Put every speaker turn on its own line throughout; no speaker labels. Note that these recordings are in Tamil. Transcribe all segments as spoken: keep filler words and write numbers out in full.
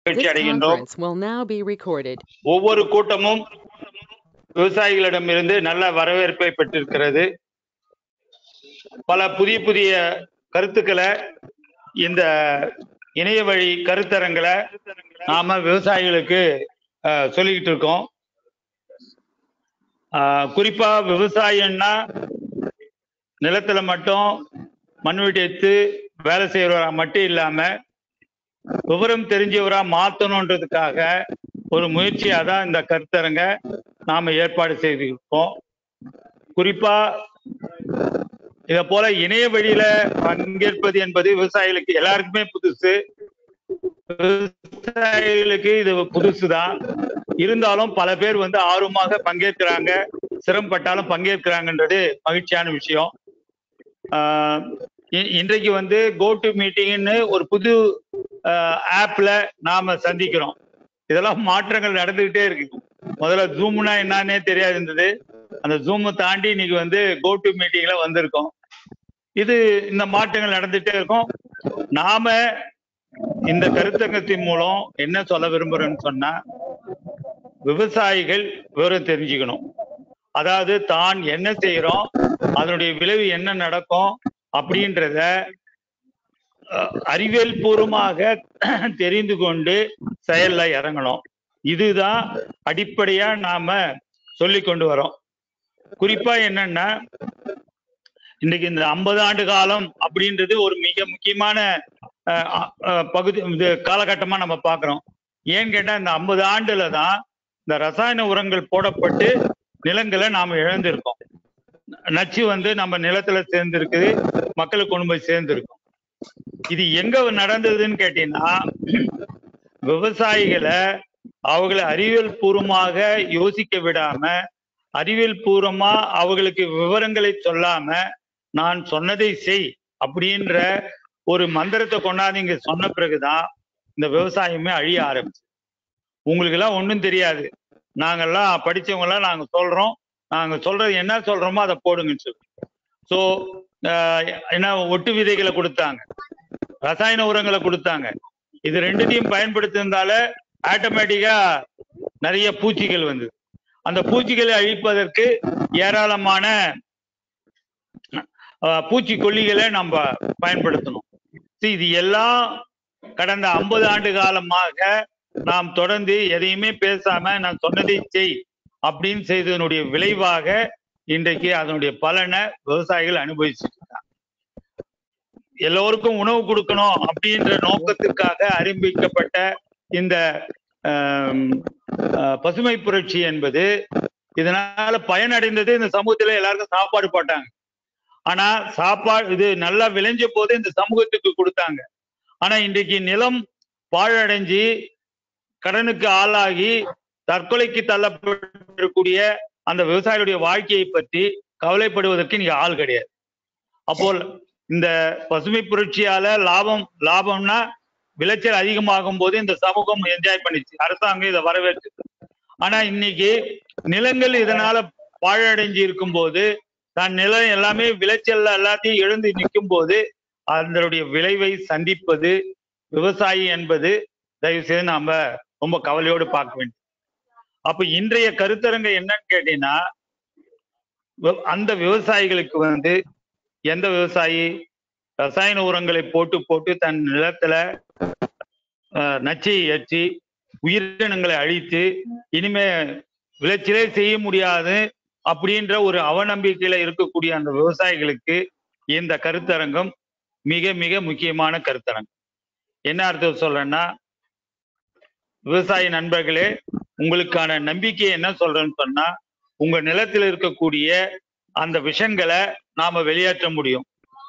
மகிழ்ச்சி அடைகின்றோம். ஒவ்வொரு கூட்டமும் விவசாயிகளிடமிருந்து நல்ல வரவேற்பை பெற்றிருக்கிறது. பல புதிய புதிய கருத்துக்களை இந்த இணைய வழி கருத்தரங்களை நாம விவசாயிகளுக்கு சொல்லிக்கிட்டு இருக்கோம். குறிப்பா விவசாயம்னா நிலத்துல மட்டும் மண் வெட்டி எடுத்து வேலை செய்யறவரா மட்டும் இல்லாம விவரம் தெரிஞ்சவரா மாத்தணும்ன்றதுக்காக ஒரு முயற்சியா தான் இந்த கருத்தரங்க நாம ஏற்பாடு செய்திருக்கோம். குறிப்பா இத போல இணைய வழியில பங்கேற்பது என்பது விவசாயிகளுக்கு எல்லாருக்குமே புதுசு. விவசாயிகளுக்கு இது புதுசுதான். இருந்தாலும் பல பேர் வந்து ஆர்வமாக பங்கேற்கிறாங்க, சிரமப்பட்டாலும் பங்கேற்கிறாங்கன்றது மகிழ்ச்சியான விஷயம். ஆஹ் இன்றைக்கு வந்து கோ டு மீட்டிங்னு ஒரு புது ஆப்ல நாம சந்திக்கிறோம். இதெல்லாம் மாற்றங்கள் நடந்துகிட்டே இருக்கு. முதல்ல ஜூம்னா என்னன்னே தெரியாது இருந்தது. அந்த ஜூம் தாண்டி இன்னைக்கு வந்து கோ டு மீட்டிங்ல வந்திருக்கோம். இது இந்த மாற்றங்கள் நடந்துட்டே இருக்கும். நாம இந்த கருத்தரங்கத்தின் மூலம் என்ன சொல்ல விரும்புறோம்னு சொன்னா, விவசாயிகள் விவரம் தெரிஞ்சுக்கணும். அதாவது தான் என்ன செய்யறோம், அதனுடைய விளைவு என்ன நடக்கும் அப்படின்றத அறிவியல் பூர்வமாக தெரிந்து கொண்டு செயல்ல இறங்கணும். இதுதான் அடிப்படையா நாம சொல்லி கொண்டு வரோம். குறிப்பா என்னன்னா, இன்னைக்கு இந்த ஐம்பது ஆண்டு காலம் அப்படின்றது ஒரு மிக முக்கியமான பகுதி காலகட்டமா நம்ம பாக்குறோம். ஏன்னு கேட்டா இந்த ஐம்பது ஆண்டுல தான் இந்த ரசாயன உரங்கள் போடப்பட்டு நிலங்களை நாம இழந்திருக்கோம். நச்சு வந்து நம்ம நிலத்துல சேர்ந்திருக்குது, மக்களுக்கு கொண்டு போய் சேர்ந்திருக்கோம். இது எங்க நடந்ததுன்னு கேட்டீங்கன்னா, விவசாயிகளை அவங்களை அறிவியல் பூர்வமாக யோசிக்க விடாம, அறிவியல் பூர்வமா அவங்களுக்கு விவரங்களை சொல்லாம, நான் சொன்னதை செய் அப்படின்ற ஒரு மந்திரத்தை கொண்டாந்து இங்க சொன்ன பிறகுதான் இந்த விவசாயமே அழிய ஆரம்பிச்சு. உங்களுக்கு எல்லாம் ஒன்றும் தெரியாது, நாங்கெல்லாம் படிச்சவங்க எல்லாம் நாங்க சொல்றோம், நாங்க சொல்றது என்ன சொல்றோமோ அதை போடுங்கன்னு சொல்லி. ஸோ என்ன ஒட்டு விதைகளை கொடுத்தாங்க, ரசாயன உரங்களை கொடுத்தாங்க. இது ரெண்டுத்தையும் பயன்படுத்தினால ஆட்டோமேட்டிக்கா நிறைய பூச்சிகள் வந்து, அந்த பூச்சிகளை அழிப்பதற்கு ஏராளமான பூச்சிக்கொல்லிகளை நம்ம பயன்படுத்தணும். இது எல்லாம் கடந்த ஐம்பது ஆண்டு காலமாக நாம் தொடர்ந்து எதையுமே பேசாம நான் சொன்னதை செய் அப்படின்னு செய்ததனுடைய விளைவாக இன்றைக்கு அதனுடைய பலனை விவசாயிகள் அனுபவிச்சுட்டு இருக்காங்க. எல்லோருக்கும் உணவு கொடுக்கணும் அப்படின்ற நோக்கத்துக்காக ஆரம்பிக்கப்பட்ட இந்த பசுமை புரட்சி என்பது, இதனால பயனடைந்தது இந்த சமூகத்துல எல்லாருக்கும் சாப்பாடு போட்டாங்க. ஆனா சாப்பாடு இது நல்லா விளைஞ்ச போது இந்த சமூகத்துக்கு கொடுத்தாங்க. ஆனா இன்றைக்கு நிலம் பாழடைஞ்சு கடனுக்கு ஆளாகி தற்கொலைக்கு தள்ளப்பட்டிருக்கூடிய அந்த விவசாயிகளுடைய வாழ்க்கையை பற்றி கவலைப்படுவதற்கு நீங்க ஆள் கிடையாது. அப்போ இந்த பசுமை புரட்சியால லாபம் லாபம்னா விளைச்சல் அதிகமாகும் போது இந்த சமூகம் என்ஜாய் பண்ணிச்சு, அரசாங்கம் இதை வரவேற்று. ஆனா இன்னைக்கு நிலங்கள் இதனால பாழடைஞ்சு இருக்கும் போது, தான் நிலம் எல்லாமே விளைச்சல் எல்லாத்தையும் எழுந்து நிற்கும் போது அதனுடைய விளைவை சந்திப்பது விவசாயி என்பது தயவு செய்து நாம ரொம்ப கவலையோடு பார்க்க வேண்டும். அப்ப இன்றைய கருத்தரங்க என்னன்னு கேட்டீங்கன்னா, அந்த விவசாயிகளுக்கு வந்து எந்த விவசாயி ரசாயன உரங்களை போட்டு போட்டு தன் நிலத்துல நச்சை ஏற்றி உயிரினங்களை அழித்து இனிமே விளைச்சலே செய்ய முடியாது அப்படின்ற ஒரு அவநம்பிக்கையில இருக்கக்கூடிய அந்த விவசாயிகளுக்கு இந்த கருத்தரங்கம் மிக மிக முக்கியமான கருத்தரங்கம். என்ன அர்த்தம் சொல்றேன்னா, விவசாய நண்பர்களே, உங்களுக்கான நம்பிக்கை என்ன சொல்றேன்னு சொன்னா, உங்க நிலத்தில் இருக்கக்கூடிய அந்த விஷங்களை நாம வெளியேற்ற முடியும்.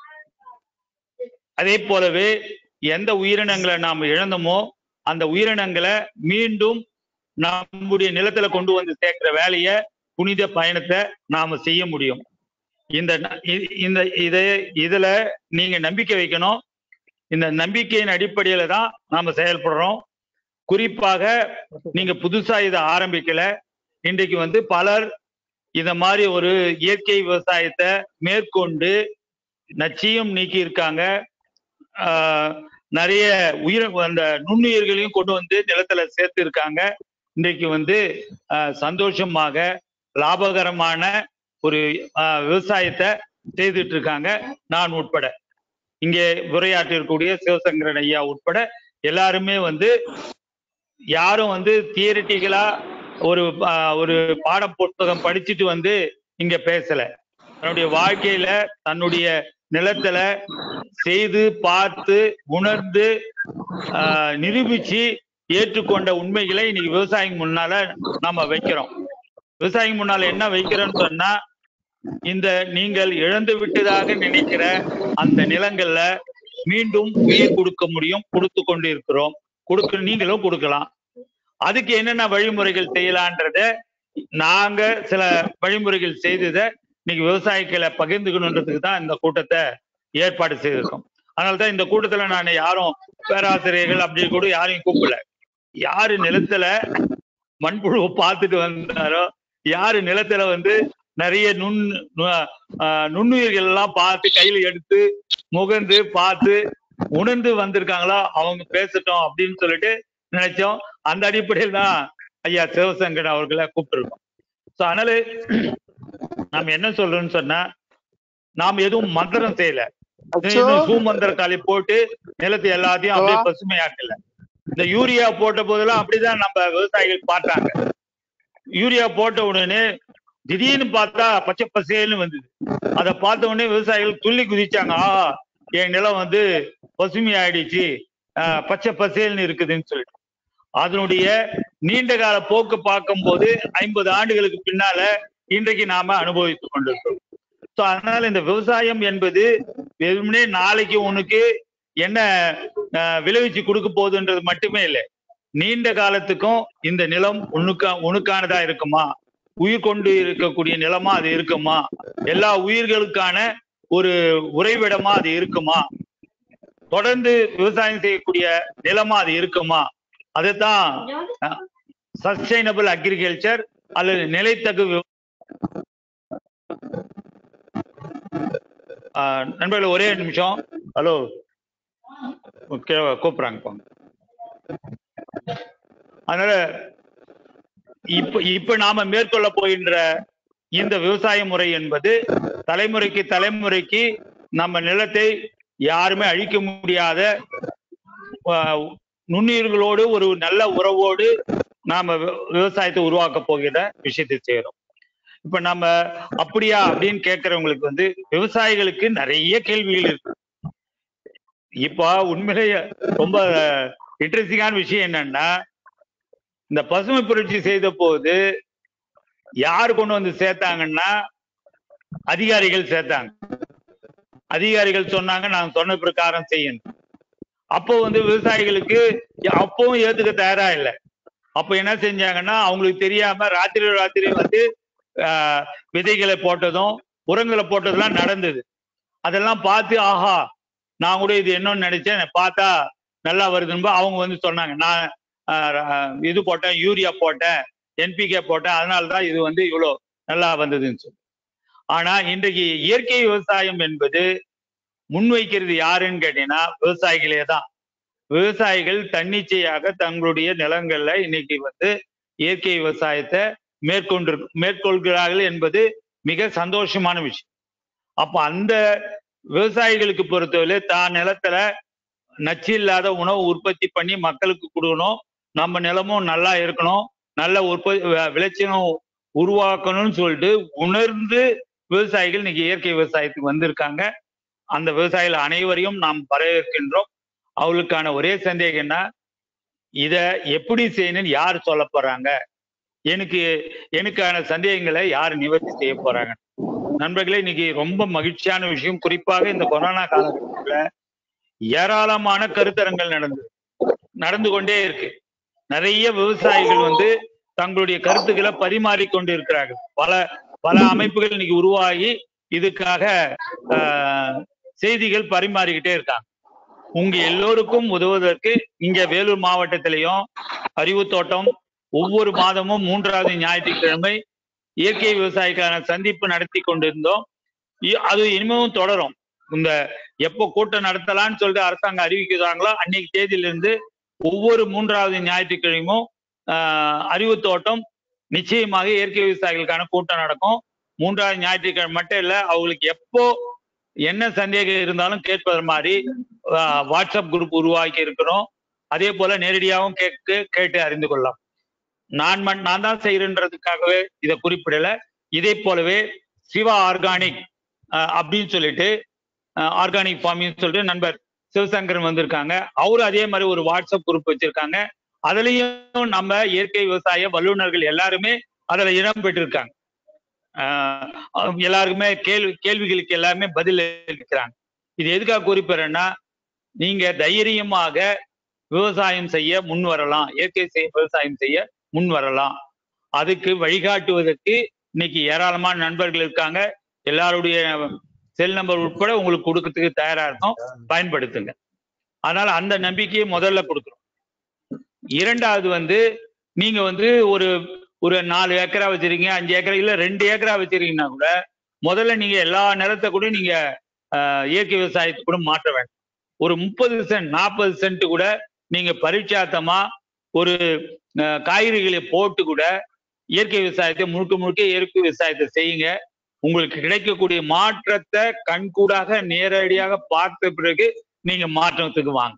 அதே போலவே எந்த உயிரினங்களை நாம இழந்தோமோ அந்த உயிரினங்களை மீண்டும் நம்முடைய நிலத்துல கொண்டு வந்து சேர்க்கிற வேலைய, புனித பயணத்தை நாம செய்ய முடியும். இந்த இந்த இதை இதுல நீங்க நம்பிக்கை வைக்கணும். இந்த நம்பிக்கையின் அடிப்படையில தான் நாம செயல்படுறோம். குறிப்பாக நீங்க புதுசா இதை ஆரம்பிக்கல. இன்றைக்கு வந்து பலர் இந்த மாதிரி ஒரு இயற்கை விவசாயத்தை மேற்கொண்டு நச்சியும் நீக்கி இருக்காங்க. ஆஹ் நிறைய உயிர் அந்த நுண்ணுயிர்களையும் கொண்டு வந்து நிலத்துல சேர்த்து இருக்காங்க. இன்றைக்கு வந்து சந்தோஷமாக லாபகரமான ஒரு விவசாயத்தை செய்துட்டு இருக்காங்க. நான் உட்பட இங்கே உரையாற்றிருக்கக்கூடிய சிவசங்கரன் ஐயா உட்பட எல்லாருமே வந்து யாரும் வந்து தியரிட்டிக்கலா ஒரு ஒரு பாட புத்தகம் படிச்சுட்டு வந்து இங்க பேசல. தன்னுடைய வாழ்க்கையில தன்னுடைய நிலத்துல செய்து பார்த்து உணர்ந்து ஆஹ் நிரூபிச்சு ஏற்றுக்கொண்ட உண்மைகளை இன்னைக்கு விவசாயிங்க முன்னால நாம வைக்கிறோம். விவசாயிங்க முன்னால என்ன வைக்கிறோம்னு சொன்னா, இந்த நீங்கள் இழந்து விட்டதாக நினைக்கிற அந்த நிலங்கள்ல மீண்டும் உயிர் கொடுக்க முடியும், கொடுத்து கொண்டு இருக்கிறோம். கொடுக்க நீங்களும் கொடுக்கலாம். அதுக்கு என்னென்ன வழிமுறைகள் செய்யலான்றத நாங்க சில வழிமுறைகள் செய்ததை இன்னைக்கு விவசாயிகளை பகிர்ந்துக்கணுன்றதுக்கு தான் இந்த கூட்டத்தை ஏற்பாடு செய்திருக்கோம். அதனால்தான் இந்த கூட்டத்துல நான் யாரும் பேராசிரியர்கள் அப்படி கூட யாரையும் கூப்பிடல. யாரு நிலத்துல மண்புழுவை பார்த்துட்டு வந்தாரோ, யாரு நிலத்துல வந்து நிறைய நுண் நுண்ணுயிர்கள் எல்லாம் பார்த்து கையில எடுத்து முகந்து பார்த்து உணர்ந்து வந்திருக்காங்களோ அவங்க பேசட்டும் அப்படின்னு சொல்லிட்டு நினைச்சோம். அந்த அடிப்படையில் தான் ஐயா சிவசங்கரன் அவர்களை கூப்பிட்டுருக்கோம். ஸோ அதனால நாம் என்ன சொல்றோம்னு சொன்னா, நாம் எதுவும் மந்திரம் செய்யல, பூமந்திர காலி போட்டு நிலத்தை எல்லாத்தையும் அப்படியே பசுமையாக்கல. இந்த யூரியா போட்ட போதெல்லாம் அப்படிதான் நம்ம விவசாயிகள் பார்த்தாங்க. யூரியா போட்ட உடனே திடீர்னு பார்த்தா பச்சை பசேல்னு வந்தது. அதை பார்த்த உடனே விவசாயிகள் துள்ளி குதிச்சாங்க, ஆஹா என் நிலம் வந்து பசுமையாயிடுச்சு, ஆஹ் பச்சை பசேல்னு இருக்குதுன்னு சொல்லிட்டு. அதனுடைய நீண்ட கால போக்கு பார்க்கும் போது ஐம்பது ஆண்டுகளுக்கு பின்னால இன்றைக்கு நாம அனுபவித்துக் கொண்டிருக்கிறோம். ஸோ அதனால இந்த விவசாயம் என்பது வெறுமனே நாளைக்கு உனக்கு என்ன விளைவிச்சு கொடுக்க போகுதுன்றது மட்டுமே இல்லை. நீண்ட காலத்துக்கும் இந்த நிலம் உனக்கா உனக்கானதா இருக்குமா, உயிர் கொண்டு இருக்கக்கூடிய நிலமா அது இருக்குமா, எல்லா உயிர்களுக்கான ஒரு உறைவிடமா அது இருக்குமா, தொடர்ந்து விவசாயம் செய்யக்கூடிய நிலமா அது இருக்குமா, அதுதான் சஸ்டைனபிள் அக்ரிகல்ச்சர் அல்லது நிலைத்தகு. நண்பர்கள் ஒரே நிமிஷம், ஹலோ கூப்பிடுறாங்க. அதனால இப்ப இப்ப நாம மேற்கொள்ள போகின்ற இந்த விவசாய முறை என்பது தலைமுறைக்கு தலைமுறைக்கு நம்ம நிலத்தை யாருமே அழிக்க முடியாத நுண்ணுயிர்களோடு ஒரு நல்ல உறவோடு நாம விவசாயத்தை உருவாக்க போகிற விஷயத்தை செய்யறோம். இப்ப நம்ம அப்படியா அப்படின்னு கேட்கறவங்களுக்கு வந்து விவசாயிகளுக்கு நிறைய கேள்விகள் இருக்கு. இப்ப உண்மையிலேயே ரொம்ப இன்ட்ரெஸ்டிங்கான விஷயம் என்னன்னா, இந்த பசுமை புரட்சி செய்த போது யாரு கொண்டு வந்து சேர்த்தாங்கன்னா அதிகாரிகள் சேர்த்தாங்க. அதிகாரிகள் சொன்னாங்க நான் சொன்ன பிரகாரம் செய்யணும். அப்போ வந்து விவசாயிகளுக்கு அப்பவும் ஏத்துக்க தயாரா இல்லை. அப்ப என்ன செஞ்சாங்கன்னா, அவங்களுக்கு தெரியாம ராத்திரி ராத்திரி வந்து ஆஹ் விதைகளை போட்டதும் உரங்களை போட்டதெல்லாம் நடந்தது. அதெல்லாம் பார்த்து ஆஹா நான் கூட இது என்னன்னு நினைச்சேன், பார்த்தா நல்லா வருதுன்னு அவங்க வந்து சொன்னாங்க, நான் இது போட்டேன், யூரியா போட்டேன், என்பிகே போட்டேன், அதனாலதான் இது வந்து இவ்வளோ நல்லா வந்ததுன்னு சொல்லி. ஆனா இன்றைக்கு இயற்கை விவசாயம் என்பது முன்வைக்கிறது யாருன்னு கேட்டீங்கன்னா விவசாயிகளே தான். விவசாயிகள் தன்னிச்சையாக தங்களுடைய நிலங்கள்ல இன்னைக்கு வந்து இயற்கை விவசாயத்தை மேற்கொண்டு மேற்கொள்கிறார்கள் என்பது மிக சந்தோஷமான விஷயம். அப்ப அந்த விவசாயிகளுக்கு பொறுத்தவரை தான் நிலத்துல நச்சு இல்லாத உணவு உற்பத்தி பண்ணி மக்களுக்கு கொடுக்கணும், நம்ம நிலமும் நல்லா இருக்கணும், நல்ல உற்பத்தி விளைச்சலும் உருவாக்கணும்னு சொல்லிட்டு உணர்ந்து விவசாயிகள் இன்னைக்கு இயற்கை விவசாயத்துக்கு வந்திருக்காங்க. அந்த விவசாயிகள் அனைவரையும் நாம் வரவேற்கின்றோம். அவங்களுக்கான ஒரே சந்தேகம்னா, இத எப்படி செய்யணும்னு யார் சொல்ல போறாங்க, எனக்கு எனக்கான சந்தேகங்களை யார் நிவர்த்தி செய்ய போறாங்க. நண்பர்களே, இன்னைக்கு ரொம்ப மகிழ்ச்சியான விஷயம், குறிப்பாக இந்த கொரோனா காலகட்டத்துல ஏராளமான கருத்தரங்கள் நடந்து நடந்து கொண்டே இருக்கு. நிறைய விவசாயிகள் வந்து தங்களுடைய கருத்துக்களை பரிமாறிக்கொண்டு இருக்கிறார்கள். பல பல அமைப்புகள் இன்னைக்கு உருவாகி இதுக்காக ஆஹ் செய்திகள் பரிமாறிக்கிட்டே இருக்காங்க. உங்க எல்லோருக்கும் உதவுவதற்கு இங்க வேலூர் மாவட்டத்திலையும் அறிவு தோட்டம் ஒவ்வொரு மாதமும் மூன்றாவது ஞாயிற்றுக்கிழமை இயற்கை விவசாயிக்கான சந்திப்பு நடத்தி கொண்டிருந்தோம். அது இனிமேவும் தொடரும். இந்த எப்போ கூட்டம் நடத்தலாம்னு சொல்லிட்டு அரசாங்கம் அறிவிக்கிறாங்களோ அன்னைக்கு தேதியிலிருந்து ஒவ்வொரு மூன்றாவது ஞாயிற்றுக்கிழமையும் ஆஹ் அறிவுத்தோட்டம் நிச்சயமாக இயற்கை விவசாயிகளுக்கான கூட்டம் நடக்கும். மூன்றாவது ஞாயிற்றுக்கிழமை மட்டும் இல்ல, அவங்களுக்கு எப்போ என்ன சந்தேகம் இருந்தாலும் கேட்பது மாதிரி வாட்ஸ்அப் குரூப் உருவாக்கி இருக்கிறோம். அதே போல நேரடியாகவும் கேட்டு கேட்டு அறிந்து கொள்ளலாம். நான் நான் தான் செய்யறேன்றதுக்காகவே இதை குறிப்பிடல. இதே போலவே சிவா ஆர்கானிக் அப்படின்னு சொல்லிட்டு ஆர்கானிக் ஃபார்மிங் சொல்லிட்டு நண்பர் சிவசங்கரன் வந்திருக்காங்க. அவரு அதே மாதிரி ஒரு வாட்ஸ்அப் குரூப் வச்சிருக்காங்க. அதுலயும் நம்ம இயற்கை விவசாய வல்லுநர்கள் எல்லாருமே அதுல இடம் பெற்றிருக்காங்க. ஆஹ் எல்லாருக்குமே கேள்வி கேள்விகளுக்கு எல்லாருமே பதில் அளிக்கிறாங்க. இது எதுக்காக குறிப்பிடுறேன்னா, நீங்க தைரியமாக விவசாயம் செய்ய முன் வரலாம், இயற்கை விவசாயம் செய்ய முன் வரலாம். அதுக்கு வழிகாட்டுவதற்கு இன்னைக்கு ஏராளமான நண்பர்கள் இருக்காங்க. எல்லாருடைய செல் நம்பர் உட்பட உங்களுக்கு கொடுக்கறதுக்கு தயாரா இருக்கும், பயன்படுத்துங்க. அதனால அந்த நம்பிக்கையை முதல்ல கொடுக்குறோம். இரண்டாவது வந்து நீங்க வந்து ஒரு ஒரு நாலு ஏக்கரா வச்சிருக்கீங்க, அஞ்சு ஏக்கரா இல்ல ரெண்டு ஏக்கரா வச்சிருக்கீங்கன்னா கூட முதல்ல நீங்க எல்லா நிலத்தை கூட நீங்க இயற்கை விவசாயத்துக்கு கூட மாற்ற வேண்டும். ஒரு முப்பது சென்ட் நாற்பது சென்ட் கூட நீங்க பரிட்சாத்தமா ஒரு காய்கறிகளை போட்டு கூட இயற்கை விவசாயத்தை முழுக்க முழுக்க இயற்கை விவசாயத்தை செய்யுங்க. உங்களுக்கு கிடைக்கக்கூடிய மாற்றத்தை கண்கூடாக நேரடியாக பார்த்த பிறகு நீங்க மாற்றத்துக்கு வாங்க.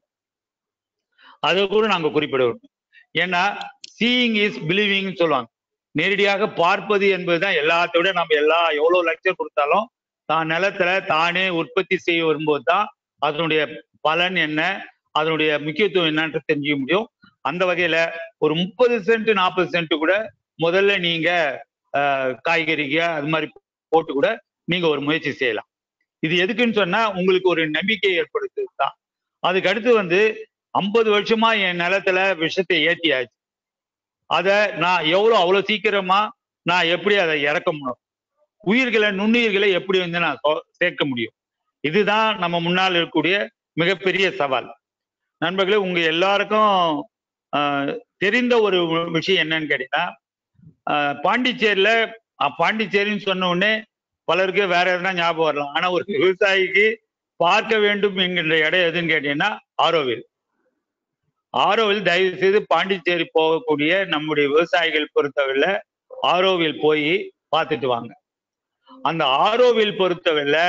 அதை கூட நாங்க குறிப்பிடுவோம். ஏன்னா சீயிங் இஸ் பிலீவிங் சொல்லுவாங்க. நேரடியாக பார்ப்பது என்பதுதான் எல்லாத்தோட நம்ம எல்லா எவ்வளவு லட்சம் கொடுத்தாலும் தான் நிலத்துல தானே உற்பத்தி செய்ய வரும்போது தான் அதனுடைய பலன் என்ன, அதனுடைய முக்கியத்துவம் என்னன்னு தெரிஞ்சுக்க முடியும். அந்த வகையில ஒரு முப்பது சென்ட் நாற்பது சென்ட் கூட முதல்ல நீங்க அஹ் காய்கறிக அது மாதிரி போட்டு கூட நீங்க ஒரு முயற்சி செய்யலாம். இது எதுக்குன்னு சொன்னா உங்களுக்கு ஒரு நம்பிக்கை ஏற்படுத்துது தான். அதுக்கு அடுத்து வந்து ஐம்பது வருஷமா என் நிலத்துல விஷத்தை ஏற்றியாச்சு. அத நான் எவ்வளவு அவ்வளவு சீக்கிரமா நான் எப்படி அதை இறக்க முடியும், உயிர்களை நுண்ணுயிர்களை எப்படி வந்து நான் சேர்க்க முடியும்? இதுதான் நம்ம முன்னால் இருக்கக்கூடிய மிகப்பெரிய சவால். நண்பர்களே, உங்க எல்லாருக்கும் ஆஹ் தெரிந்த ஒரு விஷயம் என்னன்னு கேட்டீங்கன்னா, ஆஹ் பாண்டிச்சேரியில பாண்டிச்சேரின்னு சொன்ன உடனே பலருக்கு வேற எதுனா ஞாபகம் வரலாம். ஆனா ஒரு விவசாயிக்கு பார்க்க வேண்டும் என்கின்ற இடம் எதுன்னு கேட்டீங்கன்னா ஆரோவில். ஆரோவில் தயவு செய்து பாண்டிச்சேரி போகக்கூடிய நம்முடைய விவசாயிகள் பொறுத்தவரையில ஆரோவில் போய் பார்த்துட்டு வாங்க. அந்த ஆரோவில் பொறுத்தவரையில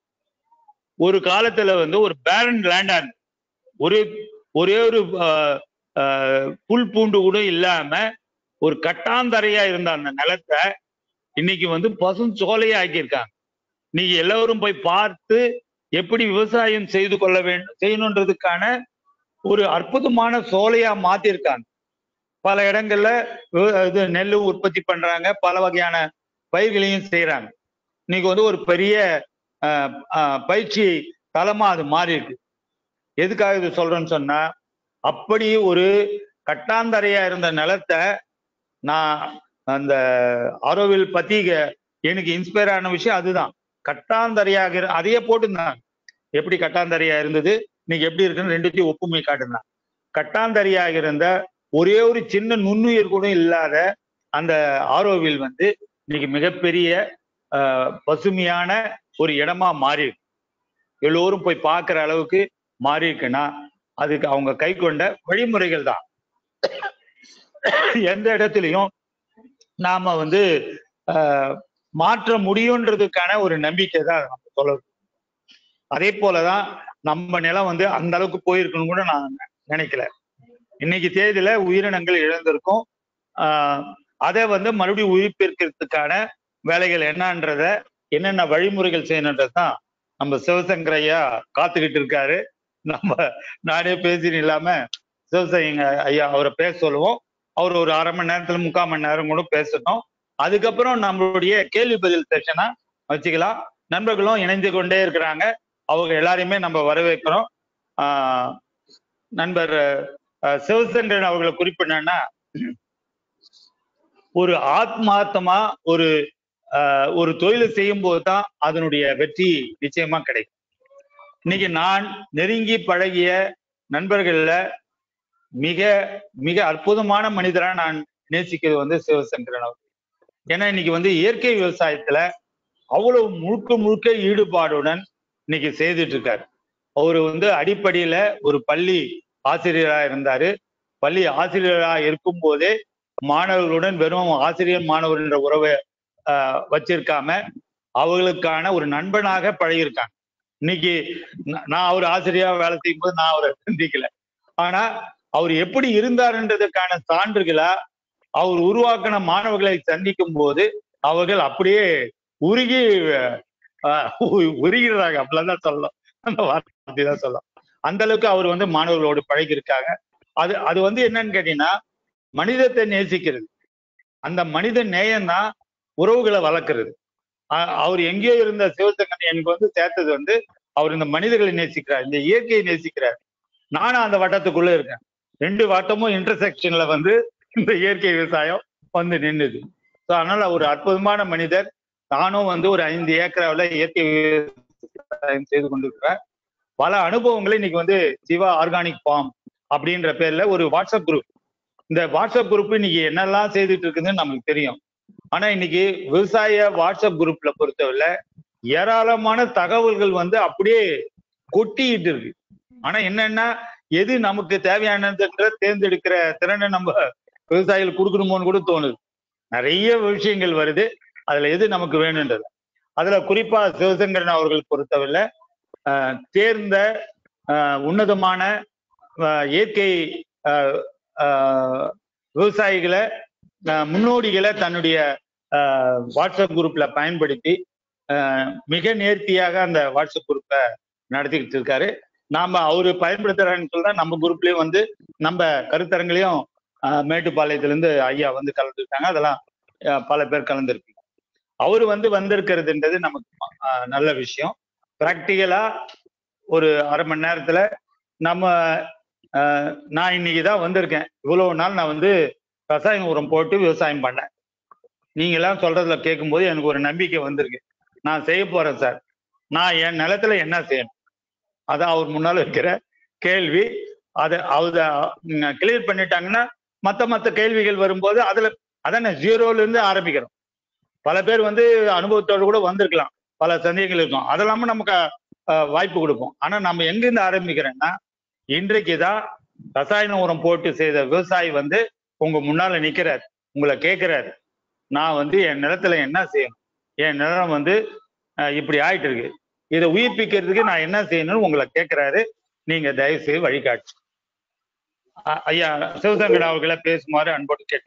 ஒரு காலத்துல வந்து ஒரு பேரன் லேண்டா இருந்து ஒரு ஒரே ஒரு புல் பூண்டு கூட இல்லாம ஒரு கட்டாந்தரையா இருந்த அந்த நிலத்தை இன்னைக்கு வந்து பசும் சோலையா ஆக்கியிருக்காங்க. நீங்க எல்லாரும் போய் பார்த்து எப்படி விவசாயம் செய்து கொள்ள வேண்டும் செய்யணுன்றதுக்கான ஒரு அற்புதமான சோலையா மாத்திருக்காங்க. பல இடங்கள்ல இது நெல் உற்பத்தி பண்றாங்க, பல வகையான பயிர்களையும் செய்யறாங்க. இன்னைக்கு வந்து ஒரு பெரிய பயிற்சி தளமா அது மாறி இருக்கு. எதுக்காக இது சொல்றேன்னு சொன்னா, அப்படி ஒரு கட்டாந்தரையா இருந்த நிலத்தை நான் அந்த ஆரோவில் பத்தி எனக்கு இன்ஸ்பயர் ஆன விஷயம் அதுதான். கட்டாந்தரையாக அதையே போட்டுருந்தாங்க. எப்படி கட்டாந்தரையா இருந்தது, இன்னைக்கு எப்படி இருக்குன்னு ரெண்டுத்தையும் ஒப்புமை காட்டுனாங்க. கட்டாந்தரையாக இருந்த ஒரே ஒரு சின்ன நுண்ணுயிர் கூட இல்லாத அந்த ஆரோவில் வந்து இன்னைக்கு மிகப்பெரிய அஹ் பசுமையான ஒரு இடமா மாறி இருக்கு. எல்லோரும் போய் பார்க்குற அளவுக்கு மாறி இருக்குன்னா அதுக்கு அவங்க கை கொண்ட வழிமுறைகள் தான். எந்த இடத்துலையும் நாம வந்து ஆஹ் மாற்ற முடியுன்றதுக்கான ஒரு நம்பிக்கை தான் நம்ம சொல்லணும். அதே போலதான் நம்ம நிலம் வந்து அந்த அளவுக்கு போயிருக்கணும் கூட நான் நினைக்கல. இன்னைக்கு தேதியில உயிரினங்கள் இழந்திருக்கும். ஆஹ் அதை வந்து மறுபடியும் உயிர்ப்பிற்கிறதுக்கான வேலைகள் என்னன்றத என்னென்ன வழிமுறைகள் செய்யணுன்றதுதான் நம்ம சிவசங்கரையா காத்துக்கிட்டு இருக்காரு. நம்ம நானே பேசின்னு இல்லாம சிவசங்க ஐயா அவரை பேச சொல்லுவோம். அவர் ஒரு அரை மணி நேரத்துல முக்கால் மணி நேரம் கூட பேசணும். அதுக்கப்புறம் நம்மளுடைய கேள்வி பதில் செஷனா வச்சுக்கலாம். நண்பர்களும் இணைந்து கொண்டே இருக்கிறாங்க, அவங்க எல்லாரையுமே நம்ம வரவேற்கிறோம். ஆஹ் நண்பர் சிவசங்கரன் அவர்களை குறிப்பிடனா, ஒரு ஆத்மார்த்தமா ஒரு ஆஹ் ஒரு தொழிலை செய்யும் போதுதான் அதனுடைய வெற்றி நிச்சயமா கிடைக்கும். இன்னைக்கு நான் நெருங்கி பழகிய நண்பர்கள்ல மிக மிக அற்புதமான மனிதரா நான் நேசிக்கிறது வந்து சிவசங்கரன் அவர். ஏன்னா இன்னைக்கு வந்து இயற்கை விவசாயத்துல அவ்வளவு முழுக்க முழுக்க ஈடுபாடுடன் இன்னைக்கு செய்துட்டு இருக்காரு. அவரு வந்து அடிப்படையில ஒரு பள்ளி ஆசிரியரா இருந்தாரு. பள்ளி ஆசிரியரா இருக்கும் போதே மாணவர்களுடன் வெறும் ஆசிரியர் மாணவர் என்ற உறவை ஆஹ் வச்சிருக்காம அவர்களுக்கான ஒரு நண்பனாக பழகியிருக்காங்க. இன்னைக்கு நான் அவர் ஆசிரியரா வேலை செய்யும் போது நான் அவரை சந்திக்கல. ஆனா அவர் எப்படி இருந்தாருன்றதுக்கான சான்றுகளா அவர் உருவாக்கின மாணவர்களை சந்திக்கும் போது அவர்கள் அப்படியே உருகி உருகிறாங்க. அப்படிதான் சொல்லலாம், அந்த வார்த்தை தான் சொல்லலாம். அந்த அளவுக்கு அவர் வந்து மாணவர்களோடு பழகி இருக்காங்க. அது அது வந்து என்னன்னு கேட்டீங்கன்னா மனிதத்தை நேசிக்கிறது. அந்த மனித நேயம் தான் உறவுகளை வளர்க்கிறது. அவர் எங்கேயோ இருந்த சிவசங்கரன் எனக்கு வந்து சேர்த்தது வந்து அவர் இந்த மனிதர்களை நேசிக்கிறார், இந்த இயற்கையை நேசிக்கிறார். நானும் அந்த வட்டத்துக்குள்ள இருக்கேன். ரெண்டு வட்டமும் இன்டர்செக்ஷன்ல வந்து இந்த இயற்கை விவசாயம் வந்து நின்றுது. ஸோ அதனால ஒரு அற்புதமான மனிதர். நானும் வந்து ஒரு ஐந்து ஏக்கராவில் இயற்கை விவசாயம் செய்து கொண்டிருக்கிறேன். பல அனுபவங்களை இன்னைக்கு வந்து சிவா ஆர்கானிக் ஃபார்ம் அப்படின்ற பேர்ல ஒரு வாட்ஸ்அப் குரூப். இந்த வாட்ஸ்அப் குரூப் இன்னைக்கு என்னெல்லாம் செய்துட்டு இருக்குதுன்னு நமக்கு தெரியும். ஆனா இன்னைக்கு விவசாய வாட்ஸ்அப் குரூப்ல பொறுத்தவரை ஏராளமான தகவல்கள் வந்து அப்படியே கொட்டிட்டு இருக்கு. ஆனா என்னன்னா எது நமக்கு தேவையானதுன்ற தேர்ந்தெடுக்கிற திறனை நம்ம விவசாயிகள் கொடுக்கணுமோன்னு கூட தோணுது. நிறைய விஷயங்கள் வருது, அதுல எது நமக்கு வேணுன்றது. அதுல குறிப்பா சிவசங்கரன் அவர்கள் பொறுத்தவரை அஹ் தேர்ந்த அஹ் உன்னதமான இயற்கை விவசாயிகளை முன்னோடிகளை தன்னுடைய வாட்ஸ்அப் குரூப்ல பயன்படுத்தி மிக நேர்த்தியாக அந்த வாட்ஸ்அப் குரூப்பை நடத்திக்கிட்டு இருக்காரு. நாம அவரு பயன்படுத்துறாருன்னு சொல்ல நம்ம குரூப்லயும் வந்து நம்ம கருத்தரங்களையும் மேட்டுப்பாளையத்திலிருந்து ஐயா வந்து கலந்துருக்காங்க. அதெல்லாம் பல பேர் கலந்துருக்கு. அவரு வந்து வந்திருக்கிறதுன்றது நமக்கு நல்ல விஷயம். பிராக்டிக்கலா ஒரு அரை மணி நேரத்துல நம்ம நான் இன்னைக்குதான் வந்திருக்கேன். இவ்வளவு நாள் நான் வந்து ரசாயன உரம் போட்டு விவசாயம் பண்ணேன். நீங்க எல்லாம் சொல்றதுல கேட்கும் போது எனக்கு ஒரு நம்பிக்கை வந்திருக்கு. நான் செய்ய போறேன் சார், நான் என் நிலத்துல என்ன செய்யணும், அதான் அவர் முன்னால வைக்கிற கேள்வி. அதை அவத கிளியர் பண்ணிட்டாங்கன்னா மத்த மத்த கேள்விகள் வரும்போது அதுல அதான ஜீரோல இருந்து ஆரம்பிக்கிறோம். பல பேர் வந்து அனுபவத்தோடு கூட வந்திருக்கலாம், பல சந்தேகங்கள் இருக்கும், அதெல்லாம நமக்கு வாய்ப்பு கொடுப்போம். ஆனா நம்ம எங்கிருந்து ஆரம்பிக்கிறோம்னா இன்றைக்குதான் ரசாயன உரம் போட்டு செய்த விவசாயி வந்து உங்க முன்னால நிக்கிறார், உங்களை கேட்கிறாரு, நான் வந்து என் நிலத்துல என்ன செய்யணும், என் நிலம் வந்து இப்படி ஆயிட்டு இருக்கு, இதை உயிர்ப்பிக்கிறதுக்கு நான் என்ன செய்யணும்னு உங்களை கேட்கிறாரு. நீங்க தயவு செய்து வழிகாட்டு. ஐயா சிவசங்கர் அவர்களை பேசுமாறு அன்போடு கேட்டு.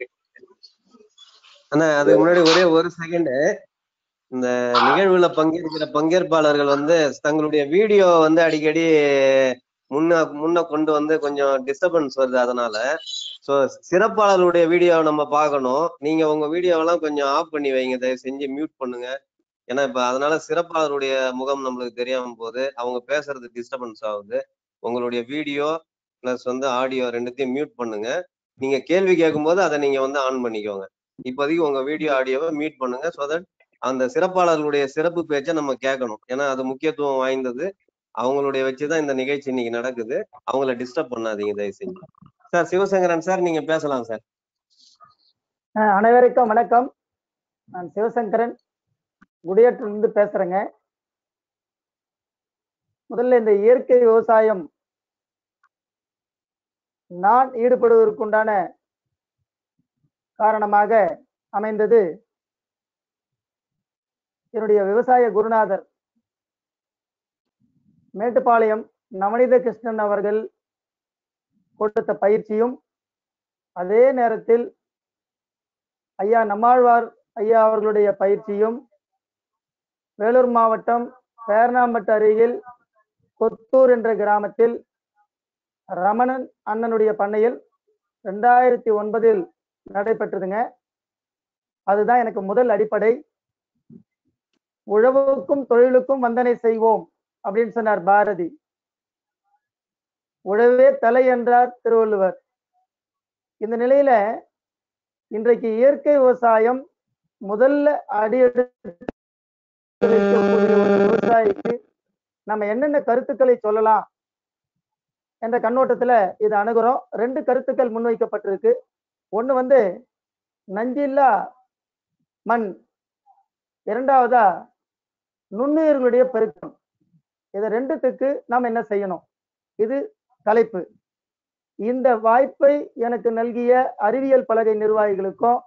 ஆனா அதுக்கு முன்னாடி ஒரே ஒரு செகண்ட், இந்த நிகழ்வுல பங்கேற்கிற பங்கேற்பாளர்கள் வந்து தங்களுடைய வீடியோ வந்து அடிக்கடி முன்ன முன்ன கொண்டு வந்து கொஞ்சம் டிஸ்டர்பன்ஸ் வருது. அதனால ஸோ சிறப்பாளர்களுடைய வீடியோவை நம்ம பார்க்கணும். நீங்க உங்க வீடியோவெல்லாம் கொஞ்சம் ஆஃப் பண்ணி வைங்க, தயவு செஞ்சு மியூட் பண்ணுங்க. ஏன்னா இப்ப அதனால சிறப்பாளருடைய முகம் நம்மளுக்கு தெரியாம போகுது, அவங்க பேசுறது டிஸ்டர்பன்ஸ் ஆகுது. உங்களுடைய வீடியோ பிளஸ் வந்து ஆடியோ ரெண்டுத்தையும் மியூட் பண்ணுங்க. நீங்க கேள்வி கேட்கும் போது அதை நீங்க வந்து ஆன் பண்ணிக்கோங்க. இப்போதைக்கு உங்க வீடியோ ஆடியோவை மியூட் பண்ணுங்க. ஸோ தட் அந்த சிறப்பாளர்களுடைய சிறப்பு பேச்சை நம்ம கேட்கணும். ஏன்னா அது முக்கியத்துவம் வாய்ந்தது. அவங்களுடைய வச்சுதான் இந்த நிகழ்ச்சி இன்னைக்கு நடக்குது. அவங்கள டிஸ்டர்ப் பண்ணாதீங்க தயவு செஞ்சு. சார் சிவசங்கரன் சார், நீங்க பேசலாம் சார்.
அனைவருக்கும் வணக்கம். நான் சிவசங்கரன் குடியேற்றிலிருந்து இருந்து பேசுறேங்க. முதல்ல இந்த இயற்கை விவசாயம் நான் ஈடுபடுவதற்குண்டான காரணமாக அமைந்தது என்னுடைய விவசாய குருநாதர் மேட்டுப்பாளையம் நவநீத கிருஷ்ணன் அவர்கள் கொடுத்த பயிற்சியும், அதே நேரத்தில் ஐயா நம்மாழ்வார் ஐயா அவர்களுடைய பயிற்சியும், வேலூர் மாவட்டம் பேரணாம்பட்டு அருகில் கொத்தூர் என்ற கிராமத்தில் ரமணன் அண்ணனுடைய பண்ணையில் ரெண்டாயிரத்தி ஒன்பதில் நடைபெற்றதுங்க. அதுதான் எனக்கு முதல் அடிப்படை. உழவுக்கும் தொழிலுக்கும் வந்தனை செய்வோம் அப்படின்னு சொன்னார் பாரதி. உழவே தலை என்றார் திருவள்ளுவர். இந்த நிலையில இன்றைக்கு இயற்கை விவசாயம் முதல்ல அடியெடுத்து விவசாயிக்கு நம்ம என்னென்ன கருத்துக்களை சொல்லலாம் என்ற கண்ணோட்டத்துல இது அணுகுறோம். ரெண்டு கருத்துக்கள் முன்வைக்கப்பட்டிருக்கு. ஒண்ணு வந்து நஞ்சில்லா மண், இரண்டாவதா நுண்ணுயிர்களுடைய பெருக்கம். இது ரெண்டுத்துக்கு நாம் என்ன செய்யணும்? இது தலைப்பு. இந்த வாய்ப்பை எனக்கு நல்கிய அறிவியல் பலகை நிர்வாகிகளுக்கும்,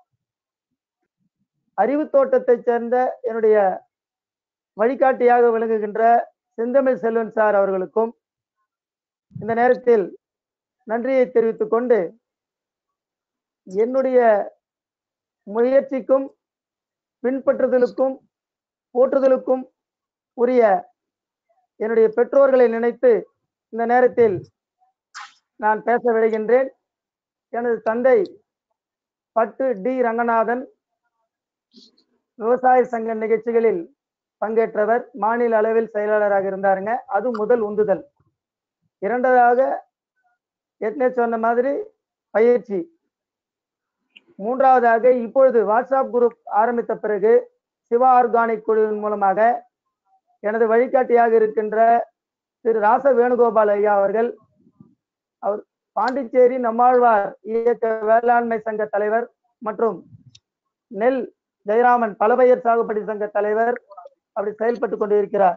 அறிவு தோட்டத்தை சேர்ந்த என்னுடைய வழிகாட்டியாக விளங்குகின்ற செந்தமிழ் செல்வன் சார் அவர்களுக்கும் இந்த நேரத்தில் நன்றியை தெரிவித்துக் கொண்டு, என்னுடைய முயற்சிக்கும் பின்பற்றுதலுக்கும் போற்றுதலுக்கும் உரிய என்னுடைய பெற்றோர்களை நினைத்து இந்த நேரத்தில் நான் பேச விடுகின்றேன். எனது தந்தை பட்டு டி ரங்கநாதன் விவசாய சங்க நிகழ்ச்சிகளில் பங்கேற்றவர், மாநில அளவில் செயலாளராக இருந்தாருங்க. அது முதல் உந்துதல். இரண்டாவதாக ஏற்கனவே சொன்ன மாதிரி பயிற்சி. மூன்றாவதாக இப்பொழுது வாட்ஸ்அப் குரூப் ஆரம்பித்த பிறகு சிவா ஆர்கானிக் குழுவின் மூலமாக எனது வழிகாட்டியாக இருக்கின்ற திரு ராச வேணுகோபால் ஐயா அவர்கள், அவர் பாண்டிச்சேரி நம்மாழ்வார் இயக்க வேளாண்மை சங்க தலைவர் மற்றும் நெல் ஜெயராமன் பலபயிர் சாகுபடி சங்க தலைவர், அப்படி செயல்பட்டு கொண்டிருக்கிறார்.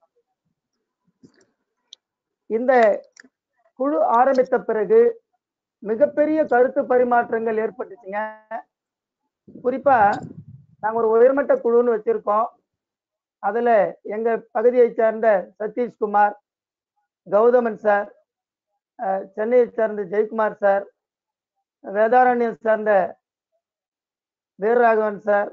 இந்த குழு ஆரம்பித்த பிறகு மிகப்பெரிய கருத்து பரிமாற்றங்கள் ஏற்பட்டுச்சுங்க. குறிப்பா நாங்க ஒரு உயர்மட்ட குழுன்னு வச்சிருக்கோம். அதுல எங்க பகுதியை சேர்ந்த சதீஷ்குமார், கௌதமன் சார், சென்னையை சேர்ந்த ஜெயக்குமார் சார், வேதாரண்யம் சேர்ந்த வீரராகவன் சார்,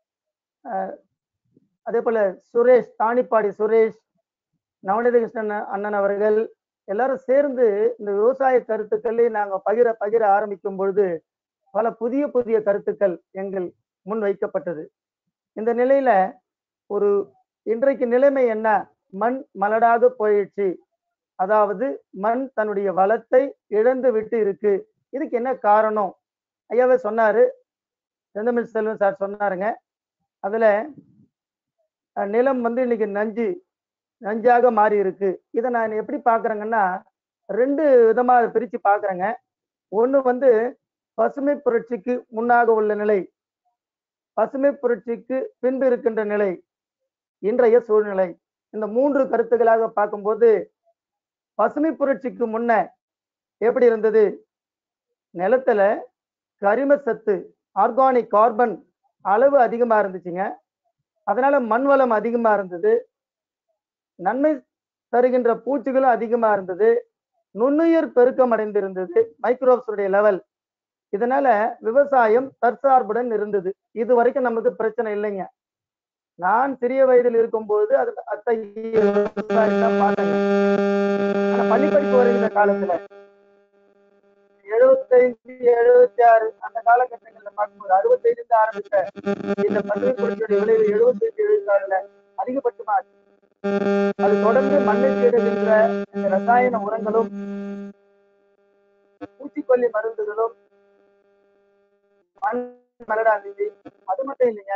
அதே போல சுரேஷ், தாணிப்பாடி சுரேஷ், நவநீத கிருஷ்ணன் அண்ணன் அவர்கள் எல்லாரும் சேர்ந்து இந்த விவசாய கருத்துக்களை நாங்க பகிர பகிர ஆரம்பிக்கும் பொழுது பல புதிய புதிய கருத்துக்கள் எங்கள் முன் வைக்கப்பட்டது. இந்த நிலையில ஒரு இன்றைக்கு நிலைமை என்ன? மண் மலடாக போயிடுச்சு. அதாவது மண் தன்னுடைய வளத்தை இழந்து விட்டு இருக்கு. இதுக்கு என்ன காரணம்? ஐயாவே சொன்னாரு, செந்தமிழ் செல்வன் சார் சொன்னாருங்க. அதுல நிலம் வந்து இன்னைக்கு நஞ்சு நஞ்சாக மாறி இருக்கு. இதை நான் எப்படி பாக்குறேங்கன்னா, ரெண்டு விதமா பிரிச்சு பாக்குறேங்க. ஒண்ணு வந்து பசுமை புரட்சிக்கு முன்னாக உள்ள நிலை, பசுமை புரட்சிக்கு பின்பு இருக்கின்ற நிலை, இன்றைய சூழ்நிலை. இந்த மூன்று கருத்துக்களாக பார்க்கும்போது, பசுமை புரட்சிக்கு முன்ன எப்படி இருந்தது? நிலத்துல கரிம சத்து, ஆர்கானிக் கார்பன் அளவு அதிகமா இருந்துச்சுங்க. அதனால மண் வளம் அதிகமா இருந்தது, நன்மை தருகின்ற பூச்சிகளும் அதிகமா இருந்தது, நுண்ணுயிர் பெருக்கம் அடைந்திருந்தது, மைக்ரோப்ஸுடைய லெவல். இதனால விவசாயம் தற்சார்புடன் இருந்தது. இது வரைக்கும் நமக்கு பிரச்சனை இல்லைங்க. நான் சிறிய வயதில் இருக்கும்போது அது அத்தகைய விவசாயம் பார்த்தேங்க. ஆனா பள்ளிப்படிப்பு வருகின்ற காலத்துல எழுபத்தி ஐந்து எழுபத்தி ஆறு அந்த காலகட்டங்கள்ல பார்க்கும்போது அறுபத்தி ஐந்து ஆரம்பித்த இந்த பசுமை புரட்சியுடைய விளைவு எழுபத்தி ஐந்து எழுபத்தி ஆறுல அதிகபட்சமா ஆச்சு. அது தொடர்ந்து மண்ணை கீடுகின்ற ரசாயன உரங்களும் பூச்சிக்கொல்லி மருந்துகளும் மண் மலடாகுது. அது மட்டும் இல்லைங்க,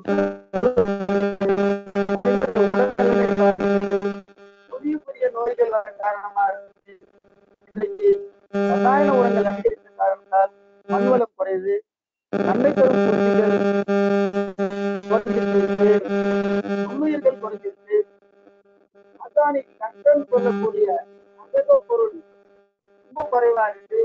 புதிய புதிய நோய்கள் வர காரணமா இருந்துச்சு. இன்றைக்கு ரசாயன உரங்கள் அதிகரித்த காரணத்தால் மண்வளம் குறையுது, நன்மை தரும் பூச்சிகள் குறைஞ்சிருக்கு, நுண்ணுயிர்கள் குறைஞ்சிருக்கு, ஆர்கானிக் கண்டன் சொல்லக்கூடிய அந்த பொருள் ரொம்ப குறைவா இருக்கு.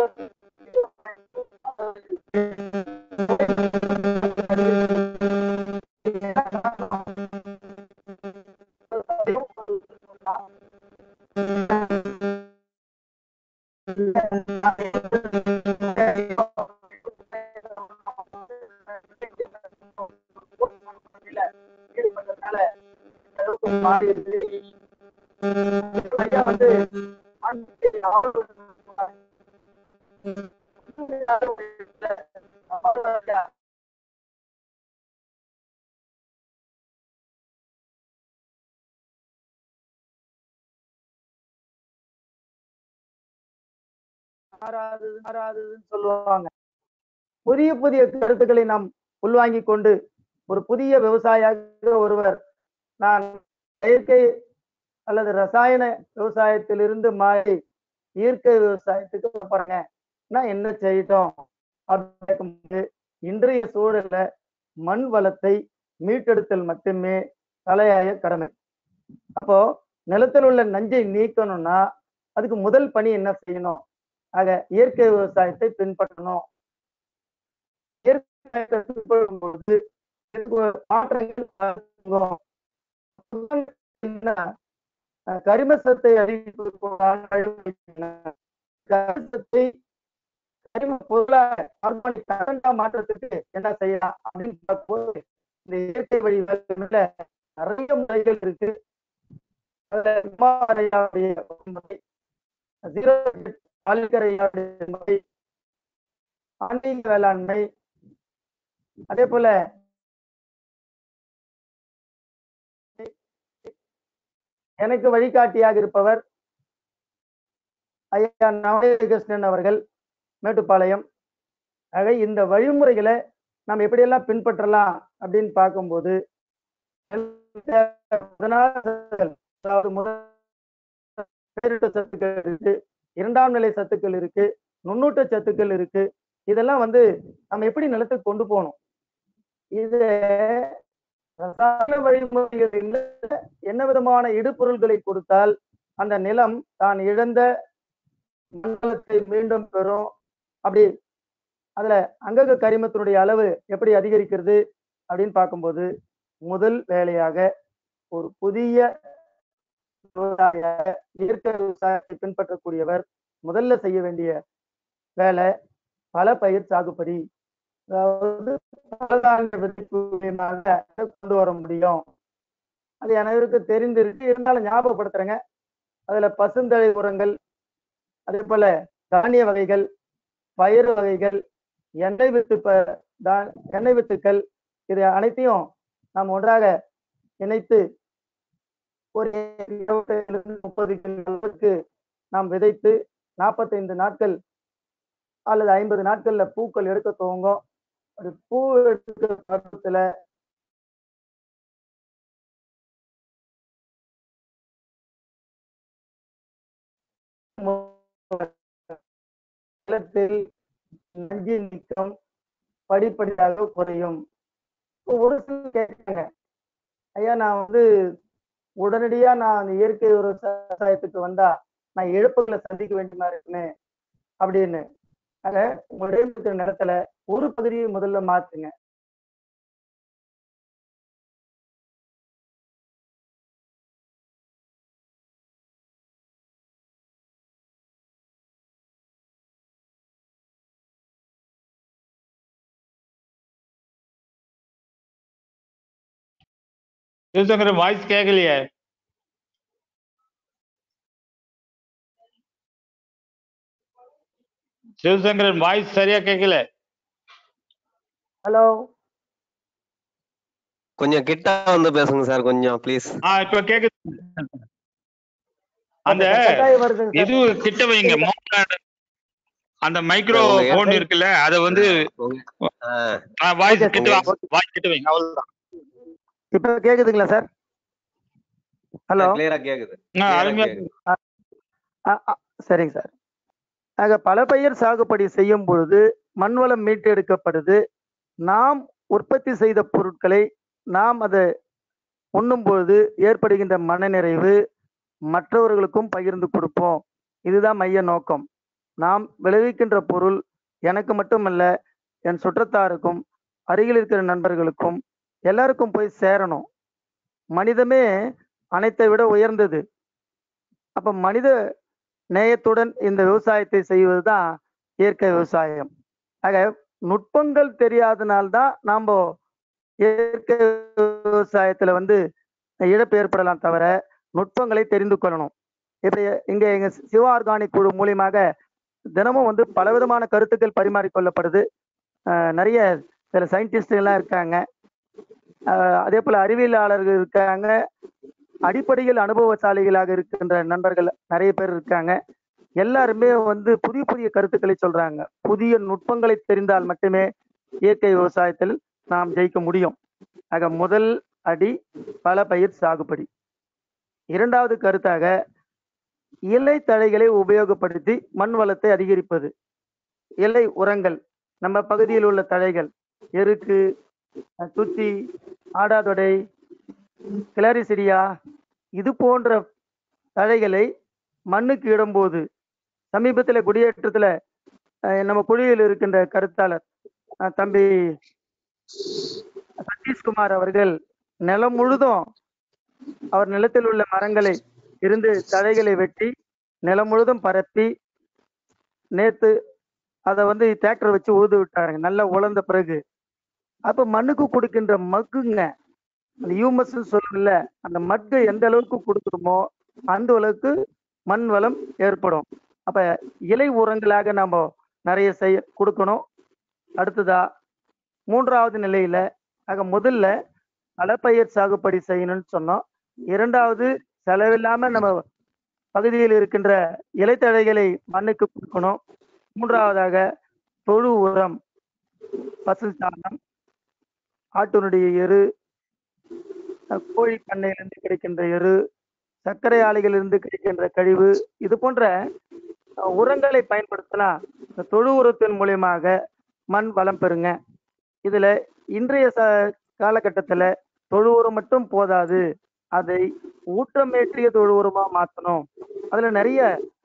சொல்லுவாங்க. புதிய புதிய கருத்துக்களை நாம் உள்வாங்கிக் கொண்டு ஒரு புதிய விவசாயியாக ஒருவர் நான் இயற்கை அல்லது ரசாயன விவசாயத்திலிருந்து மாறி இயற்கை விவசாயத்துக்கு போறேங்க, நான் என்ன செய்யட்டும் அப்படின்னு இன்றைய சூழல்ல மண் வளத்தை மீட்டெடுத்தல் மட்டுமே தலையாய கடமை. அப்போ நிலத்தில் உள்ள நஞ்சை நீக்கணும்னா அதுக்கு முதல் பணி என்ன செய்யணும்? ஆக இயற்கை விவசாயத்தை பின்பற்றணும். இயற்கை பின்பற்றும்போது மாற்றங்கள் கரிமசத்தை கரிமசத்தை கரிம பொருளாக ஆர்கானிக் கரண்டா மாற்றத்துக்கு என்ன செய்யலாம் அப்படின்னு பார்க்கும்போது இந்த இயற்கை வழி வேலைகள்ல நிறைய முறைகள் இருக்கு. ஆன்மீக வேளாண்மை, அதே போல எனக்கு வழிகாட்டியாக இருப்பவர் ஐயா நவநீதகிருஷ்ணன் அவர்கள், மேட்டுப்பாளையம். ஆக இந்த வழிமுறைகளை நாம் எப்படியெல்லாம் பின்பற்றலாம் அப்படின்னு பார்க்கும்போது அதாவது முதல் பேரிட்ட சத்துக்கள் இருக்கு, இரண்டாம் நிலை சத்துக்கள் இருக்கு, நுண்ணூட்ட சத்துக்கள் இருக்கு. இதெல்லாம் வந்து நம்ம எப்படி நிலத்துக்கு கொண்டு போகணும்? இது வழிமுறைகள் என்ன விதமான இடுபொருள்களை கொடுத்தால் அந்த நிலம் தான் இழந்த மண்டலத்தை மீண்டும் பெறும். அப்படி அதுல அங்கக கரிமத்தினுடைய அளவு எப்படி அதிகரிக்கிறது அப்படின்னு பார்க்கும்போது முதல் வேலையாக ஒரு புதிய இயற்கை விவசாயத்தை பின்பற்றக்கூடியவர் முதல்ல செய்ய வேண்டிய வேலை பல பயிர் சாகுபடி. அதாவது கொண்டு வர முடியும். அது அனைவருக்கு தெரிந்திருக்கு, இருந்தாலும் ஞாபகப்படுத்துறேங்க. அதுல பசுந்தழை உரங்கள், அதே போல தானிய வகைகள், பயிர் வகைகள், எண்ணெய் வித்து எண்ணெய் வித்துக்கள், இது அனைத்தையும் நாம் ஒன்றாக இணைத்து ஒரு முப்பது கிலோவுக்கு நாம் விதைத்து நாற்பத்தைந்து நாட்கள் அல்லது ஐம்பது நாட்கள்ல பூக்கள் எடுக்க துவங்கும். அது பூ எடுக்கிற பருவத்துல நஞ்சு நீக்கம் படிப்படியாக குறையும். ஒரு சிலர் கேட்காங்க, ஐயா நான் வந்து உடனடியா நான் இயற்கை விவசாயத்துக்கு வந்தா நான் இழப்புகளை சந்திக்க வேண்டியமா இருக்குன்னு அப்படின்னு. ஆக உங்களுடைய நிலத்துல ஒரு பகுதியை முதல்ல மாத்துங்க.
சிவசங்கரன் வாய்ஸ் கேட்கலையே. சிவசங்கரன் வாய்ஸ் சரியா கேட்கல.
ஹலோ,
கொஞ்சம் கிட்ட வந்து பேசுங்க சார், கொஞ்சம் ப்ளீஸ்.
ஆ இப்ப கேக்குது. அந்த இது கிட்ட வைங்க, அந்த மைக்ரோ போன் இருக்குல்ல, அத வந்து வாய்ஸ் கிட்ட வாய்ஸ் கிட்ட வைங்க, அவ்வளவுதான்.
இப்ப கேக்குதுங்களா சார்? ஹலோ,
கிளியரா கேக்குது.
சரிங்க சார். ஆக பல பயிர் சாகுபடி செய்யும் பொழுது மண் வளம் மீட்டெடுக்கப்படுது. நாம் உற்பத்தி செய்த பொருட்களை நாம் அதை உண்ணும் பொழுது ஏற்படுகின்ற மனநிறைவு மற்றவர்களுக்கும் பகிர்ந்து கொடுப்போம். இதுதான் மைய நோக்கம். நாம் விளைவிக்கின்ற பொருள் எனக்கு மட்டுமல்ல, என் சுற்றத்தாருக்கும் அருகில் இருக்கிற நண்பர்களுக்கும் எல்லாருக்கும் போய் சேரணும். மனிதமே அனைத்தை விட உயர்ந்தது. அப்ப மனித நேயத்துடன் இந்த விவசாயத்தை செய்வதுதான் இயற்கை விவசாயம். ஆக நுட்பங்கள் தெரியாதனால்தான் நாம் இயற்கை விவசாயத்துல வந்து இழப்பு ஏற்படலாம், தவிர நுட்பங்களை தெரிந்து கொள்ளணும். இப்ப இங்க எங்க சிவ ஆர்கானிக் குழு மூலியமாக தினமும் வந்து பலவிதமான கருத்துக்கள் பரிமாறிக்கொள்ளப்படுது. நிறைய சில சயின்டிஸ்ட் எல்லாம் இருக்காங்க, அதே போல அறிவியலாளர்கள் இருக்காங்க, அடிப்படையில் அனுபவசாலிகளாக இருக்கின்ற நண்பர்கள் நிறைய பேர் இருக்காங்க. எல்லாருமே வந்து புதிய புதிய கருத்துக்களை சொல்றாங்க. புதிய நுட்பங்களை தெரிந்தால் மட்டுமே இயற்கை விவசாயத்தில் நாம் ஜெயிக்க முடியும். ஆக முதல் அடி பல பயிர் சாகுபடி. இரண்டாவது கருத்தாக இலை தழைகளை உபயோகப்படுத்தி மண் வளத்தை அதிகரிப்பது. இலை உரங்கள், நம்ம பகுதியில் உள்ள தழைகள், எருக்கு, துத்தி, ஆடாதொடை, கிளாரிசிடியா, இது போன்ற தழைகளை மண்ணுக்கு இடும்போது சமீபத்தில் குடியேற்றத்துல அஹ், நம்ம குழியில் இருக்கின்ற கருத்தாளர் அஹ், தம்பி சதீஷ்குமார் அவர்கள் நிலம் முழுதும் அவர் நிலத்தில் உள்ள மரங்களை இருந்து தழைகளை வெட்டி நிலம் முழுதும் பரப்பி நேத்து அதை வந்து டிராக்டர் வச்சு உழுது விட்டாருங்க. நல்லா உழந்த பிறகு அப்ப மண்ணுக்கு கொடுக்கின்ற மக்குங்க, அந்த ஹியூமஸ் சொல்லல, அந்த மக்கு எந்த அளவுக்கு கொடுக்குறோமோ அந்த அளவுக்கு மண் வளம் ஏற்படும். அப்ப இலை உரங்களாக நம்ம நிறைய செய்ய கொடுக்கணும். அடுத்ததா மூன்றாவது நிலையில ஆக முதல்ல பலப்பயிர் சாகுபடி செய்யணும்னு சொன்னோம். இரண்டாவது செலவில்லாம நம்ம பகுதியில் இருக்கின்ற இலைத்தழைகளை மண்ணுக்கு கொடுக்கணும். மூன்றாவதாக தொழு உரம், பசு சாணம், ஆட்டினுடைய எரு, அஹ் கோழி பண்ணையிலிருந்து கிடைக்கின்ற எரு, சர்க்கரை ஆலைகளிலிருந்து கிடைக்கின்ற கழிவு, இது போன்ற அஹ், உரங்களை பயன்படுத்தினா இந்த தொழு உரத்தின் மூலியமாக மண் வளம் பெறுங்க. இதுல இன்றைய ச காலகட்டத்துல தொழு உரம் மட்டும் போதாது, அதை ஊட்டமேற்றிய தொழு உரமா மாற்றணும். அதுல நிறைய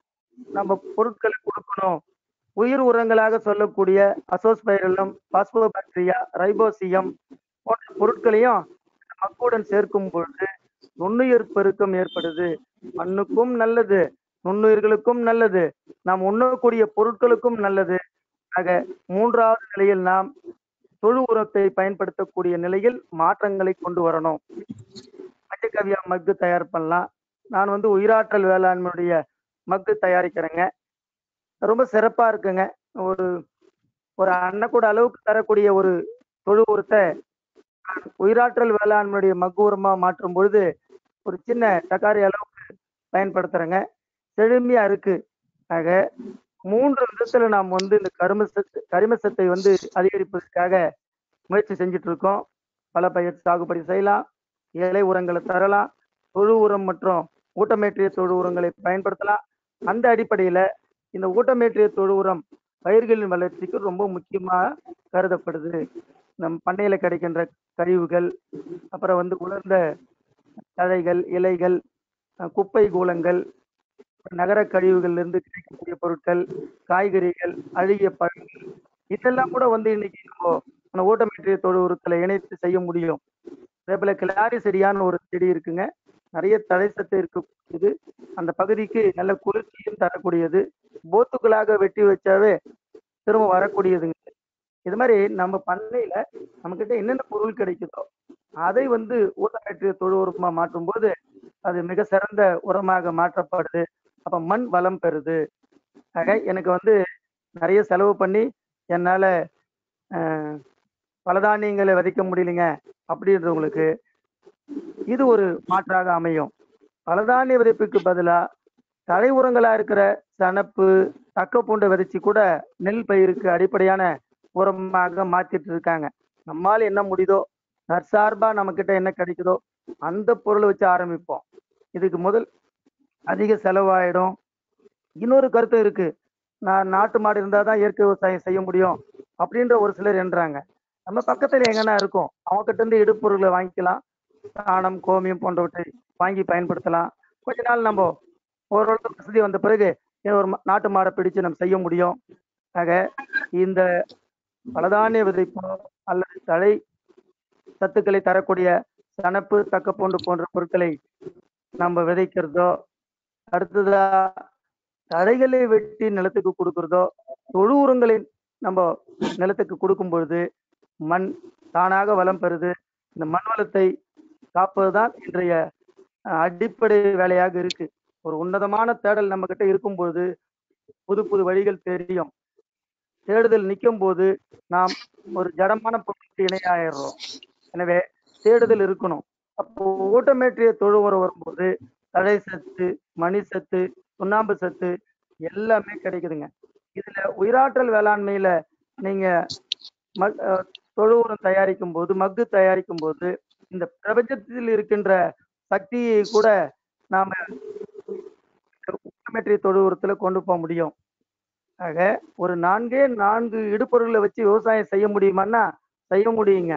நம்ம பொருட்களை கொடுக்கணும். உயிர் உரங்களாக சொல்லக்கூடிய அசோஸ்பைரலம், பாஸ்போபாக்டீரியா, ரைபோசியம் போன்ற பொருட்களையும் மக்குடன் சேர்க்கும் பொழுது நுண்ணுயிர் பெருக்கம் ஏற்படுது. மண்ணுக்கும் நல்லது, நுண்ணுயிர்களுக்கும் நல்லது, நாம் உண்ணக்கூடிய பொருட்களுக்கும் நல்லது. ஆக மூன்றாவது நிலையில் நாம் தொழு உரத்தை பயன்படுத்தக்கூடிய நிலையில் மாற்றங்களை கொண்டு வரணும். பஞ்சகவ்யா மக்கு தயார் பண்ணலாம். நான் வந்து உயிராற்றல் வேளாண்மையுடைய மக்கு தயாரிக்கிறேங்க. ரொம்ப சிறப்பா இருக்குங்க. ஒரு ஒரு அன்னக்கூட அளவுக்கு தரக்கூடிய ஒரு தொழு உரத்தை உயிராற்றல் வேளாண்மையுடைய மக்கு உரமா மாற்றும் பொழுது ஒரு சின்ன தக்காரி அளவுக்கு பயன்படுத்துறேங்க. செழுமையா இருக்கு. ஆக மூன்று விதத்துல நாம் வந்து இந்த கரும சத்து கரிமசத்தை வந்து அதிகரிப்பதற்காக முயற்சி செஞ்சுட்டு இருக்கோம். பல பயிர் சாகுபடி செய்யலாம், இலை உரங்களை தரலாம், தொழு உரம் மற்றும் ஊட்டமேற்றிய தொழு உரங்களை பயன்படுத்தலாம். அந்த அடிப்படையில இந்த ஊட்டமேற்றிய தொழு உரம் பயிர்களின் வளர்ச்சிக்கு ரொம்ப முக்கியமா கருதப்படுது. நம் பண்ணையில கிடைக்கின்ற கழிவுகள், அப்புறம் வந்து உலர்ந்த தழைகள், இலைகள், அஹ் குப்பை கூலங்கள், நகர கழிவுகள்ல இருந்து கிடைக்கக்கூடிய பொருட்கள், காய்கறிகள், அழுகிய பழங்கள், இதெல்லாம் கூட வந்து இன்னைக்கு நம்ம ஊட்டமேற்றிய தொழு உரத்துல இணைத்து செய்ய முடியும். அதே போல கிளாரி செடியான ஒரு செடி இருக்குங்க. நிறைய தழை சத்து இருக்கக்கூடியது, அந்த பகுதிக்கு நல்ல குளிர்ச்சியும் தரக்கூடியது, போத்துக்களாக வெட்டி வச்சாவே திரும்ப வரக்கூடியதுங்க. இது மாதிரி நம்ம பண்ணையில நம்ம கிட்ட என்னென்ன பொருள் கிடைக்குதோ அதை வந்து ஊட்டமேற்றிய தொழு உரமா மாற்றும் போது அது மிக சிறந்த உரமாக மாற்றப்படுது. அப்ப மண் வளம் பெறுது. ஆக எனக்கு வந்து நிறைய செலவு பண்ணி என்னால அஹ், பலதானியங்களை விதைக்க முடியலைங்க அப்படின்றவங்களுக்கு இது ஒரு மாற்றாக அமையும். பலதானிய விதைப்புக்கு பதிலா தழை உரங்களா இருக்கிற சணப்பு, தக்க பூண்டை விதைச்சு கூட நெல் பயிருக்கு அடிப்படையான உரமாக மாத்திட்டு இருக்காங்க. நம்மால என்ன முடியுதோ, தற்சார்பா நம்ம கிட்ட என்ன கிடைக்குதோ அந்த பொருளை வச்சு ஆரம்பிப்போம். இதுக்கு முதல் அதிக செலவாயிடும். இன்னொரு கருத்து இருக்கு, நான் நாட்டு மாடு இருந்தாதான் இயற்கை விவசாயம் செய்ய முடியும் அப்படின்ற ஒரு சிலர் என்றாங்க. நம்ம பக்கத்துல எங்கன்னா இருக்கும், அவங்க கிட்ட இருந்து இடுப்பொருளை வாங்கிக்கலாம். சாணம், கோமியம் போன்றவற்றை வாங்கி பயன்படுத்தலாம். கொஞ்ச நாள் நம்ம ஓரளவுக்கு வசதி வந்த பிறகு ஒரு ம- நாட்டு மாடை பிடிச்சு நம்ம செய்ய முடியும். ஆக இந்த பலதானிய விதைப்போ அல்லது தழை சத்துக்களை தரக்கூடிய சணப்பு, தக்கப்பூண்டு போன்ற பொருட்களை நம்ம விதைக்கிறதோ, அடுத்ததா தழைகளை வெட்டி நிலத்துக்கு கொடுக்கறதோ, தொழு உரங்களை நம்ம நிலத்துக்கு கொடுக்கும் பொழுது மண் தானாக வளம் பெறுது. இந்த மண் வளத்தை காப்பதுதான் இன்றைய அஹ், அடிப்படை வேலையாக இருக்கு. ஒரு உன்னதமான தேடல் நம்ம கிட்ட இருக்கும்போது புது புது வழிகள் தெரியும். தேடுதல் நிற்கும் போது நாம் ஒரு ஜடமான பொருளுக்கு இணையாயிடுறோம். எனவே தேடுதல் இருக்கணும். அப்போ ஊட்டமேற்றிய தொழு உரம் வரும்போது தழை சத்து, மணி சத்து, சுண்ணாம்பு சத்து எல்லாமே கிடைக்குதுங்க. இதுல உயிராற்றல் வேளாண்மையில நீங்க ம- அஹ் தொழு உரம் தயாரிக்கும் போது, மக்கு தயாரிக்கும் போது இந்த பிரபஞ்சத்தில் இருக்கின்ற சக்தியை கூட நாம ஊட்டமேற்றிய தொழு உரத்துல கொண்டு போக முடியும். ஆக ஒரு நான்கே நான்கு இடுபொருள்களை வச்சு விவசாயம் செய்ய முடியுமான்னா செய்ய முடியுங்க.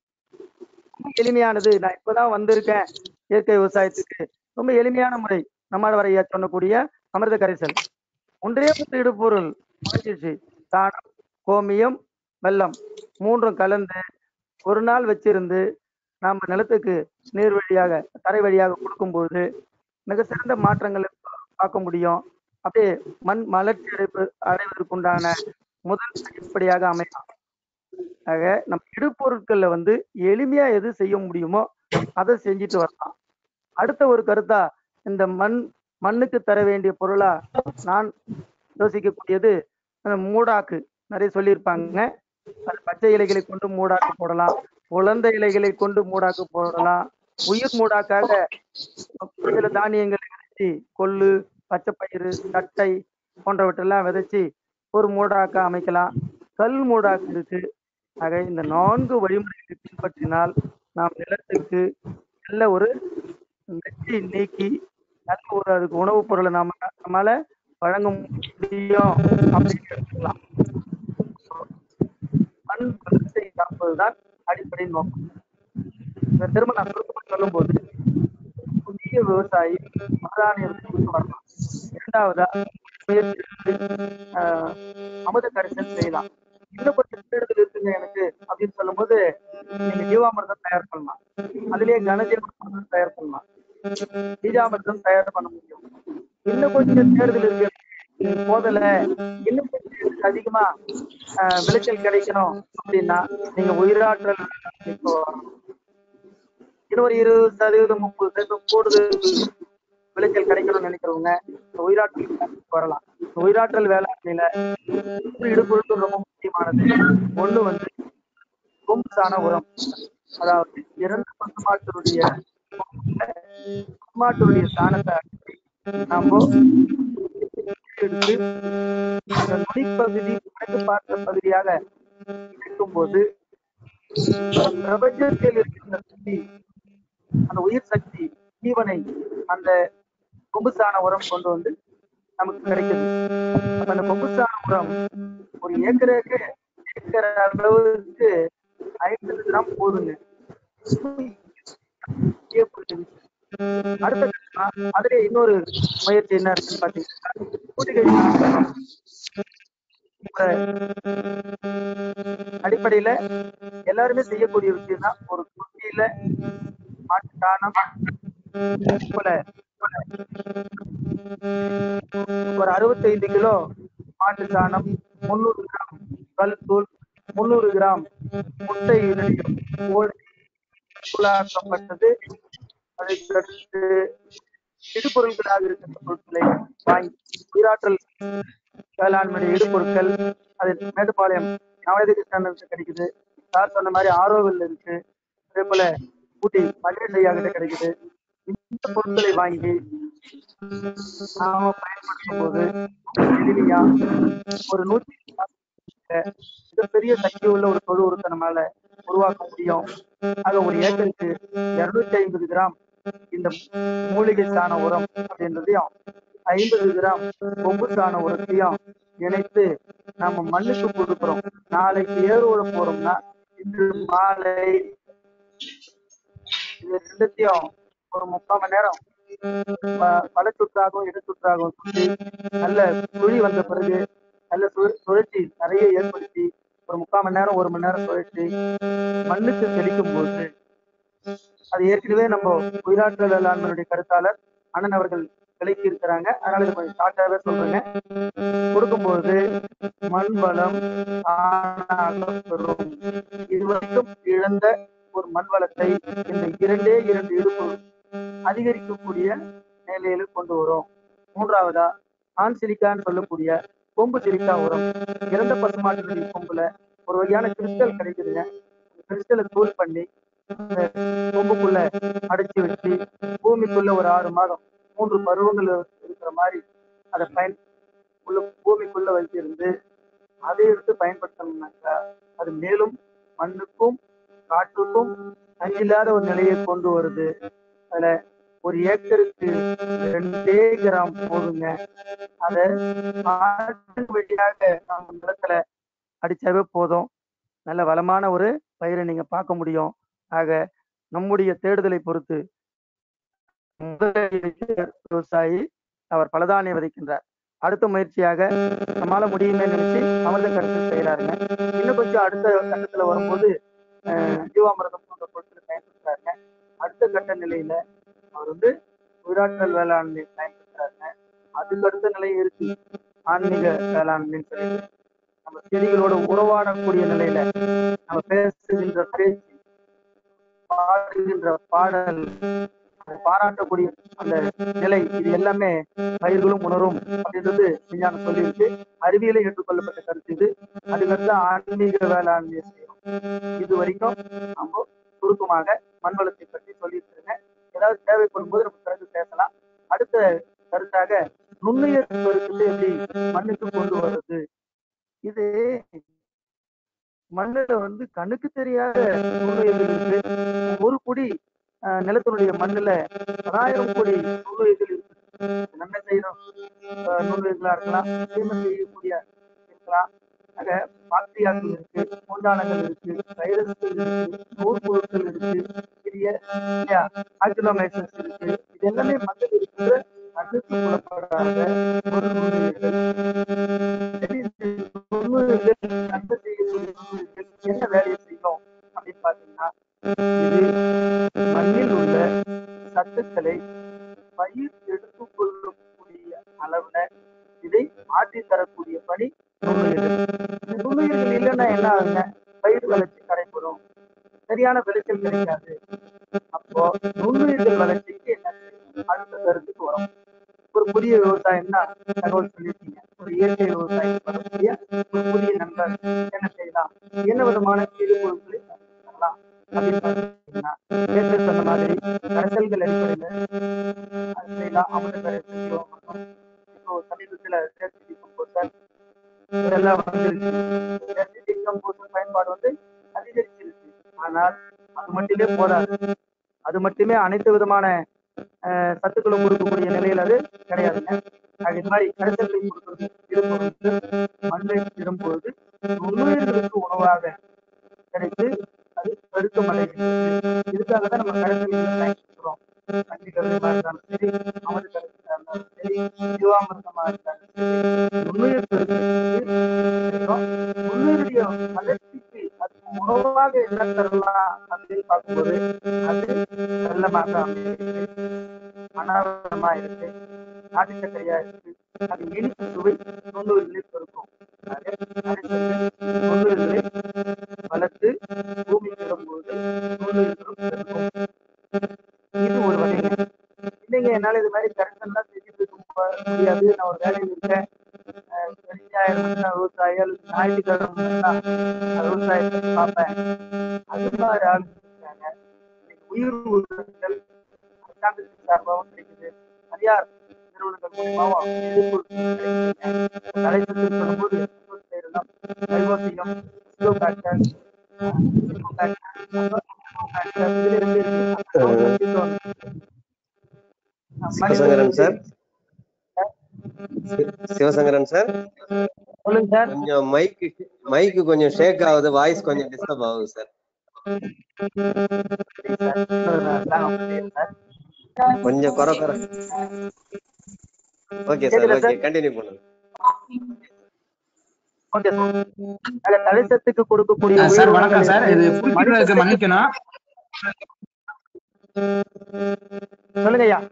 ரொம்ப எளிமையானது. நான் இப்பதான் வந்திருக்கேன் இயற்கை விவசாயத்துக்கு. ரொம்ப எளிமையான முறை. நம்மாழ்வார் ஐயா சொன்னக்கூடிய அமிர்த கரைசல். ஒன்றே பத்து இடுபொருள் முடிஞ்சிச்சு. சாணம், கோமியம், வெல்லம் மூன்றும் கலந்து ஒரு நாள் வச்சிருந்து நாம நிலத்துக்கு நீர் வழியாக தரை வழியாக கொடுக்கும்போது மிக சிறந்த மாற்றங்களை பார்க்க முடியும். அப்படியே மண் மலர்ச்சி அடைப்பு அடைவதற்குண்டான முதல் அடிப்படையாக அமையலாம். ஆக நம்ம இடுபொருட்கள்ல வந்து எளிமையா எது செய்ய முடியுமோ அதை செஞ்சுட்டு வரலாம். அடுத்த ஒரு கருத்தா இந்த மண் மண்ணுக்கு தர வேண்டிய பொருளா நான் யோசிக்கக்கூடியது மூடாக்கு. நிறைய சொல்லியிருப்பாங்க. அது பச்சை இலைகளை கொண்டு மூடாக்கு போடலாம், உலர்ந்த இலைகளை கொண்டு மூடாக்கு போடலாம். உயிர் மூடாக்காக சில தானியங்களை விதைச்சி கொள்ளு, பச்சை பயிறு, தட்டை போன்றவற்றெல்லாம் விதைச்சி ஒரு மூடாக்கா அமைக்கலாம். கல் மூடாக்கு இருக்கு. ஆக இந்த நான்கு வழிமுறைகளை பின்பற்றினால் நாம் நிலத்துக்கு நல்ல ஒரு வெற்றி நீக்கி நல்ல ஒரு அதுக்கு உணவுப் பொருளை நாம நம்மளால வழங்க முடியும் அப்படின்னு எடுத்துக்கலாம். மண் வளத்தை காப்பதுதான் அடிப்படை நோக்கம். திரும்ப நான் சுருக்கமாக சொல்லும் போது புதிய விவசாயி மகாதானியத்தை வரலாம். இரண்டாவதா அமுத கரைசல் செய்யலாம். இன்னும் கொஞ்சம் தேடுதல் இருக்குங்க எனக்கு அப்படின்னு சொல்லும் போது நீங்க ஜீவாமிர்தம் தயார் பண்ணலாம். அதுலயே கனஜீவாமிர்தம் தயார் பண்ணலாம், பீஜாமிர்தம் தயார் பண்ண முடியும். இன்னும் கொஞ்சம் தேடுதல் இருக்கு, போதல இன்னும் கொஞ்சம் அதிகமா விளைச்சல் கிடைக்கணும் அப்படின்னா நீங்க உயிராற்றல் இன்னும் ஒரு இருபது சதவீதம் முப்பது சதவீதம் கூடுதல் விளைச்சல் கிடைக்கணும்னு நினைக்கிறவங்க உயிராற்றல் வரலாம். உயிராற்றல் வேளாண்மையில இடுபொருட்கள் ரொம்ப முக்கியமானது. ஒண்ணு வந்து கொம்பு சாண உரம், அதாவது இறந்த பசுமாட்டுடைய பசுமாட்டுடைய சாணத்தை நாம எடுத்து அந்த நுனிப்பகுதி வடக்கு பார்த்த பகுதியாக இருக்கும் போது பிரபஞ்சத்தில் இருக்கின்ற சக்தி, அந்த உயிர் சக்தி ஜீவனை அந்த கொம்பு சாண உரம் கொண்டு வந்து நமக்கு கிடைக்குது. அப்ப அந்த கொம்பு சாண உரம் ஒரு ஏக்கருக்கு ஏக்கர் அளவுக்கு ஐம்பது கிராம் போதுங்க. அடுத்த அதுல இன்னொரு முயற்சி என்ன இருக்குன்னு பாத்தீங்கன்னா அடிப்படையில எல்லாருமே செய்யக்கூடிய விஷயம் தான். ஒரு குட்டியில மாட்டு சாணம் போல ஒரு அறுபத்தி ஐந்து கிலோ மாட்டு சாணம், முன்னூறு கிராம் கல் தூள், முன்னூறு கிராம் முட்டை உருளாக்கப்பட்டது. அதை இடுபொருட்களாக இருக்கின்ற பொருட்களை வாங்கி உயிராற்றல் வேளாண்மை இடுபொருட்கள் அது மேட்டுப்பாளையம் நவநீத கிருஷ்ணன் கிடைக்குது. சார் சொன்ன மாதிரி ஆரோவில் இருக்கு. அதே போல ஊட்டி மல்லிகை ஐயா கிட்ட கிடைக்குது. இந்த பொருட்களை வாங்கி நாம பயன்படுத்தும் போது எளிமையா ஒரு நூற்றி மிகப்பெரிய சக்தி உள்ள ஒரு தொழு உரத்தை நம்மளால உருவாக்க முடியும். ஆக ஒரு ஏக்கருக்கு இருநூத்தி ஐம்பது கிராம் இந்த மூலிகை சாண உரம் அப்படின்றதையும் ஐம்பது கிராம் கொம்பு சாண உரத்தையும் இணைத்து நம்ம மண்ணுக்கு கொடுக்குறோம். நாளைக்கு ஏறு உர போறோம்னா இன்று மாலை இது ரெண்டுத்தையும் ஒரு முக்கால் மணி நேரம் பல சுற்றாகவும் இட சுற்றாகவும் சுற்றி நல்ல குழி வந்த பிறகு நல்ல சுழற்சி நிறைய ஏற்படுத்தி ஒரு முக்கால் மணி நேரம் ஒரு மணி நேரம் சுழற்சி மண்ணுக்கு தெளிக்கும் போது அது ஏற்கனவே நம்ம உயிராற்றல் வேளாண்மையுடைய கருத்தாளர் அண்ணன் அவர்கள் விலைக்கு இருக்கிறாங்க. அதனால இது கொஞ்சம் ஷார்ட்டாவே சொல்றேங்க. கொடுக்கும்போது மண் வளம் பெறும். இதுவரைக்கும் இழந்த ஒரு மண் வளத்தை இந்த இரண்டே இரண்டு இடுப்பு அதிகரிக்கக்கூடிய நிலையில கொண்டு வரும். மூன்றாவதா ஆண் சிலிக்கான்னு சொல்லக்கூடிய கொம்பு சிலிக்கா உரம். இறந்த பசுமாட்டினுடைய கொம்புல ஒரு வகையான கிறிஸ்டல் கிடைக்குதுங்க. கிறிஸ்டலை தூள் பண்ணி கொம்புக்குள்ள அடைச்சி வச்சு பூமிக்குள்ள ஒரு ஆறு மாதம் மூன்று பருவங்கள் இருக்கிற மாதிரி அதை பயன் உள்ள பூமிக்குள்ள வச்சிருந்து அதை எடுத்து பயன்படுத்தணும்னாக்கா அது மேலும் மண்ணுக்கும் காற்றுக்கும் அஞ்சில்லாத ஒரு நிலையை கொண்டு வருது. அதுல ஒரு ஏக்கருக்கு ரெண்டே கிராம் போதுங்க. அதை வழியாக நம்ம நிலத்துல அடிச்சாவே போதும். நல்ல வளமான ஒரு பயிரை நீங்க பார்க்க முடியும். ஆக நம்முடைய தேடுதலை பொறுத்து விவசாயி அவர் பலதானியம் விதைக்கின்றார். அடுத்த முயற்சியாக நம்மளால முடியுமே நினைச்சு அமிர்த கருத்து செய்யறாருங்க. இன்னும் கொஞ்சம் அடுத்த கட்டத்துல வரும்போது ஜீவாமிரதம் போன்ற பொருட்களை பயன்படுத்துறாருங்க. அடுத்த கட்ட நிலையில அவர் வந்து உயிராற்றல் வேளாண்மை பயன்படுத்துறாருங்க. அதுக்கு அடுத்த நிலை இருக்கு ஆன்மீக வேளாண்மைன்னு சொல்லிட்டு நம்ம செடிகளோட உறவாடக்கூடிய நிலையில நம்ம பேசுகின்ற பேச்சு, பாடுகின்ற பாடல், பாராட்டக்கூடிய அந்த நிலை, இது எல்லாமே பயிர்களும் உணரும் அப்படின்றது விஞ்ஞானம் சொல்லியிருக்கு. அறிவியலை ஏற்றுக்கொள்ளப்பட்ட கருத்து இது. அதுக்கடுத்து ஆன்மீக வேளாண்மை செய்யணும். இது வரைக்கும் நம்ம சுருக்கமாக மண்வளத்தை பற்றி சொல்லியிருக்கிறேங்க. ஏதாவது தேவைப்படும் போது நம்ம பிறகு பேசலாம். அடுத்த கருத்தாக நுண்ணுயிர் பெருக்கத்தை எப்படி மண்ணுக்கு கொண்டு வருது. இது மண்ணுல வந்து கண்ணுக்கு தெரியாத நுண்ணுயிர்கள் இருக்கு. ஒரு குடி நிலத்தினுடைய மண்ணுல பலாயிரம் கோடி நுண்ணுயிர்கள் இருக்கு. நன்மை செய்யணும் நுண்ணுயிர்களா இருக்கலாம், தீமை செய்யக்கூடிய இருக்கலாம். ஆக பாக்டீரியாக்கள் இருக்கு, பூஞ்சானங்கள் இருக்கு, வைரஸ்கள் இருக்கு, நூற்புழுக்கள் இருக்கு, சிறிய ஆக்டினோமைசஸ் இருக்கு. இது எல்லாமே மண்ணில் இருக்கிற கண்ணுக்கு புலப்படாத ஒரு நுண்ணுயிர்கள். நன்மை செய்யக்கூடிய நுண்ணுயிர்கள் என்ன வேலையை செய்யும் அப்படின்னு பாத்தீங்கன்னா, இது மண்ணில் உள்ள சத்துக்களை பயிர் எடுத்துக்கொள்ளக்கூடிய அளவுல இதை மாற்றி தரக்கூடிய பணி நுண்ணுயிர்கள். நுண்ணுயிர்கள் இல்லைன்னா என்ன ஆகுங்க, பயிர் வளர்ச்சி தடைப்படும், சரியான விளைச்சல் கிடைக்காது. அப்போ நுண்ணுயிர்கள் வளர்ச்சிக்கு என்ன செய்யும், அடுத்த கருத்துக்கு வரும். ஒரு புதிய விவசாயம்னா தகவல் சொல்லியிருக்கீங்க. ஒரு இயற்கை விவசாயம் வரக்கூடிய ஒரு புதிய நண்பர் என்ன செய்யலாம், என்ன விதமான சிறுபொருட்களை பண்ணலாம் அப்படின்னு பார்த்தீங்கன்னா, ஏற்கனவே சொன்ன மாதிரி கரைசல்கள் அடிப்படையில் அது செய்யலாம். அமிர்த கரைசல், ஜீவாமிர்தம், இப்போ சமீபத்தில் செயற்கை டிகம்போசர் இதெல்லாம் வந்துருச்சு. செயற்கை டிகம்போசர் பயன்பாடு வந்து அதிகரிச்சிருக்கு. ஆனால் அது மட்டுமே போதாது. அது மட்டுமே அனைத்து விதமான சத்துக்களும் கொடுக்கக்கூடிய நிலையில் அது கிடையாதுங்க. அது மாதிரி கரைசல்களை கொடுக்கிறது திருப்பொழுது மண்ணை திரும்பொழுது நுண்ணுயிர்களுக்கு உணவாக கிடைத்து அது பெருக்கம் அடைகிறது. இதுக்காக தான் நம்ம கரைசல்களை பயன்படுத்துறோம். கஞ்சி கருதமா இருந்தாலும் சரி, அமது கரைசலா இருந்தாலும் சரி, ஜீவாமிர்தமா இருந்தாலும் சரி, நுண்ணுயிர் நுண்ணுயிரிய வளர்ச்சிக்கு அது உணவாக என்ன தரலாம் அப்படின்னு பார்க்கும்போது அது வெள்ளமாக அமையிருக்கு, அனாவரமா இருக்கு, நாட்டு சர்க்கரையா இருக்கு. அது இனிப்பு சுவை நுண்ணுயிர்களை பெருக்கும். நுண்ணுயிர்களை வளர்த்து பூமிக்கு இடும்போது நுண்ணுயிர்களும் பெருக்கும். இது ஒரு வகைங்க. இல்லைங்க, என்னால இது மாதிரி கரெக்டெல்லாம் செஞ்சுட்டு இருக்க முடியாது, நான் ஒரு வேலையில் இருக்கேன், விவசாயி அல்லது ஞாயிற்றுக்கிழமை விவசாயத்தை பார்ப்பேன், அது மாதிரி ஆள் இருக்காங்க. உயிர் உரங்கள் அரசாங்கத்தின் சார்பாகவும் கிடைக்குது, தனியார் நிறுவனங்கள் மூலமாகவும் தலைச்சத்து சொல்லும்போது செய்யலாம். ரைபோசியம்,
சிவசங்கரன் சார், சிவசங்கரன் சார்
சொல்லுங்க சார்.
கொஞ்சம் மைக் மைக் கொஞ்சம் ஷேக் ஆகுது, வாய்ஸ் கொஞ்சம் டிஸ்டர்ப் ஆகுது சார். கொஞ்சம் குறை குறை. ஓகே சார், ஓகே, கண்டினியூ பண்ணுங்க.
தலைச்சத்துக்கு கொடுக்கக்கூடிய
சார் வணக்கம் சார், இது குறிப்பிட்டதுக்கு மன்னிக்கணும்.
சொல்லுங்க ஐயா,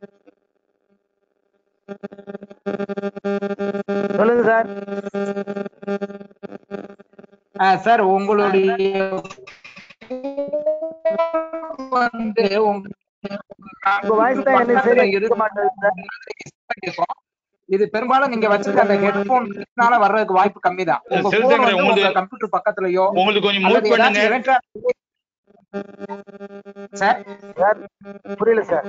சொல்லுங்க சார்.
சார் உங்களுடைய வந்து
உங்க வாய்ஸ் தான் என்ன சரியா இருக்க மாட்டேங்குது சார்.
இது பெரும்பாலும் நீங்க வச்சிருக்க அந்த ஹெட்போன்னால வர்றதுக்கு வாய்ப்பு கம்மி தான். உங்க கம்ப்யூட்டர் பக்கத்துலயோ
உங்களுக்கு கொஞ்சம் மூவ் பண்ணுங்க
சார். புரியல சார்.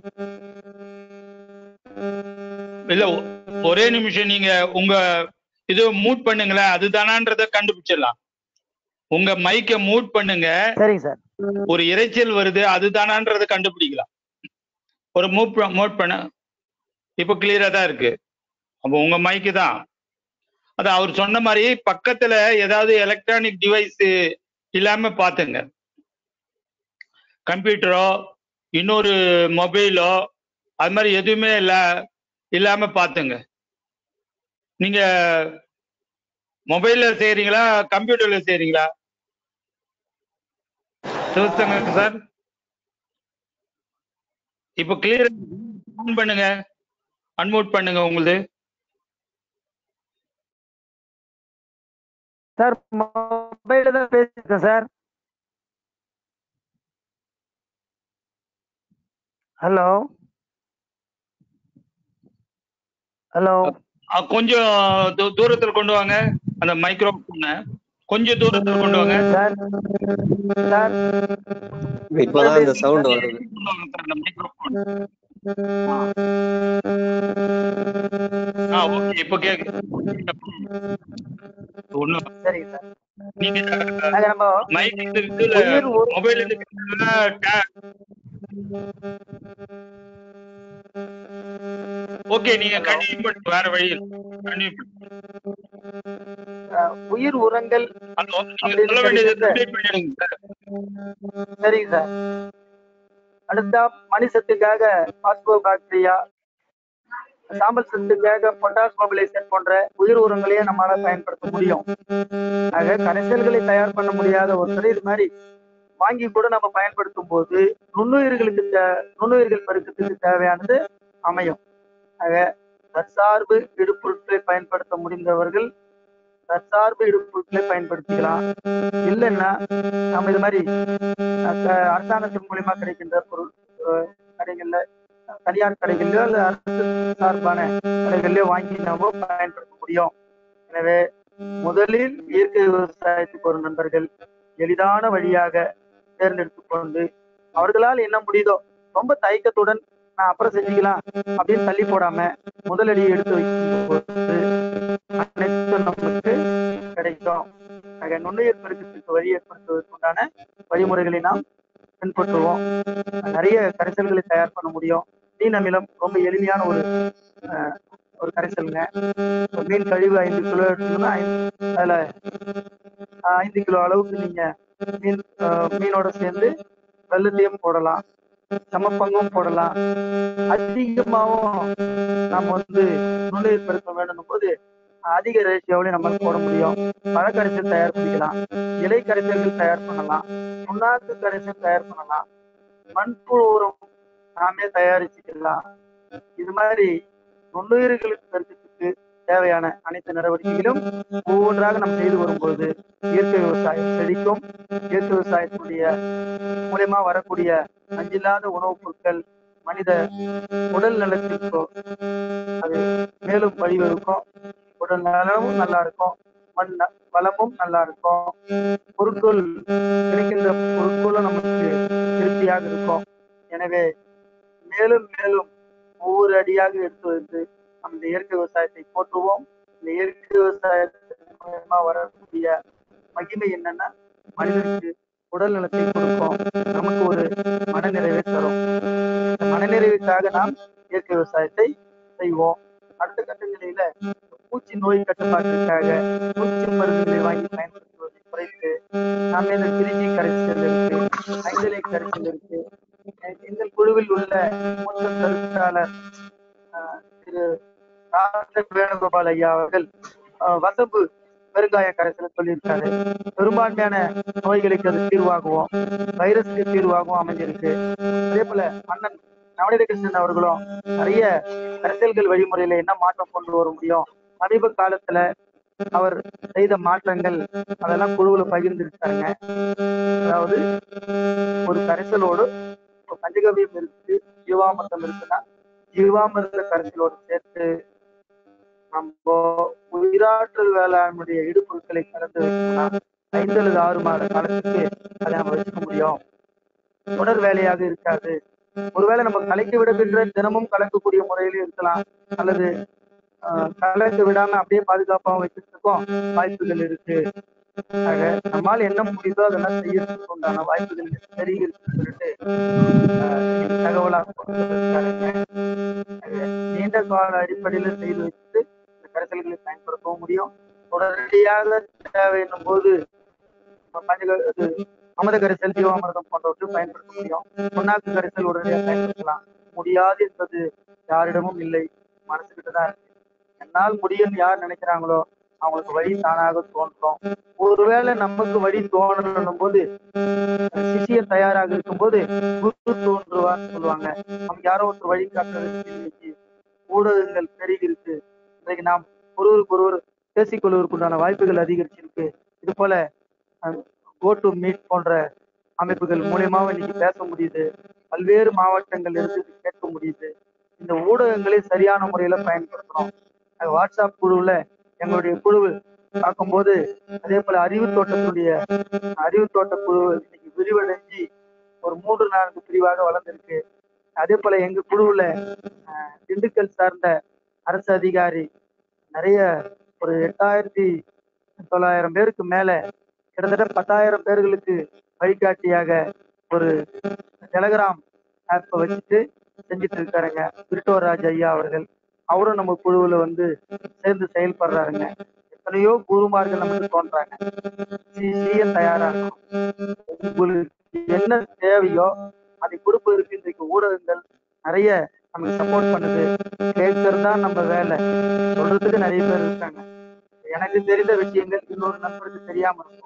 இல்ல ஒரே நிமிஷம், நீங்க உங்க இது மூட் பண்ணுங்களேன், அதுதானான்றத கண்டுபிடிச்சிடலாம். உங்க மைக்க மூட் பண்ணுங்க.
சரிங்க சார்.
ஒரு இறைச்சல் வருது, அதுதானான்றத கண்டுபிடிக்கலாம். ஒரு மூட் மூட் பண்ண இப்ப கிளியரா தான் இருக்கு. அப்போ உங்க மைக்கு தான். அது அவர் சொன்ன மாதிரி பக்கத்துல ஏதாவது எலக்ட்ரானிக் டிவைஸ் இல்லாம பாத்துங்க. கம்ப்யூட்டரோ இன்னொரு மொபைலோ அது மாதிரி எதுவுமே இல்ல இல்லாம பாத்துங்க. நீங்க மொபைல்ல செய்றீங்களா கம்ப்யூட்டர்ல செய்றீங்களா சிவசங்கர் சார்? இப்ப கிளியர் பண்ணுங்க, அன்மியூட் பண்ணுங்க உங்களுது.
சார் மொபைல்ல தான் பேசிருக்கேன் சார். ஹலோ ஹலோ
கொஞ்சம் தூ- தூரத்துல கொண்டு வாங்க அந்த மைக்ரோஃபோனை, கொஞ்சம் தூரத்துல கொண்டு வாங்க
சார். சார்
இப்பதான் அந்த சவுண்ட் வருது.
கொண்டு வாங்க சார் அந்த மைக்ரோஃபோன். ஆ ஓகே, இப்போ கேக்குது. ஒண்ணும்
சரிங்க சார்.
நீங்க
அது நம்ம
மைக் இதுல
உயிர் ஒரு-
மொபைல் இதுல ஓகே, நீங்க கண்டினியூ பண்ணுங்க, வேற வழி கண்டினியூ பண்ணுங்க.
அஹ், உயிர் உரங்கள்
அது வந்து நீங்க சொல்ல வேண்டியது கம்ப்ளீட் பண்ணிடுங்க சார்.
சரிங்க சார். அடுத்தா மணி சத்துக்காக பாஸ்போ பாக்டீரியா, சாம்பல் சத்துக்காக பொட்டாஸ் மொபிலைசேட் போன்ற உயிர் உரங்களையே நம்மளால பயன்படுத்த முடியும். ஆக கரைசல்களை தயார் பண்ண முடியாத ஒரு தொழில் மாதிரி வாங்கி கூட நம்ம பயன்படுத்தும் போது நுண்ணுயிர்களுக்கு தே- நுண்ணுயிர்கள் பெருக்கத்துக்கு தேவையானது அமையும். ஆக தற்சார்பு இடுபொருட்களை பயன்படுத்த முடிந்தவர்கள் தற்சார்பு இடுபொருட்களை பயன்படுத்திக்கலாம். இல்லைன்னா நம்ம இது மாதிரி அஹ், க- அரசாங்கத்தின் மூலியமா கிடைக்கின்ற பொருள் அஹ், கடைகள்ல தனியார் கடைகள்லயோ அல்ல அரசு சார்பான கடைகள்லயோ வாங்கி நம்ம பயன்படுத்த முடியும். எனவே முதலில் இயற்கை விவசாயத்துக்கு ஒரு நண்பர்கள் எளிதான வழியாக தேர்ந்தெடுத்துக் கொண்டு அவர்களால் என்ன முடியுதோ ரொம்ப தயக்கத்துடன் நான் அப்புறம் செஞ்சுக்கலாம் அப்படின்னு தள்ளி போடாம முதலடியை எடுத்து வைக்கும்போது அனைத்தும் நமக்கு கிடைக்கும். ஆக நுண்ணுயிர் பெருக்கத்திற்கு வழி ஏற்படுத்துவதற்கு உண்டான வழிமுறைகளை நாம் பின்பற்றுவோம். நிறைய கரைசல்களை தயார் பண்ண முடியும். மீன் அமிலம் ரொம்ப எளிமையான ஒரு அஹ், ஒரு கரைசலுங்க. ஒரு மீன் கழிவு ஐந்து கிலோ எடுத்தோம்னா ஐந்து- அதுல அஹ், ஐந்து கிலோ அளவுக்கு நீங்க மீன் அஹ், மீனோட சேர்ந்து வெள்ளத்தையும் போடலாம், சமப்பங்கும் போடலாம். அதிகமாகவும் நம்ம வந்து நுண்ணுயிர் பெருக்கம் வேணும் போது அதிக ரேஷியோவிலையும் நம்ம போட முடியும். பழக்கரைசல் தயார் பண்ணிக்கலாம், இலை கரைசல்கள் தயார் பண்ணலாம், புண்ணாக்கு கரைசல் தயார் பண்ணலாம், மண்புழு உரம் நாமே தயாரிச்சுக்கலாம். இது மாதிரி நுண்ணுயிர்களுக்கு பெருக்கத்துக்கு தேவையான அனைத்து நடவடிக்கைகளும் ஒவ்வொன்றாக நாம் செய்து வரும்போது இயற்கை விவசாயம் செழிக்கும். இயற்கை விவசாயத்துடைய மூலயமா வரக்கூடிய நஞ்சில்லாத உணவுப் பொருட்கள் மனித உடல் நலத்திற்கோ அது மேலும் வழிவகுக்கும். உடல் நலமும் நல்லா இருக்கும், மண் ந- வளமும் நல்லா இருக்கும், பொருட்கள் கிடைக்கின்ற பொருட்களும் நமக்கு திருப்தியாக இருக்கும். எனவே மேலும் மேலும் ஒவ்வொரு அடியாக எடுத்து வந்து நம்ம இந்த இயற்கை விவசாயத்தை போற்றுவோம். இந்த இயற்கை விவசாயத்தின் மூலமா வரக்கூடிய மகிமை என்னன்னா மனிதனுக்கு உடல் நலத்தை கொடுக்கும், நமக்கு ஒரு மனநிறைவை தரும். இந்த மனநிறைவுக்காக நாம் இயற்கை விவசாயத்தை செய்வோம். அடுத்த கட்ட நிலையில பூச்சி நோய் கட்டுப்பாட்டிற்காக பூச்சி மருந்துகளை வாங்கி பயன்படுத்துவதை குறைத்து நாம இந்த திருச்சி கரைசல் இருக்கு, ஐந்தலை கரைசல் இருக்கு. எங்கள் குழுவில் உள்ள மூத்த கருத்தாளர் அஹ், திரு ராஜ வேணுகோபால் ஐயா அவர்கள் அஹ், வசம்பு பெருங்காய கரைசலை சொல்லியிருக்காரு. பெரும்பான்மையான நோய்களுக்கு அது தீர்வாகவும் வைரஸ்க்கு தீர்வாகவும் அமைஞ்சிருக்கு. அதே போல அண்ணன் நவநீத கிருஷ்ணன் அவர்களும் நிறைய கரைசல்கள் வழிமுறையில என்ன மாற்றம் கொண்டு வர முடியும் சமீப காலத்துல அவர் செய்த மாற்றங்கள் அதெல்லாம் குழுவுல பகிர்ந்துருக்காங்க. அதாவது ஒரு கரைசலோடு இப்போ பஞ்சகவியம் இருக்கு, ஜீவாமிர்தம் இருக்குன்னா ஜீவாமிர்த கரைசலோடு சேர்த்து நம்ம உயிராற்றல் வேளாண்மையுடைய இடுபொருட்களை கலந்து வைக்கணும்னா ஐந்து அல்லது ஆறு மாத காலத்துக்கு அதை நம்ம வச்சுக்க முடியும். தொடர் வேலையாக இருக்காது. ஒருவேளை நம்ம கலக்கி விடுகின்ற தினமும் கலக்கக்கூடிய முறையிலும் இருக்கலாம், அல்லது ஆஹ், கலக்க விடாம அப்படியே பாதுகாப்பாக வைக்கிறதுக்கும் வாய்ப்புகள் இருக்கு. ஆக நம்மால் என்ன முடியுதோ அதெல்லாம் செய்யறதுக்கு உண்டான வாய்ப்புகள் சரி இருக்குன்னு சொல்லிட்டு ஆஹ், இன்னைக்கு தகவலாக கொடுத்திருக்காருங்க. ஆக, நீண்ட கால அடிப்படையில செய்து வைத்து இந்த கரைசல்களை பயன்படுத்தவும் முடியும். தொடர்ச்சியாக தேவை என்னும் போது பஞ்சக இது அமிர்த கரைசல், ஜீவாமிர்தம் போன்றவற்றை பயன்படுத்த முடியும். புண்ணாக்கு கரைசல் உடனடியாக பயன்படுத்தலாம். முடியாது என்பது யாரிடமும் இல்லை, மனசுக்கிட்டதான் இருக்கு. என்னால் முடியும்னு யார் நினைக்கிறாங்களோ அவங்களுக்கு வழி தானாக தோன்றும். ஒருவேளை நமக்கு வழி தோணணும் போது சிஷியன் தயாராக இருக்கும் போது குரு தோன்றுவான்னு சொல்லுவாங்க. நமக்கு யாரோ ஒருத்தர் வழி காட்டுறதுக்கு ஊடகங்கள் பெருகி இருக்கு. இன்றைக்கு நாம் ஒருவருக்கு ஒருவர் பேசிக்கொள்வதற்குண்டான வாய்ப்புகள் அதிகரிச்சிருக்கு. இது போல கோ டு மீட் போன்ற அமைப்புகள் மூலியமாக இன்னைக்கு பேச முடியுது. பல்வேறு மாவட்டங்கள் இருந்து கேட்க முடியுது. இந்த ஊடகங்களை சரியான முறையில பயன்படுத்தணும். வாட்ஸ்அப் குழுவுல எங்களுடைய குழு பார்க்கும்போது அதே போல அறிவு தோட்டத்துடைய அறிவு தோட்ட குழு இன்னைக்கு விரிவடைஞ்சு ஒரு மூன்று நான்கு பிரிவாக வளர்ந்திருக்கு. அதே போல எங்க குழுவுல திண்டுக்கல் சார்ந்த அரசு அதிகாரி நிறைய ஒரு எட்டாயிரத்தி தொள்ளாயிரம் பேருக்கு மேல கிட்டத்தட்ட பத்தாயிரம் பேர்களுக்கு வழிகாட்டியாக ஒரு டெலகிராம் ஆப்பை வச்சுட்டு செஞ்சுட்டு இருக்காருங்க கிருஷ்ணராஜ் ஐயா அவர்கள். அவரும் நம்ம குழுவுல வந்து சேர்ந்து செயல்படுறாருங்க. எத்தனையோ குருமார்கள் நமக்கு தோன்றாங்க. தயாரா உங்களுக்கு என்ன தேவையோ அதை கொடுப்பதற்கு இன்றைக்கு ஊடகங்கள் நிறைய நமக்கு சப்போர்ட் பண்ணுது. கேட்கறது தான் நம்ம வேலை, சொல்றதுக்கு நிறைய பேர் இருக்காங்க. எனக்கு தெரிந்த விஷயங்கள் இன்னொரு நண்பருக்கு தெரியாம இருக்கும்,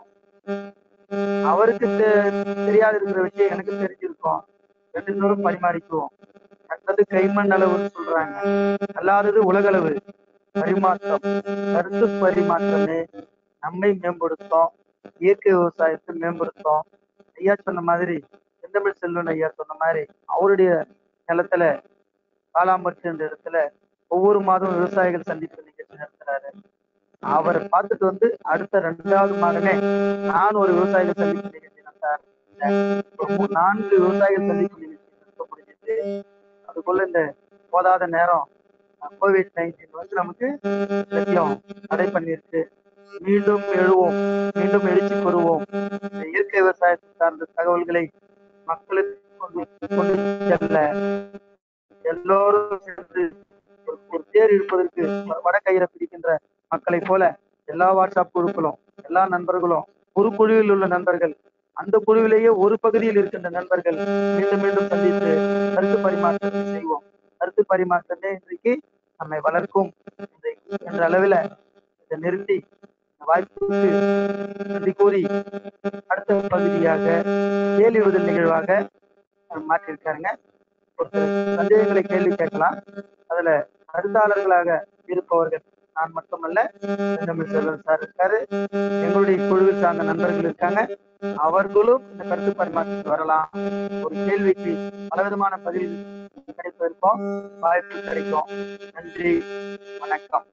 அவருக்கு தெரியாத இருக்கிற விஷயம் எனக்கு தெரிஞ்சிருக்கும். ரெண்டு பேரும் பரிமாறிக்குவோம். கண்டது கைமண் அளவுன்னு சொல்றாங்க, அல்லாதது உலகளவு பரிமாற்றம். கருத்து பரிமாற்றமே நம்மை மேம்படுத்தும், இயற்கை விவசாயத்தை மேம்படுத்தும். ஐயா சொன்ன மாதிரி, செந்தமிழ் செல்வன் ஐயா சொன்ன மாதிரி, அவருடைய நிலத்துல காலாம்பட்டு என்ற இடத்துல ஒவ்வொரு மாதம் விவசாயிகள் சந்திப்பு நிகழ்ச்சி நடத்துறாரு. அவரை பார்த்துட்டு வந்து அடுத்த ரெண்டாவது மாதமே நான் ஒரு விவசாயிகள் சந்திப்பு நிகழ்ச்சி நடத்த நான்கு விவசாயிகள் சந்திப்பு நிகழ்ச்சி நடத்த முடிஞ்சது. அதுக்குள்ள இந்த போதாத நேரம் கோவிட் நைன்டீன் வந்து நமக்கு சத்தியம் தடை பண்ணிருக்கு. மீண்டும் எழுவோம், மீண்டும் எழுச்சி பெறுவோம். இந்த இயற்கை விவசாயத்தை சார்ந்த தகவல்களை மக்களுக்கு கொண்டு கொண்டு செல்ல எல்லோரும் சேர்ந்து ஒரு தேர் இருப்பதற்கு வடக்கயிறை பிடிக்கின்ற மக்களை போல எல்லா வாட்ஸ்அப் குழுக்களும் எல்லா நண்பர்களும் ஒரு குழுவில் உள்ள நண்பர்கள் அந்த குழுவிலேயே ஒரு பகுதியில் இருக்கின்ற நண்பர்கள் மீண்டும் மீண்டும் சந்தித்து கருத்து பரிமாற்றத்தை செய்வோம். கருத்து பரிமாற்றமே இன்றைக்கு நம்மை வளர்க்கும் என்ற அளவில் இதை நிறுத்தி வாய்ப்புக்கு நன்றி கூறி அடுத்த பகுதியாக கேள்வி பதில் நிகழ்வாக மாற்றியிருக்காருங்க. ஒரு சந்தேகங்களை கேள்வி கேட்கலாம். அதுல கருத்தாளர்களாக இருப்பவர்கள் நான் மட்டுமல்ல, செந்தமிழ் செல்வன் சார் இருக்காரு, எங்களுடைய குழுவில் சார்ந்த நண்பர்கள் இருக்காங்க. அவர்களும் இந்த கருத்து பரிமாற்றத்துக்கு வரலாம். ஒரு கேள்விக்கு பலவிதமான பதில் கிடைப்பதற்கும் வாய்ப்பு கிடைக்கும். நன்றி, வணக்கம்.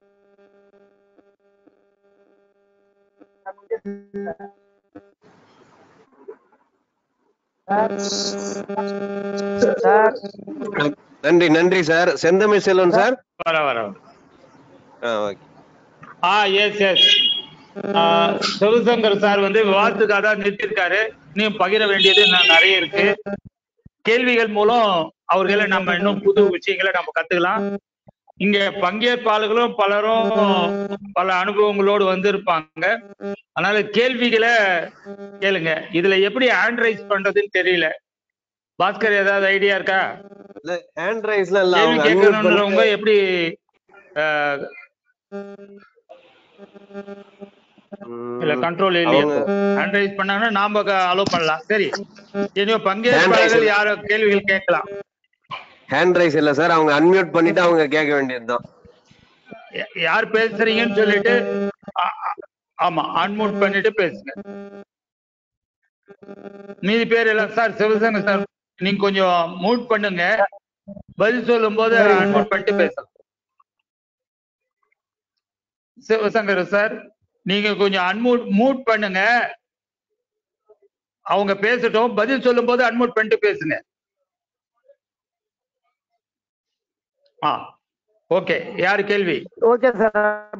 சார்
நன்றி நன்றி சார். செந்தமிழ் செல்வன் சார்
வர வர
ஓகே.
ஆ எஸ் எஸ் சிவசங்கர் சார் வந்து விவாதத்துக்காக தான் நிறுத்திருக்காரு. இன்னும் பகிர வேண்டியது நிறைய இருக்கு. கேள்விகள் மூலம் அவர்களை நம்ம இன்னும் புது விஷயங்களை நம்ம கத்துக்கலாம். இங்க பங்கேற்பாளர்களும் பலரும் பல அனுபவங்களோடு வந்து இருப்பாங்க. அதனால கேள்விகளை கேளுங்க. இதுல எப்படி ஹேண்ட் ரைஸ் பண்றதுன்னு தெரியல. பாஸ்கர் ஏதாவது ஐடியா இருக்கா?
ஹேண்ட் ரைஸ்ல இல்ல,
கேள்வி கேட்கணும்ன்றவங்க எப்படி இல்ல கண்ட்ரோல் இல்லையா? ஹேண்ட் ரைஸ் பண்ணாங்கன்னா நாம அலோ பண்ணலாம். சரி, இனியோ பங்கேற்பாளர்கள் யாரோ கேள்விகள் கேட்கலாம்.
ஹேண்ட் ரைஸ் இல்ல சார், அவங்க அன்மியூட் பண்ணிட்டு அவங்க கேட்க வேண்டியதுதான்.
யார் பேசுறீங்கன்னு சொல்லிட்டு ஆமா அன்மியூட் பண்ணிட்டு பேசுங்க. மீதி பேர் எல்லாம் சார் சிவசங்கர் சார் நீங்க கொஞ்சம் மியூட் பண்ணுங்க, பதில் சொல்லும் போது அன்மியூட் பண்ணிட்டு பேசலாம். சிவசங்கர் சார் நீங்க கொஞ்சம் அன்மியூட் மியூட் பண்ணுங்க, அவங்க பேசட்டும், பதில் சொல்லும் போது அன்மியூட் பண்ணிட்டு பேசுங்க. ஆ ஓகே. யாரு கேள்வி?
Okay sir.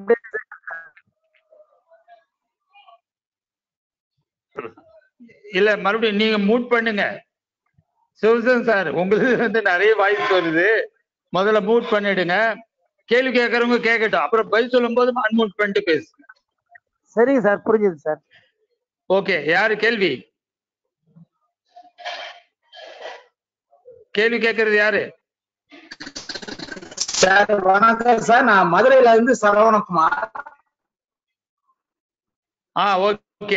இல்ல மறுபடியும் நீங்க மியூட் பண்ணுங்க. சிவசன் சார் உங்களுக்கு வந்து நிறைய வாய்ஸ் வருது, முதல்ல மியூட் பண்ணிடுங்க. கேள்வி கேட்கறவங்க கேட்கட்டும், அப்புறம் பதில் சொல்லும் போது அன்மியூட் பண்ணிட்டு பேசுங்க.
சரிங்க சார், புரிஞ்சுது சார்.
ஓகே. யாரு கேள்வி? கேள்வி கேட்கறது யாரு?
சார் வணக்கம் சார், நான் மதுரையில இருந்து சரவணகுமார்.
ஆ ஓகே,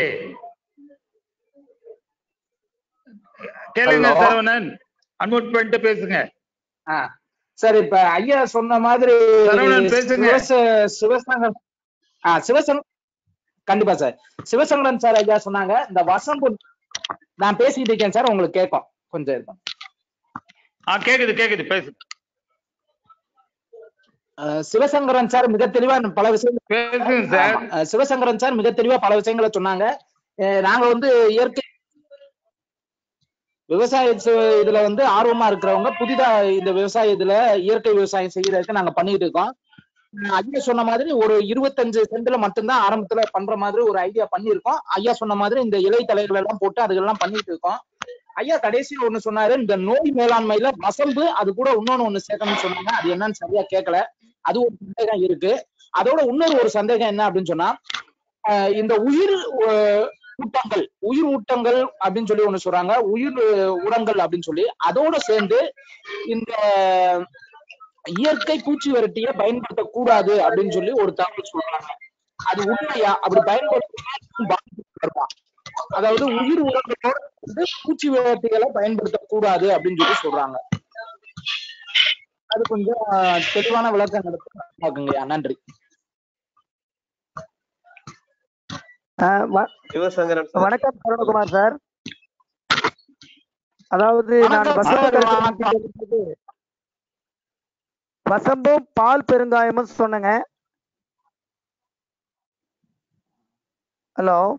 கேளுங்க சரவணன், அன்மியூட் பண்ணிட்டு பேசுங்க.
சார் இப்ப ஐயா சொன்ன மாதிரி
சரவணன் பேசுங்க.
சிவசங்கர் ஆஹ் சிவசங்கர் கண்டிப்பா சார், சிவசங்கரன் சார் ஐயா சொன்னாங்க இந்த வசம்பு. நான் பேசிட்டு இருக்கேன் சார், உங்களுக்கு கேட்கும் கொஞ்சம் இருக்கும்.
ஆ கேக்குது கேக்குது, பேசு.
சிவசங்கரன் சார் மிக தெளிவா பல விஷயங்கள்
பேசுங்க சார்.
சிவசங்கரன் சார் மிக தெளிவா பல விஷயங்களை சொன்னாங்க. நாங்க வந்து இயற்கை விவசாய இதுல வந்து ஆர்வமா இருக்கிறவங்க புதிதா இந்த விவசாய இதுல இயற்கை விவசாயம் செய்யறதுக்கு நாங்க பண்ணிட்டு இருக்கோம். ஐயா சொன்ன மாதிரி ஒரு இருபத்தஞ்சு சென்ட்ல மட்டும்தான் ஆரம்பத்துல பண்ற மாதிரி ஒரு ஐடியா பண்ணிருக்கோம். ஐயா சொன்ன மாதிரி இந்த இலை தலைகள் எல்லாம் போட்டு அதுக்கெல்லாம் பண்ணிட்டு இருக்கோம். ஐயா கடைசியில் ஒண்ணு சொன்னாரு, இந்த நோய் மேலாண்மையில வசம்பு அது கூட இன்னொன்னு ஒண்ணு சேர்க்கணும்னு சொன்னாங்க. அது என்னன்னு சரியா கேட்கல, அது ஒரு சந்தேகம் இருக்கு. அதோட இன்னொரு ஒரு சந்தேகம் என்ன அப்படின்னு சொன்னா, இந்த உயிர் ஊட்டங்கள் உயிர் ஊட்டங்கள் அப்படின்னு சொல்லி ஒண்ணு சொல்றாங்க, உயிர் உரங்கள் அப்படின்னு சொல்லி, அதோட சேர்ந்து இந்த இயற்கை பூச்சி விரட்டிய பயன்படுத்தக்கூடாது அப்படின்னு சொல்லி ஒரு தகவல் சொல்றாங்க. அது உண்மையா? அப்படி பயன்படுத்த, அதாவது உயிர் உரங்களோட பூச்சி விரட்டிகளை பயன்படுத்தக்கூடாது அப்படின்னு சொல்லி சொல்றாங்க. அது கொஞ்சம் தெளிவான விளக்கம் நடத்துங்கய்யா. நன்றி.
வணக்கம் சரவணகுமார் சார். அதாவது நான் வசம்பும் பால் பெருங்காயமும் சொன்னங்க. ஹலோ,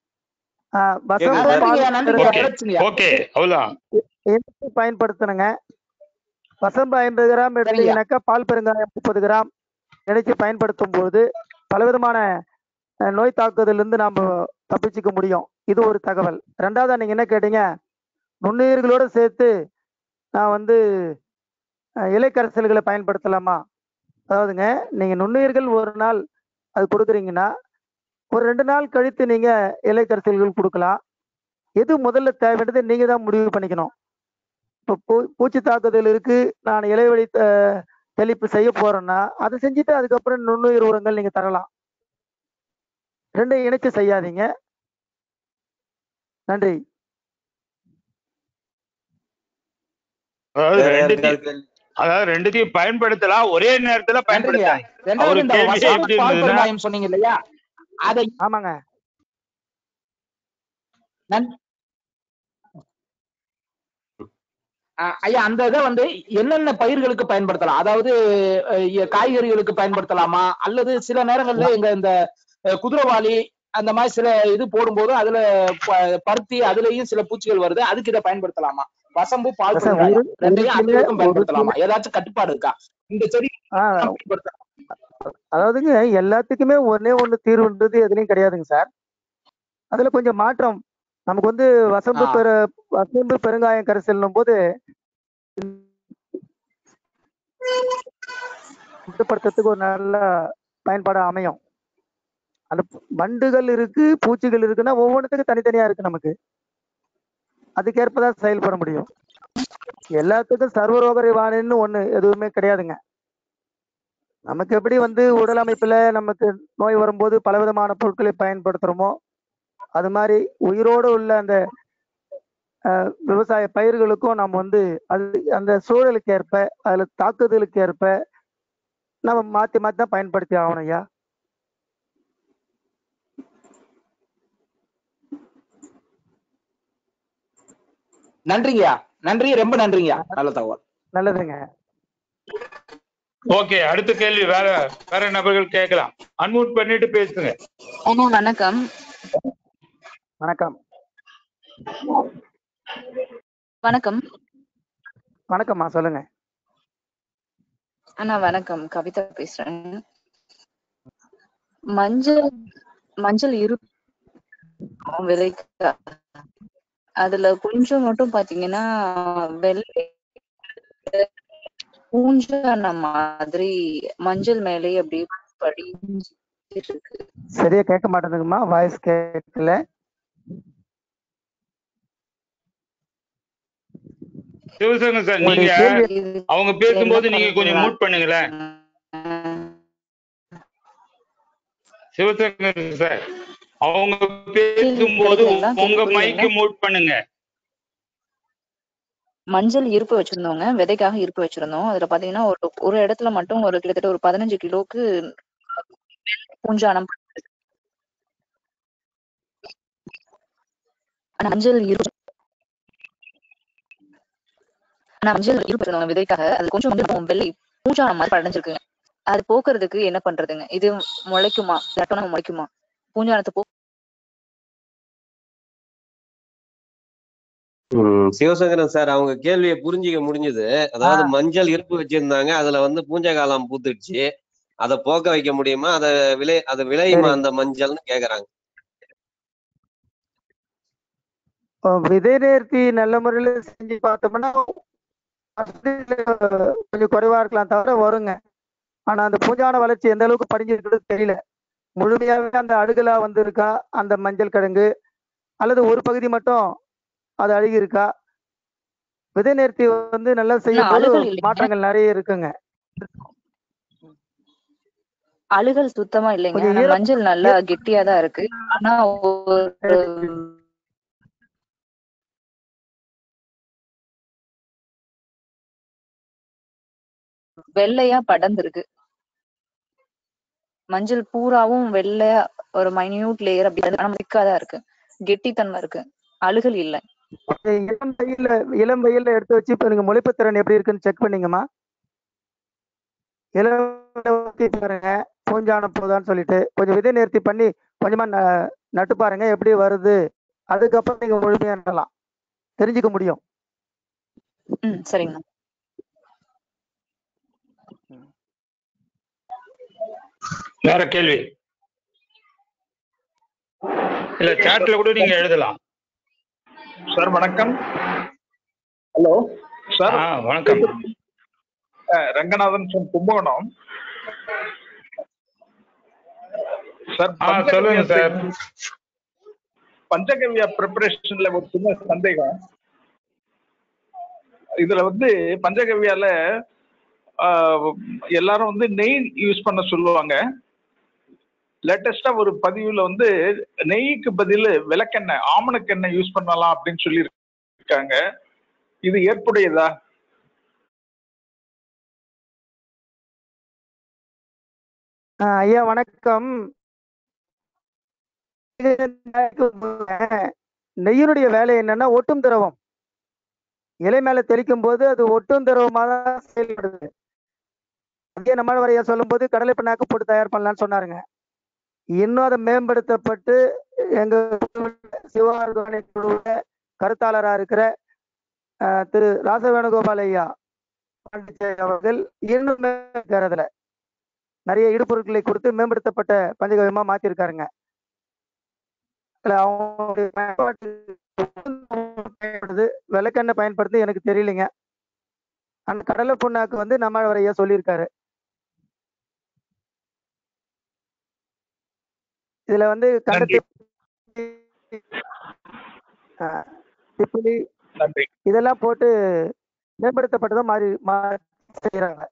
பயன்படுத்தணுங்க. வசம்பு ஐம்பது கிராம் எடுத்தீங்கன்னாக்கா பால் பெருங்காயம் முப்பது கிராம் நினைச்சு பயன்படுத்தும் போது பலவிதமான நோய் தாக்குதல் இருந்து நாம தப்பிச்சுக்க முடியும். இது ஒரு தகவல். ரெண்டாவது நீங்க என்ன கேட்டீங்க, நுண்ணுயிர்களோட சேர்த்து நான் வந்து இலைக்கரைசல்களை பயன்படுத்தலாமா? அதாவதுங்க, நீங்க நுண்ணுயிர்கள் ஒரு நாள் அது கொடுக்குறீங்கன்னா ஒரு ரெண்டு நாள் கழித்து நீங்க இலைக்கரைசல்கள் கொடுக்கலாம். எது முதல்ல தேவைன்றது நீங்க தான் முடிவு பண்ணிக்கணும். இப்போ பூ பூச்சி தாக்குதல் இருக்கு, நான் இலைவழி தெளிப்பு செய்ய போறேன்னா அதை செஞ்சுட்டு அதுக்கப்புறம் நுண்ணுயிர் உரங்கள் நீங்க தரலாம். ரெண்டையும் இணைச்சு செய்யாதீங்க. நன்றி.
அதாவது ரெண்டுத்தையும் பயன்படுத்தலாம், ஒரே நேரத்துல பயன்படுத்தலாம்.
சொன்னீங்க இல்லையா? அதை
ஆமாங்க.
ஐயா அந்த இதை வந்து என்னென்ன பயிர்களுக்கு பயன்படுத்தலாம்? அதாவது காய்கறிகளுக்கு பயன்படுத்தலாமா, அல்லது சில நேரங்கள்ல எங்க இந்த குதிரைவாலி அந்த மாதிரி சில இது போடும்போது அதுல பருத்தி அதுலயும் சில பூச்சிகள் வருது, அதுக்கு இதை பயன்படுத்தலாமா? வசம்பு பால் ரெண்டையும் அதுக்கும் பயன்படுத்தலாமா? ஏதாச்சும் கட்டுப்பாடு இருக்கா இந்த செடி?
அதாவதுங்க, எல்லாத்துக்குமே ஒன்னே ஒண்ணு தீர்வுன்றது எதுலையும் கிடையாதுங்க சார். அதுல கொஞ்சம் மாற்றம் நமக்கு வந்து வசம்பு பெரு வசம்பு பெருங்காயம் கரைசல்னும் போது கட்டுப்படுத்துறதுக்கு ஒரு நல்ல பயன்பாடு அமையும். அந்த வண்டுகள் இருக்கு, பூச்சிகள் இருக்குன்னா ஒவ்வொன்றுத்துக்கும் தனித்தனியா இருக்கு. நமக்கு அதுக்கேற்பதான் செயல்பட முடியும். எல்லாத்துக்கும் சர்வரோக நிவாரணின்னு ஒண்ணு எதுவுமே கிடையாதுங்க. நமக்கு எப்படி வந்து உடல் அமைப்புல நமக்கு நோய் வரும்போது பலவிதமான பொருட்களை பயன்படுத்துறோமோ, அது மாதிரி உயிரோடு உள்ள அந்த விவசாய பயிர்களுக்கும் நம்ம வந்து அது அந்த சூழலுக்கு ஏற்ப அதுல தாக்குதலுக்கு ஏற்ப நம்ம மாத்தி மாத்தி தான் பயன்படுத்தி ஆகணும். ஐயா
நன்றிங்கய்யா. நன்றி, ரொம்ப நன்றிங்கய்யா. நல்ல தகவல்.
நல்லதுங்க.
ஓகே, அடுத்த கேள்வி வேற வேற நபர்கள் கேட்கலாம். அன்மியூட் பண்ணிட்டு பேசுங்க.
அண்ணா வணக்கம்.
வணக்கம்.
வணக்கம்.
வணக்கம்மா, சொல்லுங்க.
அண்ணா வணக்கம், கவிதா பேசுறேன். மஞ்சள் மஞ்சள் இரு விலைக்கு அதுல கொஞ்சம் மட்டும் பாத்தீங்கன்னா வெள்ளை பூஞ்சான மாதிரி மஞ்சள் மேலே அப்படியே படி இருக்கு.
சரியா கேட்க மாட்டேங்குதுமா, வாய்ஸ் கேட்கல.
சிவசங்கர் சார்,
உங்களுடைய
நீங்க
கேள்வி
இது
அவங்க
என்ன
பேசும்போது நீங்க கொஞ்சம்
பண்ணலாம்?
மூட் பண்ணுங்களேன். சிவசங்கர் சார், அவங்க
கேள்வி
பேசும்போது
கிடைக்கலைங்களா? கேள்வி
உங்க மைக்கு
புரியலைங்களா?
மூட் பண்ணுங்க.
மஞ்சள் இருப்பு வச்சிருந்தோங்க, விதைக்காக இருப்பு வச்சிருந்தோம். அதுல பாத்தீங்கன்னா ஒரு ஒரு இடத்துல மட்டும் ஒரு கிட்டத்தட்ட ஒரு பதினஞ்சு கிலோக்கு பூஞ்சானம். ஆனா மஞ்சள் இருப்பு ஆனா மஞ்சள் இருப்பு வச்சிருந்தோங்க விதைக்காக. அது கொஞ்சம் வந்து வெள்ளை பூஞ்சானம் மாதிரி படைஞ்சிருக்குங்க. அது போக்குறதுக்கு என்ன பண்றதுங்க? இது முளைக்குமா? இல்லாட்டா முளைக்குமா? பூஞ்சானத்தை போ
ம், சிவசங்கரன் சார் அவங்க கேள்வியை புரிஞ்சிக்க முடிஞ்சது. அதாவது
ஆஹ்
மஞ்சள் இருப்பு வச்சிருந்தாங்க, அதுல வந்து பூஞ்சை காலம் பூத்துடுச்சு, அதை போக்க வைக்க முடியுமா, அதை விளை அது விளையுமா
சரி.
அந்த மஞ்சள்னு கேக்குறாங்க.
இப்போ விதை நேர்த்தி நல்ல முறையில செஞ்சு பார்த்தோம்னா கொஞ்சம் குறைவா இருக்கலாம் தவிர வருங்க. ஆனா அந்த பூஞ்சான வளர்ச்சி எந்த அளவுக்கு படிஞ்சிருக்கிறது தெரியல. முழுமையாவே அந்த அழுகலா வந்திருக்கா அந்த மஞ்சள் கிழங்கு, அல்லது ஒரு பகுதி மட்டும் அது அழுகி இருக்கா? விதை நேர்த்தி வந்து நல்லா
ஆனா
செய்யும் போது
அழுகல் இல்லைங்க.
மாற்றங்கள் நிறைய இருக்குங்க.
அழுகல் சுத்தமா இல்லைங்க.
கொஞ்சம்
ஆனா
ஈர
மஞ்சள் நல்லா கெட்டியா தான் இருக்கு. ஆனா ஒரு வெள்ளையா படர்ந்திருக்கு. மஞ்சள் பூராவும் வெள்ளையா ஒரு மைன்யூட் லேயர் அப்படி இருக்கு. ஆனா திக்காதான் இருக்கு, கெட்டித்தன்மை இருக்கு, அழுகல் இல்ல.
இளம் வெயில்ல இளம் வெயில்ல எடுத்து வச்சு இப்ப நீங்க முளைப்பு திறன் எப்படி இருக்குன்னு செக் பண்ணீங்கம்மா? இளம் வெயில்ல ஊத்தி பாருங்க பூஞ்சானம் போதான்னு சொல்லிட்டு கொஞ்சம் விதை நேர்த்தி பண்ணி கொஞ்சமா ந- நட்டு பாருங்க எப்படி வருது. அதுக்கப்புறம் நீங்க முழுமையா நடலாம், தெரிஞ்சுக்க முடியும்.
ம் சரிங்கண்ணா.
வேற கேள்வி இல்ல, சாட்ல கூட நீங்க எழுதலாம்.
சார் வணக்கம். Hello sir.
ஆ வணக்கம்.
அஹ், ரங்கநாதன் from கும்பகோணம் சார்.
ஆ சொல்லுங்க சார்.
பஞ்சகவ்யா ப்ரிப்பரேஷன்ல ஒரு சின்ன சந்தேகம். இதுல வந்து பஞ்சகவ்யால ஆஹ், எல்லாரும் வந்து நெய் யூஸ் பண்ண சொல்லுவாங்க. லேட்டஸ்டா ஒரு பதிவுல வந்து நெய்க்கு பதில் விளக்கெண்ணெய், ஆமணக்கெண்ணெய் யூஸ் பண்ணலாம் அப்படின்னு சொல்லி இருக்காங்க. இது ஏற்புடையதா?
ஆஹ் ஐயா வணக்கம். நெய்யினுடைய வேலை என்னன்னா ஒட்டும் திரவம். இலை மேல தெளிக்கும் போது அது ஒட்டும் திரவமாக தான் செயல்படுது. அதே நம்ம வரைய சொல்லும் போது கடலை பிண்ணாக்கு போட்டு தயார் பண்ணலாம்னு சொன்னாருங்க. இன்னும் அதை மேம்படுத்தப்பட்டு எங்க சிவ ஆர்கானிக் குழுவுல கருத்தாளராக இருக்கிற ஆஹ், திரு ராசவேணுகோபால் ஐயா பாண்டிச்சேரி அவர்கள் இன்னும் மேம்படுத்துறதுல நிறைய இடுபொருட்களை கொடுத்து மேம்படுத்தப்பட்ட பஞ்சகவியமா மாத்திருக்காருங்க. இல்ல, அவங்களுடைய பயன்பாட்டு பயன்படுது, விளக்கெண்ணெய் பயன்படுத்தி எனக்கு தெரியலைங்க. அந்த கடலை புண்ணாக்கு வந்து நம்ம வரைய சொல்லியிருக்காரு. இதுல வந்து
நன்றி
கண்டத்தி திப்பிலி
நன்றி.
இதெல்லாம் போட்டு மேம்படுத்தப்பட்டதும் மாறி மா- செய்யறாங்க.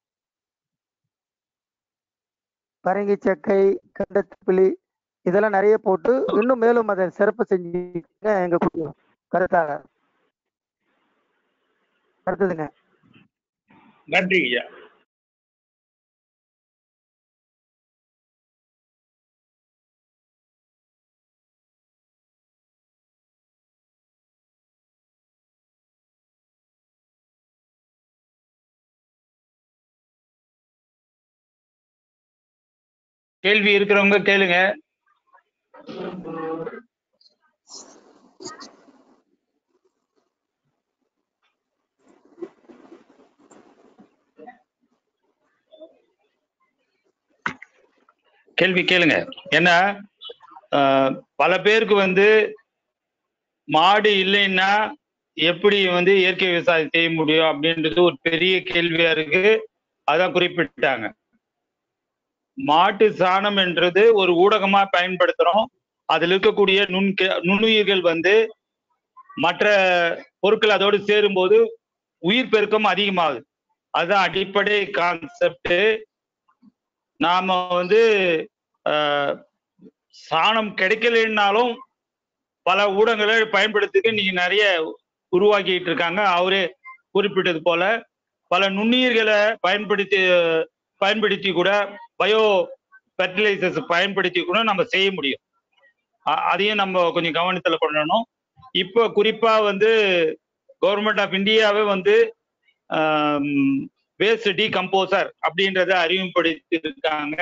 பரங்கி சக்கை, கண்டத்திப்பிலி இதெல்லாம் நிறைய போட்டு இன்னும் மேலும் அதை சிறப்பு செஞ்சு எங்க குழு கருத்தாக அடுத்ததுங்க.
நன்றி ஐயா.
கேள்வி இருக்கிறவங்க கேளுங்க. கேள்வி கேளுங்க. ஏன்னா ஆஹ், பல பேருக்கு வந்து மாடு இல்லைன்னா எப்படி வந்து இயற்கை விவசாயம் செய்ய முடியும் அப்படின்றது ஒரு பெரிய கேள்வியா இருக்கு. அதான் குறிப்பிட்டாங்க. மாட்டு சாணம் என்றது ஒரு ஊடகமா பயன்படுத்துறோம். அதில் இருக்கக்கூடிய நுண் நுண்ணுயிர்கள் வந்து மற்ற பொருட்கள் அதோடு சேரும்போது உயிர் பெருக்கம் அதிகமாகுது. அதுதான் அடிப்படை கான்செப்ட். நாம வந்து சாணம் கிடைக்கலன்னாலும் பல ஊடகங்களை பயன்படுத்திட்டு நீங்க நிறைய உருவாக்கிட்டு இருக்காங்க. அவரே குறிப்பிட்டது போல பல நுண்ணுயிர்களை பயன்படுத்தி பயன்படுத்தி கூட பயோ ஃபெர்டிலைசர்ஸ் பயன்படுத்தி கூட நம்ம செய்ய முடியும். அதையும் நம்ம கொஞ்சம் கவனத்துல கொள்ளணும். இப்போ குறிப்பா வந்து கவர்மெண்ட் ஆஃப் இந்தியாவே வந்து வேஸ்ட் டீகம்போசர் அப்படின்றத அறிமுகப்படுத்தி இருக்காங்க.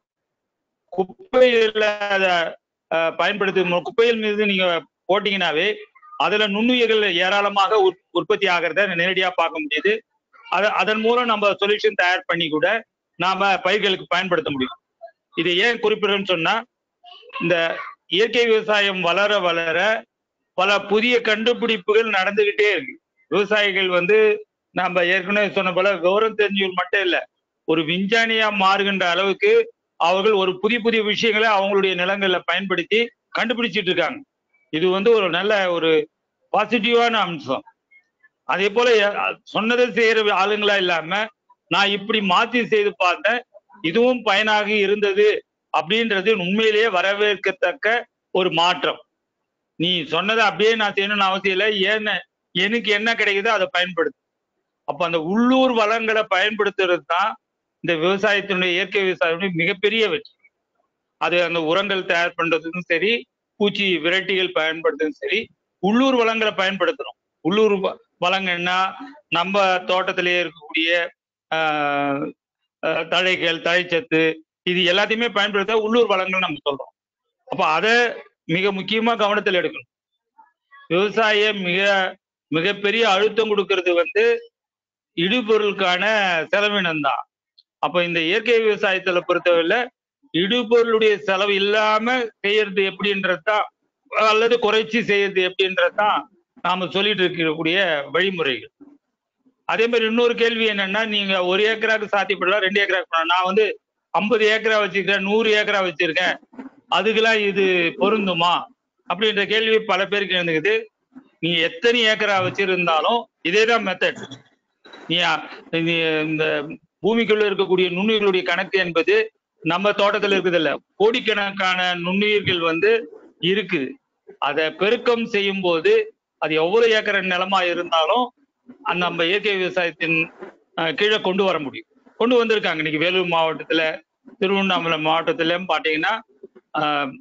குப்பையில பயன்படுத்தி குப்பைகள் மீது நீங்க போட்டீங்கன்னாவே அதுல நுண்ணுயிர்கள் ஏராளமாக உற்பத்தி ஆகிறத நேரடியா பார்க்க முடியுது. அத அதன் மூலம் நம்ம சொல்யூஷன் தயார் பண்ணி கூட நாம பயிர்களுக்கு பயன்படுத்த முடியும். இது ஏன் குறிப்பிடுறேன்னு சொன்னா, இந்த இயற்கை விவசாயம் வளர வளர பல புதிய கண்டுபிடிப்புகள் நடந்துகிட்டே இருக்கு. விவசாயிகள் வந்து நம்ம ஏற்கனவே சொன்ன போல விவரம் தெரிஞ்சவர்கள் மட்டும் இல்ல, ஒரு விஞ்ஞானியா மாறுகின்ற அளவுக்கு அவர்கள் ஒரு புதிய புதிய விஷயங்களை அவங்களுடைய நிலங்கள்ல பயன்படுத்தி கண்டுபிடிச்சிட்டு இருக்காங்க. இது வந்து ஒரு நல்ல ஒரு பாசிட்டிவான அம்சம். அதே போல சொன்னதை செய்யற ஆளுங்களா இல்லாம நான் இப்படி மாத்தி செய்து பார்த்தேன், இதுவும் பயனாக இருந்தது அப்படின்றது உண்மையிலேயே வரவேற்கத்தக்க ஒரு மாற்றம். நீ சொன்னதை அப்படியே நான் செய்யணும்னு அவசியம் இல்லை, ஏன்னு எனக்கு என்ன கிடைக்குதோ அதை பயன்படுத்து. அப்ப அந்த உள்ளூர் வளங்களை பயன்படுத்துறது தான் இந்த விவசாயத்தினுடைய இயற்கை விவசாயத்தினுடைய மிகப்பெரிய வெற்றி. அது அந்த உரங்கள் தயார் பண்றதுக்கும் சரி, பூச்சி விரட்டிகள் பயன்படுத்துறதும் சரி, உள்ளூர் வளங்களை பயன்படுத்தணும். உள்ளூர் வளங்கள்னா நம்ம தோட்டத்திலேயே இருக்கக்கூடிய ஆஹ் தழைகள், தழைச்சத்து, இது எல்லாத்தையுமே பயன்படுத்த உள்ளூர் வளங்கள் நம்ம சொல்றோம். அப்ப அதை மிக முக்கியமா கவனத்தில் எடுக்கணும். விவசாயம் மிக மிகப்பெரிய அழுத்தம் கொடுக்கறது வந்து இடுபொருளுக்கான செலவினம் தான். அப்ப இந்த இயற்கை விவசாயத்துல பொறுத்தவரையில இடுபொருளுடைய செலவு இல்லாம செய்யறது எப்படின்றதுதான், அல்லது குறைச்சி செய்யறது எப்படின்றதுதான் நாம சொல்லிட்டு இருக்கக்கூடிய வழிமுறைகள். அதே மாதிரி இன்னொரு கேள்வி என்னன்னா, நீங்க ஒரு ஏக்கராக்கு சாத்தியப்படலாம், ரெண்டு ஏக்கராக்கு பண்ணலாம். நான் வந்து ஐம்பது ஏக்கரா வச்சிருக்கேன், நூறு ஏக்கரா வச்சிருக்கேன், அதுக்கெல்லாம் இது பொருந்துமா அப்படின்ற கேள்வி பல பேருக்கு எழுந்துக்குது. நீங்க எத்தனை ஏக்கரா வச்சிருந்தாலும் இதேதான் மெத்தட். நீ இந்த பூமிக்குள்ள இருக்கக்கூடிய நுண்ணுயிர்களுடைய கணக்கு என்பது நம்ம தோட்டத்துல இருக்குது இல்ல, கோடிக்கணக்கான நுண்ணுயிர்கள் வந்து இருக்குது. அதை பெருக்கம் செய்யும் போது அது எவ்வளவு ஏக்கர் நிலமா இருந்தாலும் அந்த நம்ம இயற்கை விவசாயத்தின் கீழே கொண்டு வர முடியும். கொண்டு வந்திருக்காங்க. இன்னைக்கு வேலூர் மாவட்டத்துல, திருவண்ணாமலை மாவட்டத்துல பாத்தீங்கன்னா ஆஹ்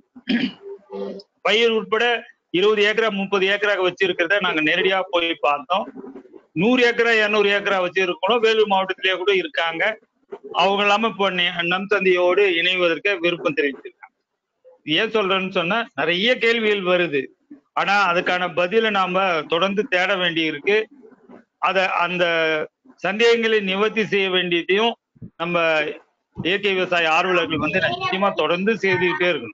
பயிர் உட்பட இருபது ஏக்கரா முப்பது ஏக்கராக வச்சிருக்கிறத நாங்க நேரடியா போய் பார்த்தோம். நூறு ஏக்கரா இருநூறு ஏக்கரா வச்சிருக்கணும் வேலூர் மாவட்டத்திலேயே கூட இருக்காங்க. அவங்க இல்லாம இப்போ நம் தந்தையோடு இணைவதற்கு விருப்பம் தெரிவிச்சிருக்காங்க. ஏன் சொல்றேன்னு சொன்னா, நிறைய கேள்விகள் வருது, ஆனா அதுக்கான பதிலை நாம தொடர்ந்து தேட வேண்டி இருக்கு. அத அந்த சந்தேகங்களை நிவர்த்தி செய்ய வேண்டியதையும் நம்ம இயற்கை விவசாய ஆர்வலர்கள் வந்து நிச்சயமா தொடர்ந்து செய்துக்கிட்டே இருக்கணும்.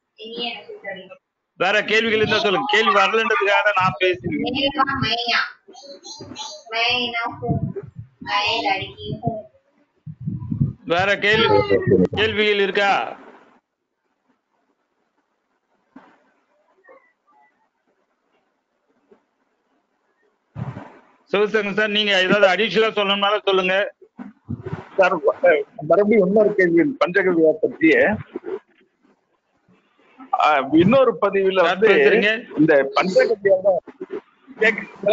வேற கேள்விகள் இருந்தா சொல்லுங்க. கேள்வி வரலன்றதுக்காக நான் பேசுறேன். வேற கேள்வி கேள்விகள் இருக்கா? சிவசங்கர் சார், நீங்க ஏதாவது அடிஷனலா சொல்லணும்னாலும் சொல்லுங்க
சார். மறுபடியும் இன்னொரு கேள்வி பஞ்சகவ்யா பற்றிய இன்னொரு பதிவுல வந்து இந்த பஞ்சகவ்யாவை கேக்குறீங்களா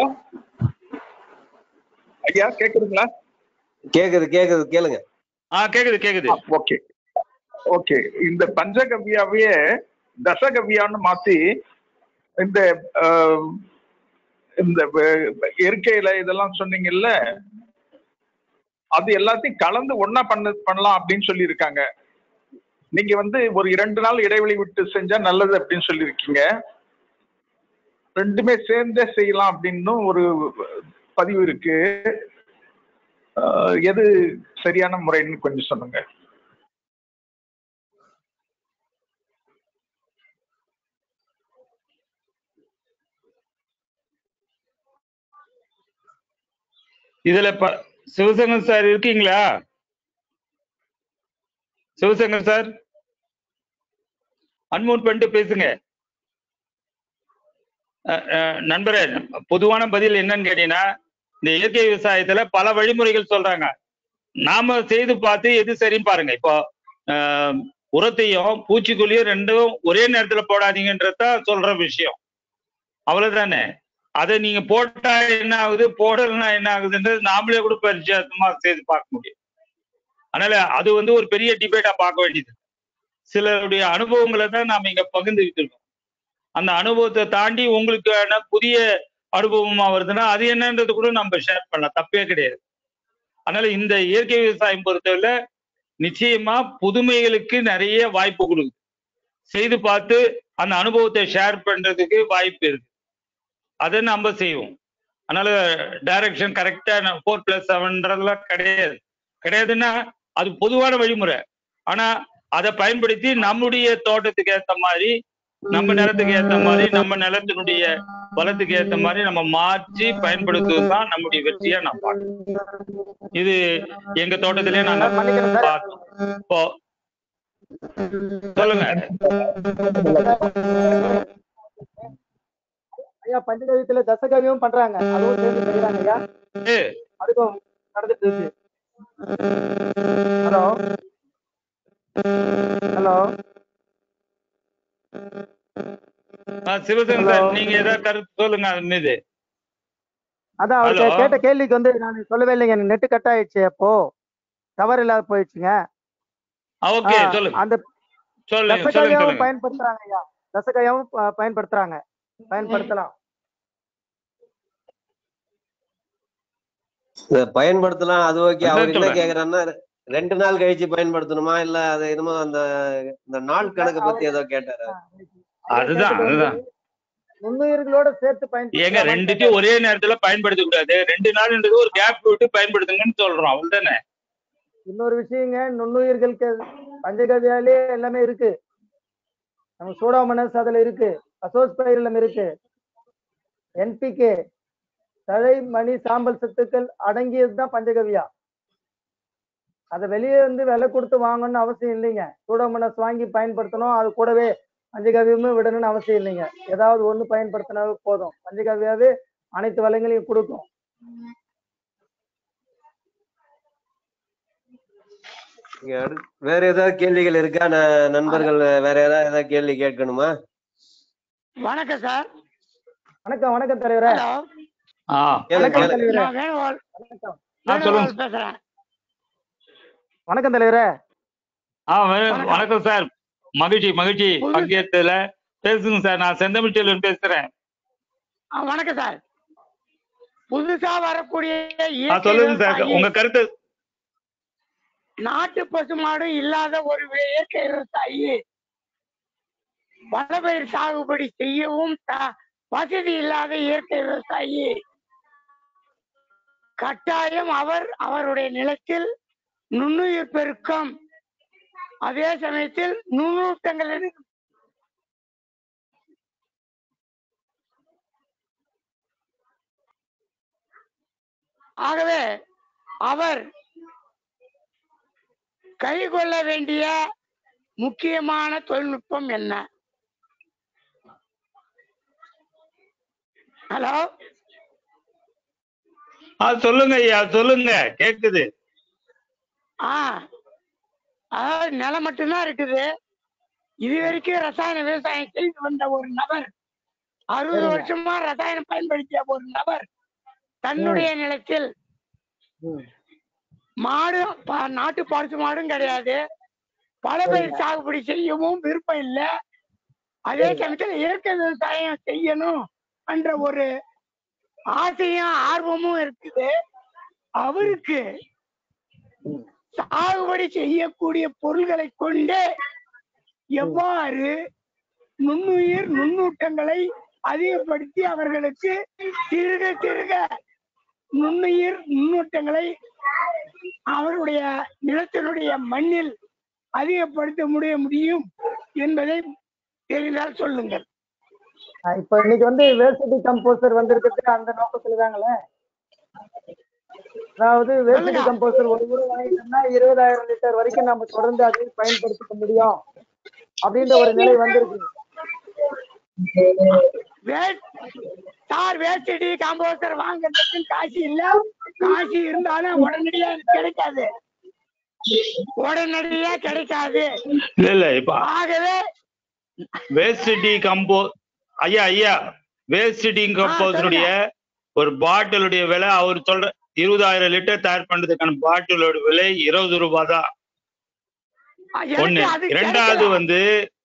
ஐயா? கேக்குதுங்களா?
கேக்குது கேக்குது கேளுங்க.
ஆஹ் கேக்குது கேக்குது.
Okay okay. இந்த பஞ்சகவ்யாவையே தசகவ்யான்னு மாத்தி இந்த இந்த இயற்கையில இதெல்லாம் சொன்னீங்கல்ல, அது எல்லாத்தையும் கலந்து ஒன்னா பண்ண பண்ணலாம் அப்படின்னு சொல்லி இருக்காங்க. நீங்க வந்து ஒரு இரண்டு நாள் இடைவெளி விட்டு செஞ்சா நல்லது அப்படின்னு சொல்லியிருக்கீங்க. ரெண்டுமே சேர்ந்தே செய்யலாம் அப்படின்னு ஒரு பதிவு இருக்கு. எது சரியான முறைன்னு கொஞ்சம் சொல்லுங்க.
இதுல சிவசங்கர் சார் இருக்கீங்களா? சிவசங்கர் சார் அன்மூட் பண்ணிட்டு பேசுங்க. நண்பரே, பொதுவான பதில் என்னன்னு கேட்டீங்கன்னா, இந்த இயற்கை விவசாயத்துல பல வழிமுறைகள் சொல்றாங்க. நாம செய்து பார்த்து எது சரின்னு பாருங்க. இப்போ ஆஹ் உரத்தையும் பூச்சிக்கொல்லியும் ரெண்டும் ஒரே நேரத்துல போடாதீங்கன்றதான் சொல்ற விஷயம். அவ்வளவுதானே. அதை நீங்க போட்டா என்ன ஆகுது, போடலன்னா என்ன ஆகுதுன்றது நாமளே கூட பரிச்சயமா செய்து பார்க்க முடியும். அதனால அது வந்து ஒரு பெரிய டிபேட்டா பார்க்க வேண்டியது. சிலருடைய அனுபவங்களை தான் நாம இங்க பகிர்ந்துகிட்டு இருக்கோம். அந்த அனுபவத்தை தாண்டி உங்களுக்கு புதிய அனுபவமா வருதுன்னா அது என்னன்றது கூட நம்ம ஷேர் பண்ணலாம், தப்பே கிடையாது. அதனால இந்த இயற்கை விவசாயம் பொறுத்தவரை நிச்சயமா புதுமைகளுக்கு நிறைய வாய்ப்பு கொடுக்குது. செய்து பார்த்து அந்த அனுபவத்தை ஷேர் பண்றதுக்கு வாய்ப்பு இருக்கு. அதை நம்ம செய்வோம். அதனால டைரக்ஷன் கரெக்டா ஃபோர் பிளஸ் செவன்ன்றதுலாம் கிடையாது. கிடையாதுன்னா அது பொதுவான வழிமுறை. ஆனா அதை பயன்படுத்தி நம்முடைய தோட்டத்துக்கு ஏத்த மாதிரி, நம்ம நிலத்துக்கு ஏத்த மாதிரி, நம்ம நிலத்தினுடைய வளத்துக்கு ஏத்த மாதிரி நம்ம மாற்றி பயன்படுத்துவதுதான் நம்முடைய வெற்றியா நான் பார்க்கிறேன். இது எங்க தோட்டத்திலே நாங்க பார்த்தோம். இப்போ சொல்லுங்க
ஐயா. பஞ்சகவியத்துல தசகவியம் பண்றாங்க, அதுவும் சேர்ந்து செய்யறாங்க ஐயா. அதுக்கும் நடந்துட்டு இருக்கு. ஹலோ ஹலோ
சிவசங்கர் சார், நீங்க ஏதாவது கருத்து சொல்லுங்க அது மீது.
அதான் அவர் கேட்ட கேள்விக்கு வந்து நான் சொல்லவே இல்லைங்க, நெட்டு கட் ஆயிடுச்சு, அப்போ டவர் இல்லாத போயிடுச்சுங்க.
ஓகே, சொல்லுங்க.
அந்த தசகவியம் பயன்படுத்துறாங்க ஐயா, தசகவியம் பயன்படுத்துறாங்க, பயன்படுத்தலாம்.
பயன்படுத்தலாம், அது ஓகே. அவர் என்ன கேக்குறாருன்னா ரெண்டு நாள் கழிச்சு பயன்படுத்தணுமா இல்ல அது என்னமோ அந்த இந்த நாள் கணக்கு பத்தி ஏதோ கேட்டாரு.
அதுதான் அதுதான்
நுண்ணுயிர்களோட சேர்த்து பயன்படுத்த.
ஏங்க ரெண்டுத்தையும் ஒரே நேரத்துல பயன்படுத்த கூடாது. ரெண்டு நாள்ன்றது ஒரு கேப் விட்டு பயன்படுத்துங்கன்னு சொல்றோம், அவ்வளவுதானே.
இன்னொரு விஷயங்க, நுண்ணுயிர்களுக்கு பஞ்சகவியாலே எல்லாமே இருக்கு. நம்ம சூடாமனஸ் அதுல இருக்கு, அசோஸ்பைரிலம் இருக்கு, என்பிகே, தழை மணி சாம்பல் சத்துக்கள் அடங்கியதுதான் பஞ்சகவியா. அதை வெளியே வந்து விலை கொடுத்து வாங்கணும்னு அவசியம் இல்லைங்க. சூடோமோனாஸ் வாங்கி பயன்படுத்தணும், அது கூடவே பஞ்சகவியமும் விடணும்னு அவசியம் இல்லைங்க. ஏதாவது ஒண்ணு பயன்படுத்தினாவே போதும், பஞ்சகவியாவே அனைத்து வளங்களையும் கொடுக்கும்.
வேற ஏதாவது கேள்விகள் இருக்கா நண்பர்கள்? வேற ஏதாவது ஏதாவது கேள்வி கேட்கணுமா?
வணக்கம் சார்.
வணக்கம் வணக்கம் தலைவரே.
பேசுறேன்.
வணக்கம் தலைவரே.
வணக்கம் சார், மகிழ்ச்சி மகிழ்ச்சி பங்கேற்றதுல. பேசுங்க சார், நான் செந்தமிழ் செல்வன் பேசுறேன்.
வணக்கம் சார். புதுசா வரக்கூடிய
சொல்லுங்க சார் உங்க கருத்து.
நாட்டு பசுமாடு இல்லாத ஒரு இயற்கை விவசாயி பலபயிர் சாகுபடி செய்யவும் வசதி இல்லாத இயற்கை விவசாயி கட்டாயம் அவர் அவருடைய நிலத்தில் நுண்ணுயிர் பெருக்கம், அதே சமயத்தில் நுண்ணூட்டங்களின் ஆகவே அவர் கைகொள்ள வேண்டிய முக்கியமான தொழில்நுட்பம் என்ன? ஹலோ
சொல்லுங்க ஐயா, சொல்லுங்க, கேக்குது.
ஆஹ் அதாவது நிலம் மட்டும்தான் இருக்குது. இது வரைக்கும் ரசாயன விவசாயம் செய்து வந்த ஒரு நபர், அறுபது வருஷமா ரசாயனம் பயன்படுத்திய ஒரு நபர் தன்னுடைய நிலத்தில் மாடு, நாட்டு பசு மாடும் கிடையாது, பல பயிர் சாகுபடி செய்யவும் விருப்பம் இல்லை, அதே சமயத்தில் இயற்கை விவசாயம் செய்யணும் என்ற ஒரு ஆசையும் ஆர்வமும் இருக்குது. அவருக்கு சாகுபடி செய்யக்கூடிய பொருள்களை கொண்டு எவ்வாறு நுண்ணுயிர் நுண்ணூட்டங்களை அதிகப்படுத்தி அவர்களுக்கு திருக திருக நுண்ணுயிர் நுண்ணூட்டங்களை அவருடைய நிலத்தினுடைய மண்ணில் அதிகப்படுத்த முடிய முடியும் என்பதை தெரிந்தால் சொல்லுங்கள்.
இப்ப இன்னைக்கு வந்து வேர்சிட்டி கம்போஸ்டர் வந்திருக்கிறது அந்த நோக்கத்துல தாங்களே. அதாவது வேர்சிட்டி கம்போஸ்டர் ஒரு முறை வாங்கிட்டோம்னா இருபதாயிரம் லிட்டர் வரைக்கும் நம்ம தொடர்ந்து அதை பயன்படுத்திக்க முடியும் அப்படின்ற ஒரு நிலை வந்திருக்கு.
சார் வேஸ்டி காம்போஸ்டர் வாங்குறதுக்கு காசு இல்ல, காசு இருந்தாலும் உடனடியா கிடைக்காது, உடனடியா கிடைக்காது.
இல்ல இல்ல இப்ப
ஆகவே
வேஸ்ட் டீ கம்போ ஐயா ஐயா வேஸ்ட் டீ கம்போஸருடைய ஒரு பாட்டிலுடைய விலை அவர் சொல்ற இருபதாயிரம் லிட்டர் தயார் பண்றதுக்கான பாட்டிலோட விலை இருபது ரூபாய் தான். ஒண்ணு. இரண்டாவது வந்து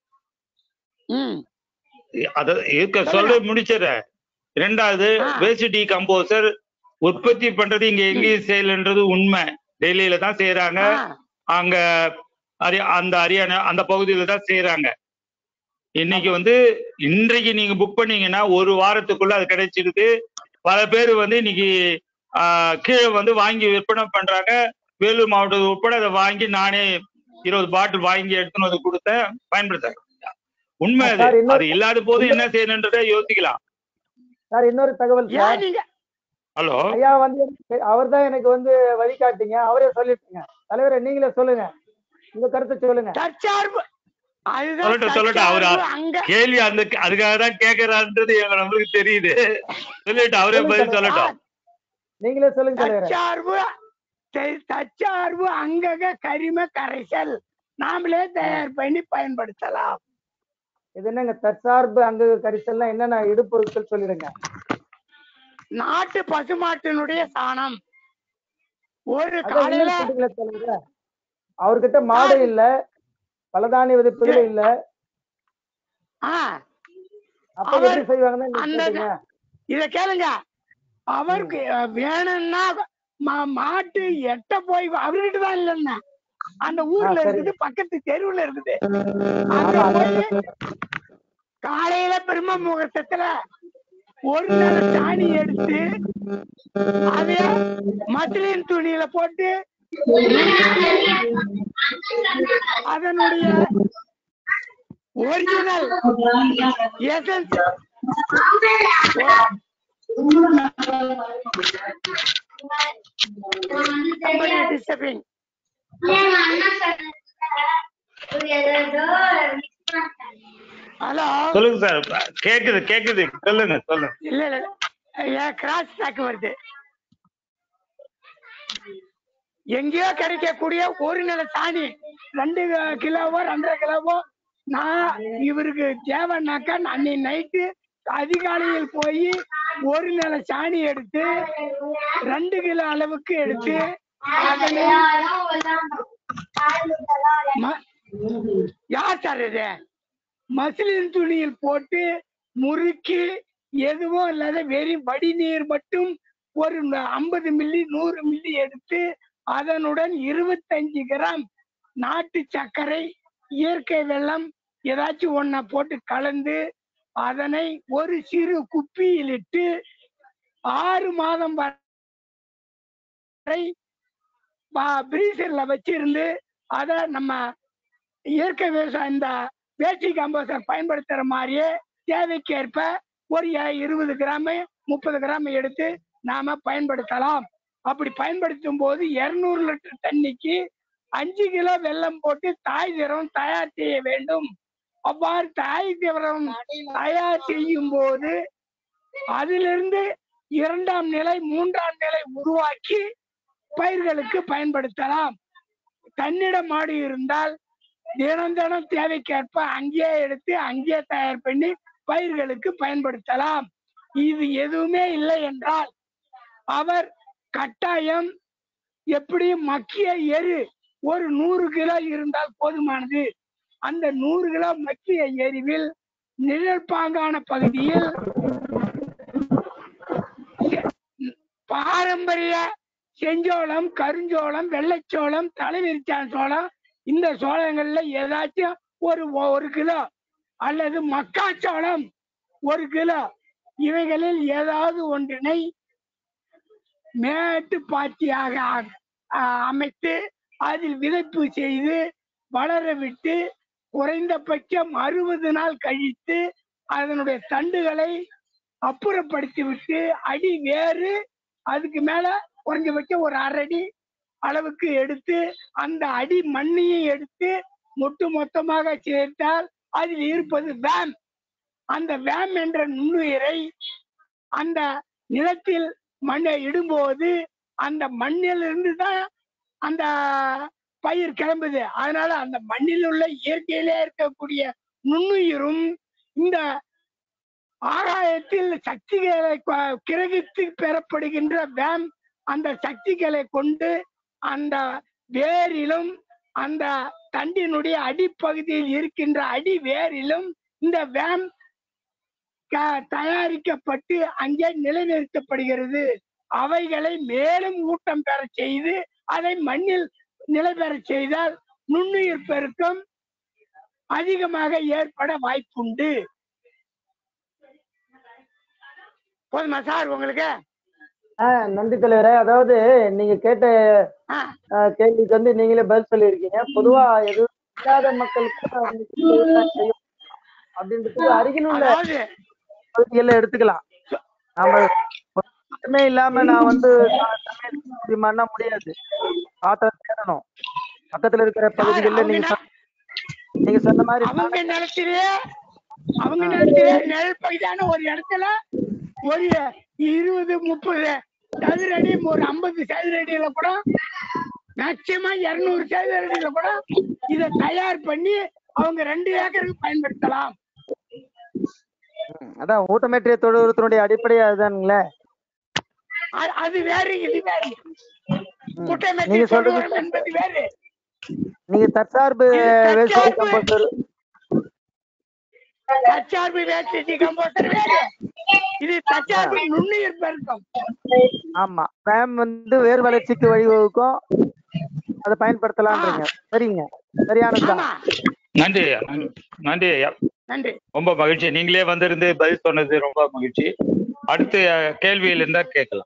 அத இருக்க சொல்ல முடிச்சிட. இரண்டாவது வேஸ்ட் டீ கம்போசர் உற்பத்தி பண்றது இங்க எங்கேயும் செய்யலன்றது உண்மை. டெல்லியில தான் செய்யறாங்க, அங்க அந்த ஹரியானா அந்த பகுதியில தான் செய்யறாங்க. இன்னைக்கு வந்து இன்றைக்கு நீங்க புக் பண்ணீங்கன்னா ஒரு வாரத்துக்குள்ள அது கிடைச்சிருக்கு. பல பேர் வந்து இன்னைக்கு ஆஹ் கீழே வந்து வாங்கி விற்பனை பண்றாங்க. வேலூர் மாவட்டத்தில் உட்பட அதை வாங்கி நானே இருபது பாட்டில் வாங்கி எடுத்துன்னு வந்து கொடுத்தேன், பயன்படுத்த. உண்மை அது. அது இல்லாத போது என்ன செய்யணுன்றதை யோசிக்கலாம்.
சார் இன்னொரு தகவல் சார்.
ஹலோ
ஐயா வந்து அவர் தான் எனக்கு வந்து வழிகாட்டிங்க, அவரே சொல்லிட்டுங்க. தலைவரை நீங்களே சொல்லுங்க, உங்க கருத்தை சொல்லுங்க.
சொல்லட்டும் சொல்லட்டும் அவரு கேள்வி அந்த அதுக்காக தான் கேட்கறான்றது நம்மளுக்கு தெரியுது. சொல்லிட்டு அவரே பதில் சொல்லட்டும்.
நீங்களே சொல்லுங்க.
தற்சார்பு தற்சார்பு அங்கக கரிம கரைசல் நாமளே தயார் பண்ணி பயன்படுத்தலாம்.
இது என்னங்க தற்சார்பு அங்கக கரைசல்னா என்னென்ன இடுபொருட்கள் சொல்லிடுங்க.
நாட்டு பசுமாட்டினுடைய சாணம். ஒரு காலையில
சொல்லுங்க. அவர்கிட்ட மாடு இல்ல, பலதானிய விதைப்புகள் இல்ல, அப்ப எப்படி செய்வாங்கன்னா
இத கேளுங்க. அவருக்கு வேணும்னா மாட்டு எட்ட போய் அவர்கிட்ட தான் இல்லைன்னா அந்த ஊர்ல இருக்குது, பக்கத்து தெருவுல இருக்குது. காலையில பிரம்ம முகூர்த்தத்துல ஒரு நாள் சாணி எடுத்து அத மஸ்லின் துணியில போட்டு அதனுடைய ஒரிஜினல் எசன்ஸ் டிஸ்டர்பிங் ஹலோ
சொல்லுங்க சார். கேக்குது கேக்குது சொல்லுங்க சொல்லுங்க.
இல்ல இல்ல கிராஸ் டாக் வருது. எங்கேயோ கிடைக்கக்கூடிய ஒரு நில சாணி ரெண்டு கிலோவோ ரெண்டரை கிலோவோ நான் இவருக்கு தேவைன்னாக்கா அன்னைக்கு நைட்டு அதிகாலையில் போய் ஒரு நில சாணி எடுத்து ரெண்டு கிலோ அளவுக்கு எடுத்து அதனை யார் சார் இது மஸ்லின் துணியில் போட்டு முறுக்கி எதுவும் இல்லாத வெறும் வடிநீர் மட்டும் ஒரு ஐம்பது மில்லி நூறு மில்லி எடுத்து அதனுடன் இருபத்தஞ்சு கிராம் நாட்டு சர்க்கரை இயற்கை வெல்லம் ஏதாச்சும் ஒன்ன போட்டு கலந்து அதனை ஒரு சிறு குப்பியில் இட்டு ஆறு மாதம் வரை பிரீசர்ல வச்சிருந்து அத நம்ம இயற்கை விவசாயம் இந்த வேஸ்டி கம்போஸ்டர் பயன்படுத்துற மாதிரியே தேவைக்கேற்ப ஒரு இருபது கிராம் முப்பது கிராம் எடுத்து நாம பயன்படுத்தலாம். அப்படி பயன்படுத்தும் போது இருநூறு லிட்டர் தண்ணிக்கு அஞ்சு கிலோ வெல்லம் போட்டு தாய் திரவம் தயார் செய்ய வேண்டும். அவ்வாறு தாய் திரவம் தயார் செய்யும் போது அதிலிருந்து இரண்டாம் நிலை மூன்றாம் நிலை உருவாக்கி பயிர்களுக்கு பயன்படுத்தலாம். தன்னிட மாடு இருந்தால் தினம் தினம் தேவைக்கேற்ப அங்கேயே எடுத்து அங்கேயே தயார் பண்ணி பயிர்களுக்கு பயன்படுத்தலாம். இது எதுவுமே இல்லை என்றால் அவர் கட்டாயம் எப்படியும் மக்கிய எரு ஒரு நூறு கிலோ இருந்தால் போதுமானது. அந்த நூறு கிலோ மக்கிய எரிவில் நிழல் பாங்கான பகுதியில் பாரம்பரிய செஞ்சோளம், கருஞ்சோளம், வெள்ளைச்சோளம், தலைவிரிச்சான் சோளம், இந்த சோளங்கள்ல ஏதாச்சும் ஒரு ஒரு கிலோ அல்லது மக்காச்சோளம் ஒரு கிலோ இவைகளில் ஏதாவது ஒன்றினை மேட்டு பாத்தியாக அமைத்து அதில் விதைப்பு செய்து வளர விட்டு குறைந்தபட்சம் அறுபது நாள் கழித்து அதனுடைய தண்டுகளை அப்புறப்படுத்தி விட்டு அடி வேறு அதுக்கு மேல குறைஞ்சபட்சம் ஒரு அரை அடி அளவுக்கு எடுத்து அந்த அடி மண்ணையும் எடுத்து மொட்டு மொத்தமாக சேர்த்தால் அதில் இருப்பது வேம். அந்த வேம் என்ற நுண்ணுயிரை அந்த நிலத்தில் மண்ணை இடும்போது அந்த மண்ணில் இருந்து தான் அந்த பயிர் கிளம்புது. அதனால அந்த மண்ணில் உள்ள இயற்கையிலே இருக்கக்கூடிய நுண்ணுயிரும் இந்த ஆகாயத்தில் சக்திகளை கிரகித்து பெறப்படுகின்ற வேம் அந்த சக்திகளை கொண்டு அந்த வேரிலும் அந்த தண்டினுடைய அடிப்பகுதியில் இருக்கின்ற அடி வேரிலும் இந்த வேம் தயாரிக்கப்பட்டு அங்கே நிலைநிறுத்தப்படுகிறது. அவைகளை மேலும் ஊட்டம் பெற செய்து அதை மண்ணில் நிலை பெற செய்தால் நுண்ணுயிர் பெருக்கம் அதிகமாக ஏற்பட வாய்ப்புண்டு. போதுமா சார் உங்களுக்கு?
ஆஹ் நன்றி தலைவரே. அதாவது நீங்க கேட்ட கேள்விக்கு வந்து நீங்களே பதில் சொல்லியிருக்கீங்க. பொதுவா எதுவும் இல்லாத மக்களுக்கு அப்படின்றதுக்கு அருகில் உள்ள பகுதிகளில் எடுத்துக்கலாம். நம்ம மட்டுமே இல்லாம நான் வந்து முடியுமான்னா முடியாது. பாத்திரம் தேடணும். பக்கத்துல இருக்கிற பகுதிகளில் நீங்க நீங்க சொன்ன மாதிரி
அவங்க நிலத்திலே அவங்க நிலத்திலே நெல் பகுதியான ஒரு இடத்துல ஒரு இருபது முப்பது சதுர அடி ஒரு ஐம்பது சதுர அடியில கூட மேக்சிமம் இருநூறு சதுர அடியில கூட இதை தயார் பண்ணி அவங்க ரெண்டு ஏக்கருக்கு பயன்படுத்தலாம்.
அதான் ஊட்டமேற்றிய தொழில்நுட்பத்தினுடைய அடிப்படை அதுதானுங்களே.
அது வேறு, இது வேறு. ஊட்டமேற்றிய தொழில்நுட்பம் என்பது வேறு.
நீங்க தற்சார்பு வேஸ்ட் கம்போஸ்டர்
தற்சார்பு வேஸ்ட் கம்போஸ்டர் வேறு. இது தற்சார்பு நுண்ணுயிர் பெருக்கம்.
ஆமா, வேம் வந்து வேர் வளர்ச்சிக்கு வழிவகுக்கும். அதை பயன்படுத்தலாம்ன்றீங்க. சரிங்க, சரியானதுதான்.
நன்றி நன்றி
நன்றி.
ரொம்ப மகிழ்ச்சி. நீங்களே வந்திருந்து பதில் சொன்னது ரொம்ப மகிழ்ச்சி. அடுத்த கேள்வியில இருந்தா கேட்கலாம்.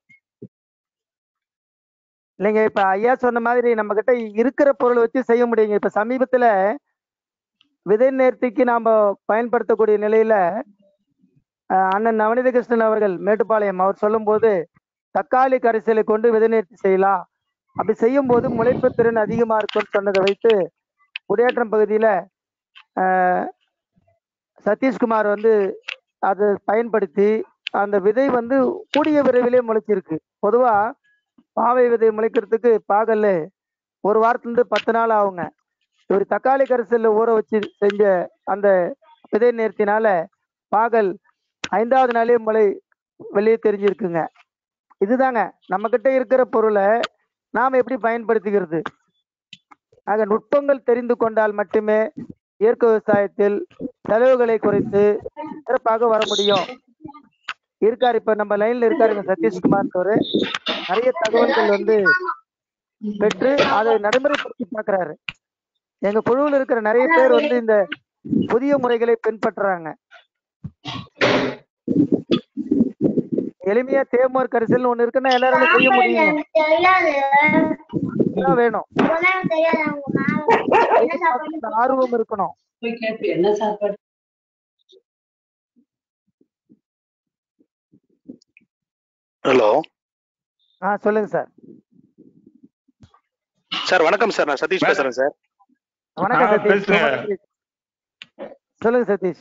இல்லைங்க, இப்ப ஐயா சொன்ன மாதிரி நம்ம கிட்ட இருக்கிற பொருள் வச்சு செய்ய முடியுங்க. இப்ப சமீபத்துல விதை நேர்த்திக்கு நாம பயன்படுத்தக்கூடிய நிலையில அண்ணன் நவநீத கிருஷ்ணன் அவர்கள் மேட்டுப்பாளையம் அவர் சொல்லும் போது தக்காளி கரைசலை கொண்டு விதை நேர்த்தி செய்யலாம். அப்படி செய்யும் போது முளைப்பு திறன் அதிகமா இருக்கும்னு சொன்னதை வைத்து குடியேற்றம் பகுதியில ஆஹ் சதீஷ்குமார் வந்து அதை பயன்படுத்தி அந்த விதை வந்து கூடிய விரைவிலே முளைச்சிருக்கு. பொதுவா பாவை விதை முளைக்கிறதுக்கு பாகல்ல ஒரு வாரத்துலேருந்து பத்து நாள் ஆகுங்க. ஒரு தக்காளி கரைசல்ல ஊற வச்சு செஞ்ச அந்த விதை நேர்த்தினால பாகல் ஐந்தாவது நாளே முளை வெளியே தெரிஞ்சிருக்குங்க. இதுதாங்க நம்ம கிட்ட இருக்கிற பொருளை நாம் எப்படி பயன்படுத்திக்கிறது. ஆக நுட்பங்கள் தெரிந்து கொண்டால் மட்டுமே இயற்கை விவசாயத்தில் செலவுகளை குறைத்து சிறப்பாக வர முடியும். இருக்காரு, இப்ப நம்ம லைன்ல இருக்காருங்க சதீஷ்குமார். ஒரு நிறைய தகவல்கள் வந்து பெற்று அதை நடைமுறைப்படுத்தி பார்க்கிறாரு. எங்க குழுவில் இருக்கிற நிறைய பேர் வந்து இந்த புதிய முறைகளை பின்பற்றுறாங்க. எளிமையா தேமோர் கரிசல் ஒண்ணு இருக்குன்னா எல்லாரும் செய்ய முடியும். வேணும், ஆர்வம் இருக்கணும்.
ஹலோ,
ஆ சொல்லுங்க சார்.
சார் வணக்கம் சார், நான் சதீஷ் பேசுறேன் சார்.
வணக்கம் சதீஷ். சொல்லுங்க சதீஷ்.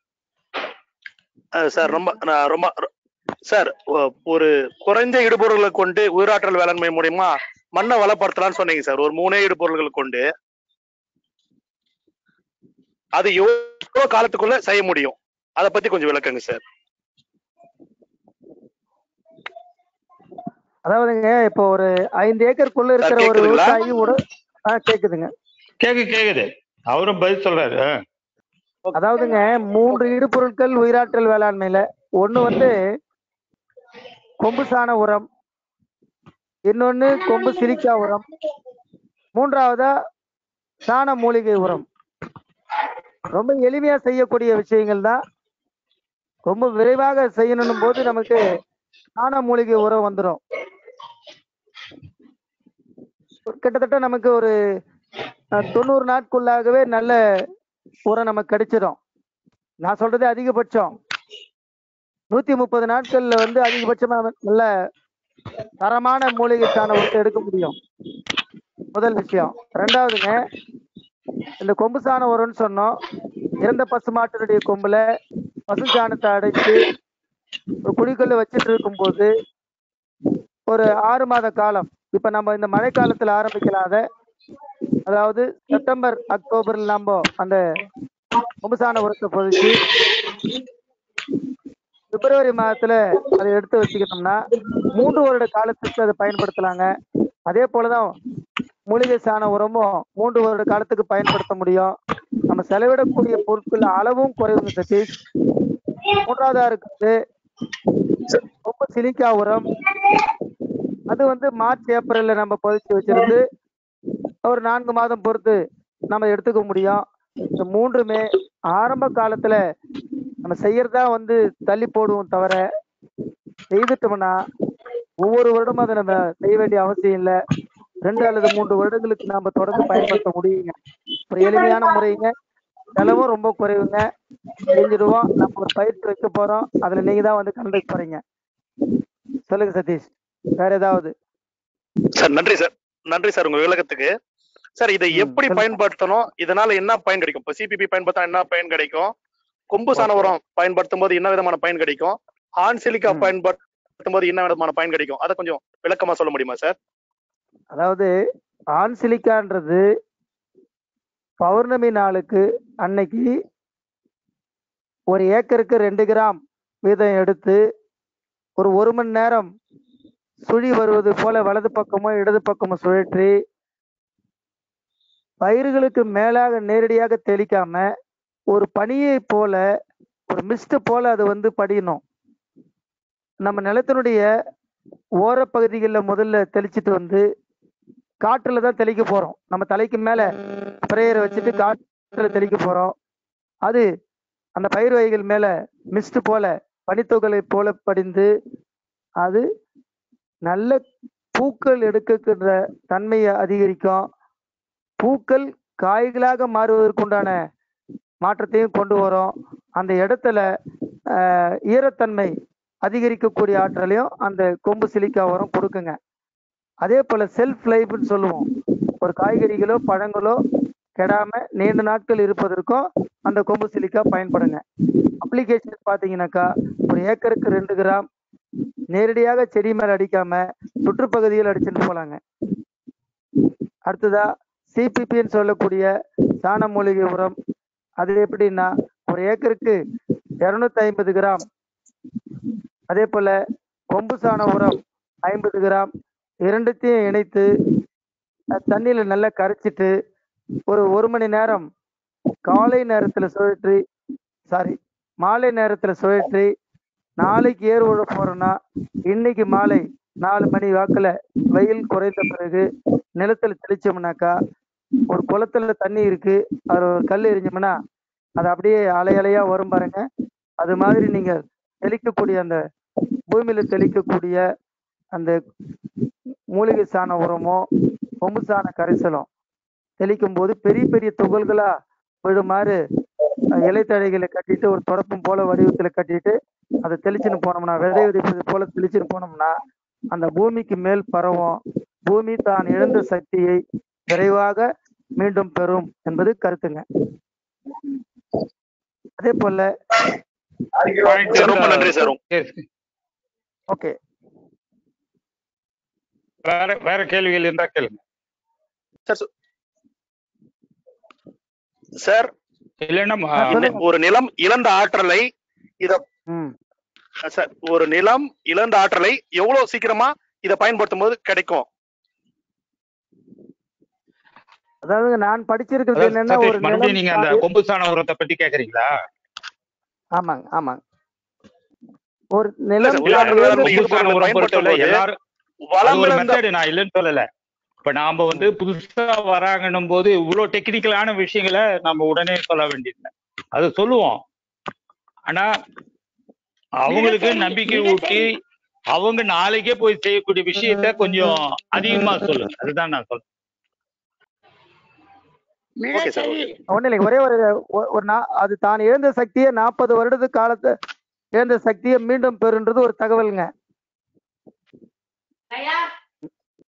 சார் ரொம்ப நான் ரொம்ப சார் ஒரு குறைந்த இடுபொருள்களை கொண்டு உயிராற்றல் வேளாண்மை மூலியமா மண்ணை வளப்படுத்தலாம்னு சொன்னீங்க சார். ஒரு மூணே இடுபொருள்களை கொண்டு அது எவ்வளவு காலத்துக்குள்ள செய்ய முடியும், அதை பத்தி கொஞ்சம் விளக்குங்க சார்.
அதாவதுங்க இப்போ ஒரு ஐந்து ஏக்கருக்குள்ள இருக்கிற ஒரு விவசாயி கேக்குதுங்க.
கேக்கு கேக்குது அவரும் பதில் சொல்றாரு.
அதாவதுங்க மூன்று இடுபொருட்கள் உயிராற்றல் வேளாண்மையில ஒண்ணு வந்து கொம்பு சாண உரம், இன்னொன்னு கொம்பு சிலிக்கா உரம், மூன்றாவதா சாண மூலிகை உரம். ரொம்ப எளிமையா செய்யக்கூடிய விஷயங்கள் தான். ரொம்ப விரைவாக செய்யணும் போது நமக்கு சாண மூலிகை உரம் வந்துடும். கிட்டத்தட்ட நமக்கு ஒரு தொண்ணூறு நாட்குள்ளாகவே நல்ல உரம் நமக்கு கிடைச்சிடும். நான் சொல்றது அதிகபட்சம் நூத்தி முப்பது நாட்கள்ல வந்து அதிகபட்சமா நல்ல தரமான மூலிகை சாண உரத்தை எடுக்க முடியும். முதல் விஷயம். ரெண்டாவதுங்க, இந்த கொம்பு சாண உரம்னு சொன்னோம். இறந்த பசுமாட்டினுடைய கொம்புல பசு சாணத்தை அடைச்சு ஒரு குழிக்குள்ள வச்சுட்டு இருக்கும்போது ஒரு ஆறு மாத காலம், இப்ப நம்ம இந்த மழை காலத்துல ஆரம்பிக்கலாம் அதை, அதாவது செப்டம்பர் அக்டோபர்ல நம்ம அந்த கொம்புசான உரத்தை பொதிச்சு பிப்ரவரி மாதத்துல அதை எடுத்து வச்சுக்கிட்டோம்னா மூன்று வருட காலத்துக்கு அதை பயன்படுத்தலாங்க. அதே போலதான் மூலிகை சாண உரமும் மூன்று வருட காலத்துக்கு பயன்படுத்த முடியும். நம்ம செலவிடக்கூடிய பொருட்கள் அளவும் குறைவுங்க சதீஷ். மூன்றாவதா இருக்குது கொம்பு சிலிக்கா உரம். அது வந்து மார்ச் ஏப்ரல்ல நம்ம பொதிச்சு வச்சிருந்து ஒரு நான்கு மாதம் பொறுத்து நம்ம எடுத்துக்க முடியும். இந்த மூன்றுமே ஆரம்ப காலத்துல நம்ம செய்யறதா வந்து தள்ளி போடுவோம் தவிர, செய்துட்டோம்னா ஒவ்வொரு வருடமும் அதை நம்ம செய்ய வேண்டிய அவசியம் இல்லை. ரெண்டு அல்லது மூன்று வருடங்களுக்கு நாம தொடர்ந்து பயன்படுத்த முடியுங்க. ஒரு எளிமையான முறைங்க, செலவும் ரொம்ப குறைவுங்க. செஞ்சிடுவோம். நம்ம ஒரு பயிற்சி வைக்க போறோம், அதுல நீங்க தான் வந்து கலந்துக்க போறீங்க. சொல்லுங்க சதீஷ், வேற ஏதாவது?
சார் நன்றி சார், நன்றி சார் உங்க விளக்கத்துக்கு. சார் இதை எப்படி பயன்படுத்தணும், இதனால என்ன பயன் கிடைக்கும்? இப்போ சிபிபி பயன்படுத்தா என்ன பயன் கிடைக்கும், கொம்பு சாண உரம் பயன்படுத்தும் போது என்ன விதமான பயன் கிடைக்கும், ஆண் சிலிக்கா பயன்படுத்தும் போது என்ன விதமான பயன் கிடைக்கும், அதை கொஞ்சம் விளக்கமா சொல்ல முடியுமா சார்?
அதாவது ஆண் சிலிக்கான்றது பௌர்ணமி நாளுக்கு அன்னைக்கு ஒரு ஏக்கருக்கு ரெண்டு கிராம் வீதம் எடுத்து ஒரு ஒரு மணி நேரம் சுழி வருவது போல வலது பக்கமோ இடது பக்கமோ சுழற்றி பயிர்களுக்கு மேலாக நேரடியாக தெளிக்காம ஒரு பனியை போல ஒரு மிஸ்ட் போல அது வந்து படியணும். நம்ம நிலத்தினுடைய ஓரப்பகுதிகளில் முதல்ல தெளிச்சுட்டு வந்து காற்றுல தான் தெளிக்க போறோம். நம்ம தலைக்கு மேல ஸ்ப்ரேயரை வச்சுட்டு காற்றுல தெளிக்க போறோம். அது அந்த பயிர் வகைகள் மேல மிஸ்ட் போல பனித்துகளை போல படிந்து அது நல்ல பூக்கள் எடுக்கின்ற தன்மையை அதிகரிக்கும். பூக்கள் காய்களாக மாறுவதற்குண்டான மாற்றத்தையும் கொண்டு வரும். அந்த இடத்துல ஈரத்தன்மை அதிகரிக்கக்கூடிய ஆற்றலையும் அந்த கொம்பு சிலிக்கா உரம் கொடுக்குங்க. அதே போல செல்ஃப் லைஃப்னு சொல்லுவோம். ஒரு காய்கறிகளோ பழங்களோ கெடாம நீண்ட நாட்கள் இருப்பதற்கும் அந்த கொம்பு சிலிக்கா பயன்படுங்க. அப்ளிகேஷன் பார்த்தீங்கன்னாக்கா ஒரு ஏக்கருக்கு ரெண்டு கிராம் நேரடியாக செடி மேல அடிக்காம சுற்றுப்பகுதியில் அடிச்சுட்டு போலாங்க. அடுத்ததா சிபிபின்னு சொல்லக்கூடிய சாண மூலிகை உரம். அது எப்படின்னா ஒரு ஏக்கருக்கு இருநூத்தி ஐம்பது கிராம், அதே போல கொம்பு சாண உரம் ஐம்பது கிராம் இரண்டுத்தையும் இணைத்து தண்ணியில நல்லா கரைச்சிட்டு ஒரு ஒரு மணி நேரம் காலை நேரத்துல சுழற்றி சாரி மாலை நேரத்துல சுழற்றி நாளைக்கு ஏர் உழ போறோம்னா இன்னைக்கு மாலை நாலு மணி வாக்குல வெயில் குறைந்த பிறகு நிலத்துல தெளிச்சோம்னாக்கா ஒரு குளத்துல தண்ணி இருக்கு, அது ஒரு கல் எரிஞ்சோம்னா அது அப்படியே அலை அலையா வரும் பாருங்க. அது மாதிரி நீங்க தெளிக்கக்கூடிய அந்த பூமியில தெளிக்கக்கூடிய அந்த மூலிகை சாண உரமோ கொம்பு சாண கரைசலும் தெளிக்கும் போது பெரிய பெரிய துகள்களா விழுமாறு இலைத்தழைகளை கட்டிட்டு ஒரு தொடப்பம் போல வடிவத்துல கட்டிட்டு அதை தெளிச்சுன்னு போனோம்னா, விதை விதைப்பது போல தெளிச்சுன்னு போனோம்னா அந்த பூமிக்கு மேல் பரவும். பூமி தான் இழந்த சக்தியை விரைவாக மீண்டும் பெறும் என்பது கருத்துங்க. அதே போல
ரொம்ப நன்றி சார்.
ஓகே,
வேற வேற கேள்விகள் இருந்தா கேளுங்க
சார். இல்லைன்னா ஒரு நிலம் இழந்த ஆற்றலை இத சார் ஒரு நிலம் இழந்த ஆற்றலை எவ்வளவு சீக்கிரமா இதை பயன்படுத்தும் போது கிடைக்கும்?
அதாவது நான் படிச்சிருக்கிறது என்னன்னா ஒரு
மறுபடியும் நீங்க அந்த கொம்பு சாண உரத்தை பத்தி கேக்குறீங்களா?
ஆமாங்க ஆமாங்க. ஒரு நிலம்
நான் இல்லைன்னு சொல்லல. இப்ப நாம வந்து புதுசா வராங்கன்னும் போது இவ்வளவு டெக்னிக்கலான விஷயங்களை நம்ம உடனே சொல்ல வேண்டியது அது சொல்லுவோம். ஆனா அவங்களுக்கு நம்பிக்கை ஊட்டி அவங்க நாளைக்கே போய் செய்யக்கூடிய விஷயத்த கொஞ்சம் அதிகமா சொல்லுங்க. அதுதான் நான் சொல்றேன்.
ஒண்ணு இல்லை, ஒரே ஒரு ஒரு அது தான் இழந்த சக்தியை நாற்பது வருடத்து காலத்தை இழந்த சக்தியை மீண்டும் பெறுன்றது ஒரு தகவலுங்க.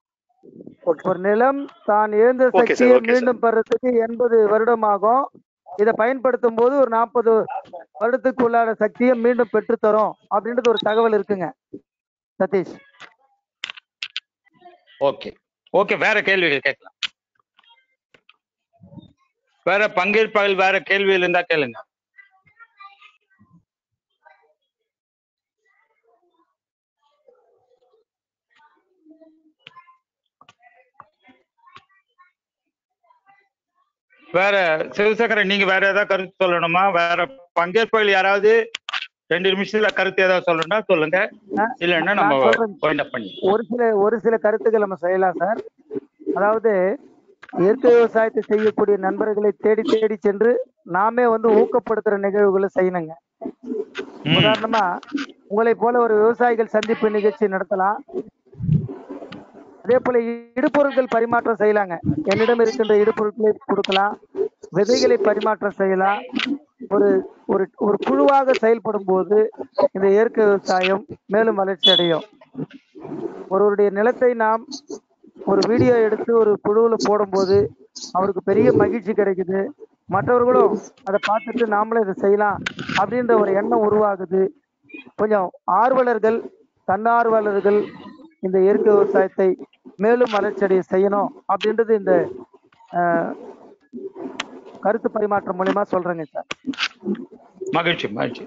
ஒரு நிலம் தான் இழந்த சக்தியை மீண்டும் பெறத்துக்கு எண்பது வருடம் ஆகும். இதை பயன்படுத்தும் போது ஒரு நாற்பது வருடத்துக்கு உள்ளான சக்தியை மீண்டும் பெற்றுத்தரும் அப்படின்றது ஒரு தகவல் இருக்குங்க சதீஷ்.
ஓகே ஓகே, வேற கேள்விகள் கேட்கலாம். வேற பங்கேற்பாளர்கள் வேற கேள்விகள் இருந்தா கேளுங்க. வேற சிவசேகரன், நீங்க வேற ஏதாவது கருத்து சொல்லணுமா? வேற பங்கேற்பாளர்கள் யாராவது ரெண்டு நிமிஷத்துல கருத்து ஏதாவது சொல்லணும்னா சொல்லுங்க, இல்லைன்னா நம்ம பண்ணி
ஒரு சில ஒரு சில கருத்துக்கள் நம்ம செய்யலாம் சார். அதாவது இயற்கை விவசாயத்தை செய்யக்கூடிய நண்பர்களை தேடி தேடி சென்று நாமே வந்து ஊக்கப்படுத்துற நிகழ்வுகளை செய்யணுங்க. உதாரணமா உங்களை போல ஒரு விவசாயிகள் சந்திப்பு நிகழ்ச்சி நடத்தலாம். அதே போல இடுபொருட்கள் பரிமாற்றம் செய்யலாங்க. என்னிடம் இருக்கின்ற இடுபொருட்களை கொடுக்கலாம், விதைகளை பரிமாற்றம் செய்யலாம். ஒரு ஒரு ஒரு குழுவாக செயல்படும் போது இந்த இயற்கை விவசாயம் மேலும் வளர்ச்சி அடையும். ஒருவருடைய நிலத்தை நாம் ஒரு வீடியோ எடுத்து ஒரு குழுவுல போடும்போது அவருக்கு பெரிய மகிழ்ச்சி கிடைக்குது. மற்றவர்களும் அதை பார்த்துட்டு நாமளும் இதை செய்யலாம் அப்படின்ற ஒரு எண்ணம் உருவாகுது. கொஞ்சம் ஆர்வலர்கள், தன்னார்வலர்கள் இந்த இயற்கை விவசாயத்தை மேலும் வளர்ச்சியடைய செய்யணும் அப்படின்றது இந்த கருத்து பரிமாற்றம் மூலியமா சொல்றேங்க சார்.
மகிழ்ச்சி மகிழ்ச்சி.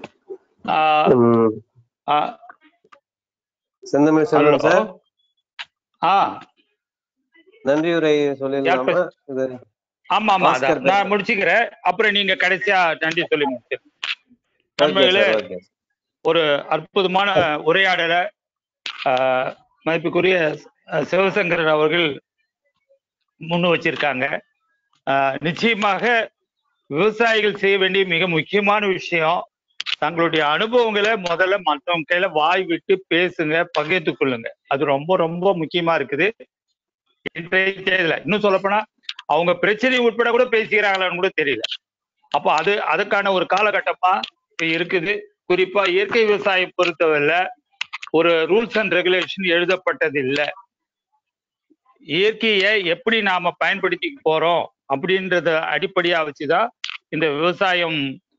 செந்தமிழ் செல்வன் சார்,
ஆ
நன்றி உரை சொல்லிடலாமா?
ஆமா ஆமா, நான் முடிச்சுக்கிறேன், அப்புறம் நீங்க கடைசியா நன்றி சொல்லி முடிச்சிருக்கீங்களே. ஒரு அற்புதமான உரையாடலை மதிப்புக்குரிய சிவசங்கரன் அவர்கள் முன் வச்சிருக்காங்க. நிச்சயமாக விவசாயிகள் செய்ய வேண்டிய மிக முக்கியமான விஷயம், தங்களுடைய அனுபவங்களை முதல்ல மற்றவங்க கையில வாய் விட்டு பேசுங்க, பகிர்ந்து கொள்ளுங்க. அது ரொம்ப ரொம்ப முக்கியமா இருக்குது இன்றைய தேதியில. இன்னும் சொல்லப்போனா அவங்க பிரச்சனை உட்பட கூட பேசிக்கிறாங்களான்னு கூட தெரியல. அப்போ அது அதுக்கான ஒரு காலகட்டமா இருக்குது. குறிப்பா இயற்கை விவசாயம் பொறுத்தவரையில ஒரு ரூல்ஸ் அண்ட் ரெகுலேஷன் எழுதப்பட்டது இல்லை. இயற்கையை எப்படி நாம பயன்படுத்தி போறோம் அப்படின்றத அடிப்படையா வச்சுதான் இந்த விவசாயம்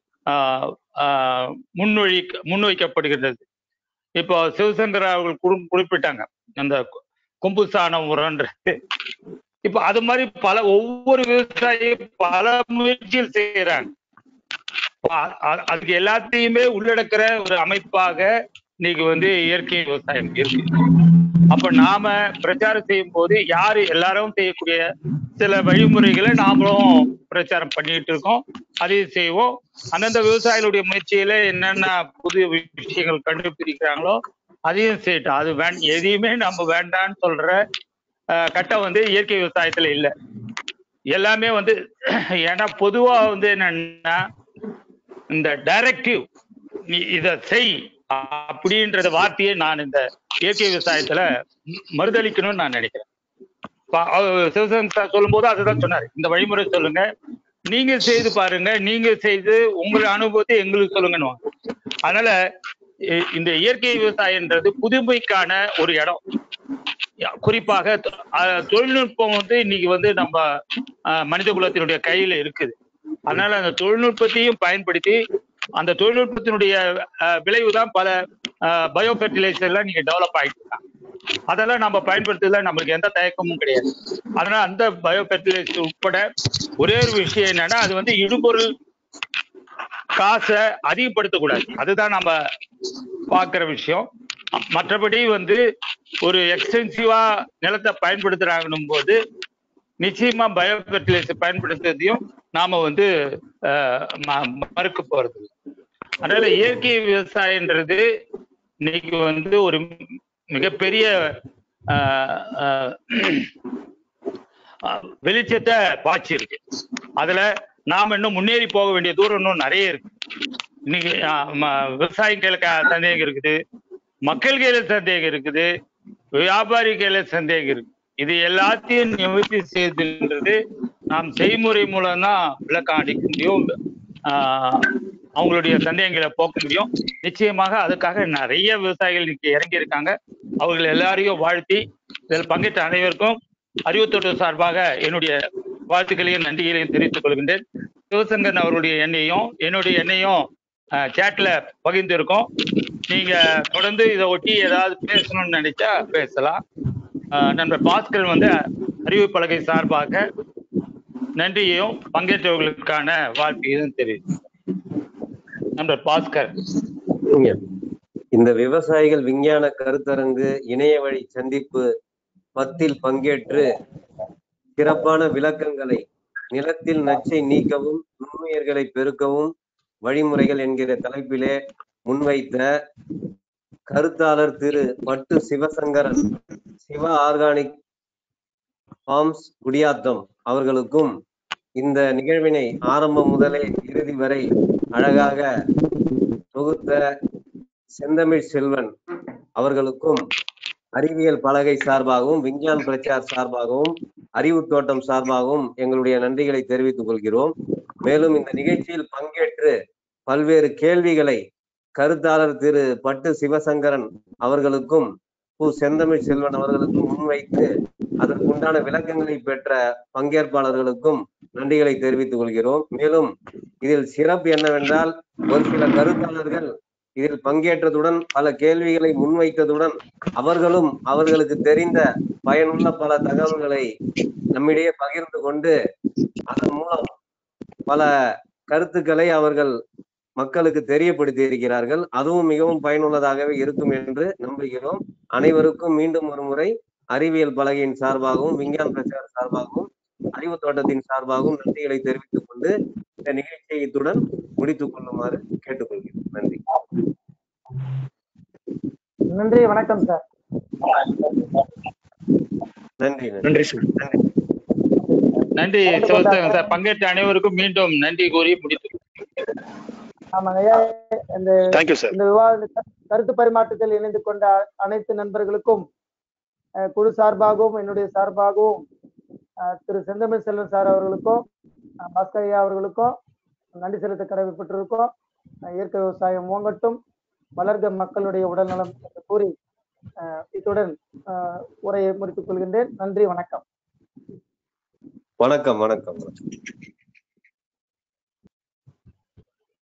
முன்வழி முன்வைக்கப்படுகிறது. இப்போ சிவசங்கர் அவர்கள் குறிப்பிட்டாங்க அந்த கொம்பு சாணம் உரன்றது. இப்ப அது மாதிரி பல ஒவ்வொரு விவசாயியும் பல முயற்சிகள் செய்யறாங்க. அதுக்கு எல்லாத்தையுமே உள்ளடக்கிற ஒரு அமைப்பாக இன்னைக்கு வந்து இயற்கை விவசாயம் இருக்கு. அப்ப நாம பிரச்சாரம் செய்யும் போது யாரு எல்லாரும் செய்யக்கூடிய சில வழிமுறைகளை நாமளும் பிரச்சாரம் பண்ணிட்டு இருக்கோம், அதையும் செய்வோம். அந்தந்த விவசாயிகளுடைய முயற்சியில என்னென்ன புது விஷயங்கள் கண்டுபிடிக்கிறாங்களோ அதையும் செய்யட்டும். அது வே எதையுமே நம்ம வேண்டான்னு சொல்ற கட்டம் வந்து இயற்கை விவசாயத்துல இல்லை. எல்லாமே வந்து ஏன்னா பொதுவா வந்து என்னன்னா இந்த டைரக்டிவ், நீ இதை செய் அப்படின்றத வார்த்தையை நான் இந்த இயற்கை விவசாயத்துல மறுதளிக்கணும்னு நான் நினைக்கிறேன். சிவசங்கர் சொல்லும் போது அதுதான் சொன்னாரு, இந்த வழிமுறை சொல்லுங்க, நீங்க செய்து பாருங்க, நீங்க செய்து உங்கள் அனுபவத்தை எங்களுக்கு சொல்லுங்கன்னு. அதனால இந்த இயற்கை விவசாயம்ன்றது புதுமைக்கான ஒரு இடம். குறிப்பாக தொழில்நுட்பம் வந்து இன்னைக்கு வந்து நம்ம மனித குலத்தினுடைய கையில இருக்குது. அதனால அந்த தொழில்நுட்பத்தையும் பயன்படுத்தி அந்த தொழில்நுட்பத்தினுடைய விளைவுதான் பல பயோ ஃபெர்டிலைசர் எல்லாம் நீங்க டெவலப் ஆகிட்டு இருக்காங்க. அதெல்லாம் நம்ம பயன்படுத்துறதுல நம்மளுக்கு எந்த தயக்கமும் கிடையாது. அதனால அந்த பயோ ஃபெர்டிலைசர் உட்பட ஒரே ஒரு விஷயம் என்னன்னா, அது வந்து இடுபொருள் காசை அதிகப்படுத்தக்கூடாது. அதுதான் நம்ம பார்க்குற விஷயம். மற்றபடி வந்து ஒரு எக்ஸ்டென்சிவா நிலத்தை பயன்படுத்துறாங்கன்னும் போது நிச்சயமா பயோ ஃபெர்டிலைசர் பயன்படுத்துறதையும் நாம வந்து மறுக்க போறது. அதனால இயற்கை விவசாயன்றது இன்னைக்கு வந்து ஒரு மிகப்பெரிய வெளிச்சத்தை பாய்ச்சி இருக்கு. அதுல நாம இன்னும் முன்னேறி போக வேண்டிய தூரம் இன்னும் நிறைய இருக்கு. இன்னைக்கு விவசாயம் கையில சந்தேகம் இருக்குது, மக்கள் கையில சந்தேகம் இருக்குது, வியாபாரி கையில சந்தேகம் இருக்கு. இது எல்லாத்தையும் நிவர்த்தி செய்துன்றது நாம் செய்முறை மூலம் தான் விளக்கம் அளிக்க முடியும், ஆஹ் அவங்களுடைய சந்தேகங்களை போக்க முடியும். நிச்சயமாக அதுக்காக நிறைய விவசாயிகள் இன்னைக்கு இறங்கி இருக்காங்க. அவர்கள் எல்லாரையும் வாழ்த்தி இதில் பங்கேற்ற அனைவருக்கும் அறிவுத்தோட்டம் சார்பாக என்னுடைய வாழ்த்துக்களையும் நன்றிகளையும் தெரிவித்துக் கொள்கின்றேன். சிவசங்கரன் அவருடைய எண்ணையும் என்னுடைய எண்ணையும் சேட்ல பகிர்ந்து இருக்கோம். நீங்க தொடர்ந்து இதை ஒட்டி ஏதாவது பேசணும்னு நினைச்சா பேசலாம். நண்பர் பாஸ்கர் வந்து அறிவு பலகை சார்பாக நன்றியையும் பங்கேற்றவர்களுக்கான வாழ்க்கையும் தெரியும். நண்பர் பாஸ்கர்.
இந்த விவசாயிகள் விஞ்ஞான கருத்தரங்கு இணைய வழி சந்திப்பு பத்தில் பங்கேற்று சிறப்பான விளக்கங்களை நிலத்தில் நச்சை நீக்கவும் நுண்ணுயிர்களை பெருக்கவும் வழிமுறைகள் என்கிற தலைப்பிலே முன்வைத்த கருத்தாளர் திரு பட்டு சிவசங்கரன் சிவ ஆர்கானிக் ஃபார்ம்ஸ் குடியாத்தம் அவர்களுக்கும் இந்த நிகழ்வினை ஆரம்பம் முதலே இறுதி வரை அழகாக தொகுத்த செந்தமிழ் செல்வன் அவர்களுக்கும் அறிவியல் பலகை சார்பாகவும் விஞ்ஞான் பிரச்சார் சார்பாகவும் அறிவு தோட்டம் சார்பாகவும் எங்களுடைய நன்றிகளை தெரிவித்துக் கொள்கிறோம். மேலும் இந்த நிகழ்ச்சியில் பங்கேற்று பல்வேறு கேள்விகளை கருத்தாளர் திரு பட்டு சிவசங்கரன் அவர்களுக்கும் பு செந்தமிழ் செல்வன் அவர்களுக்கும் முன்வைத்து அதற்குண்டான விளக்கங்களை பெற்ற பங்கேற்பாளர்களுக்கும் நன்றிகளை தெரிவித்துக் கொள்கிறோம். மேலும் இதில் சிறப்பு என்னவென்றால் ஒரு சில கருத்தாளர்கள் இதில் பங்கேற்றதுடன் பல கேள்விகளை முன்வைத்ததுடன் அவர்களும் அவர்களுக்கு தெரிந்த பயனுள்ள பல தகவல்களை நம்மிடையே பகிர்ந்து கொண்டு அதன் மூலம் பல கருத்துக்களை அவர்கள் மக்களுக்கு தெரியப்படுத்தி இருக்கிறார்கள். அதுவும் மிகவும் பயனுள்ளதாகவே இருக்கும் என்று நம்புகிறோம். அனைவருக்கும் மீண்டும் ஒரு முறை அறிவியல் பலகையின் சார்பாகவும் விஞ்ஞான பிரச்சார சார்பாகவும் அறிவு தோட்டத்தின் சார்பாகவும் நன்றிகளை தெரிவித்துக் கொண்டு இந்த நிகழ்ச்சியை இத்துடன் முடித்துக் கொள்ளுமாறு கேட்டுக்கொள்கிறேன். நன்றி.
நன்றி. வணக்கம் சார்.
நன்றி.
நன்றி சார்.
நன்றி சிவசங்கரன் சார். பங்கேற்ற அனைவருக்கும் மீண்டும் நன்றி கூறி முடித்து.
ஆமாங்க ஐயா, இந்த இந்த விவாத கருத்து பரிமாற்றத்தில் இணைந்து கொண்ட அனைத்து நண்பர்களுக்கும் குழு சார்பாகவும் என்னுடைய சார்பாகவும் திரு செந்தமிழ் செல்வன் சார் அவர்களுக்கும் பாஸ்கர் ஐயா அவர்களுக்கும் நன்றி செலுத்த கடமைப்பட்டிருக்கோம். இயற்கை விவசாயம் ஓங்கட்டும், வளர்க மக்களுடைய உடல்நலம் என்று கூறி இத்துடன் உரையை முடித்துக் கொள்கின்றேன். நன்றி. வணக்கம்.
வணக்கம். வணக்கம்.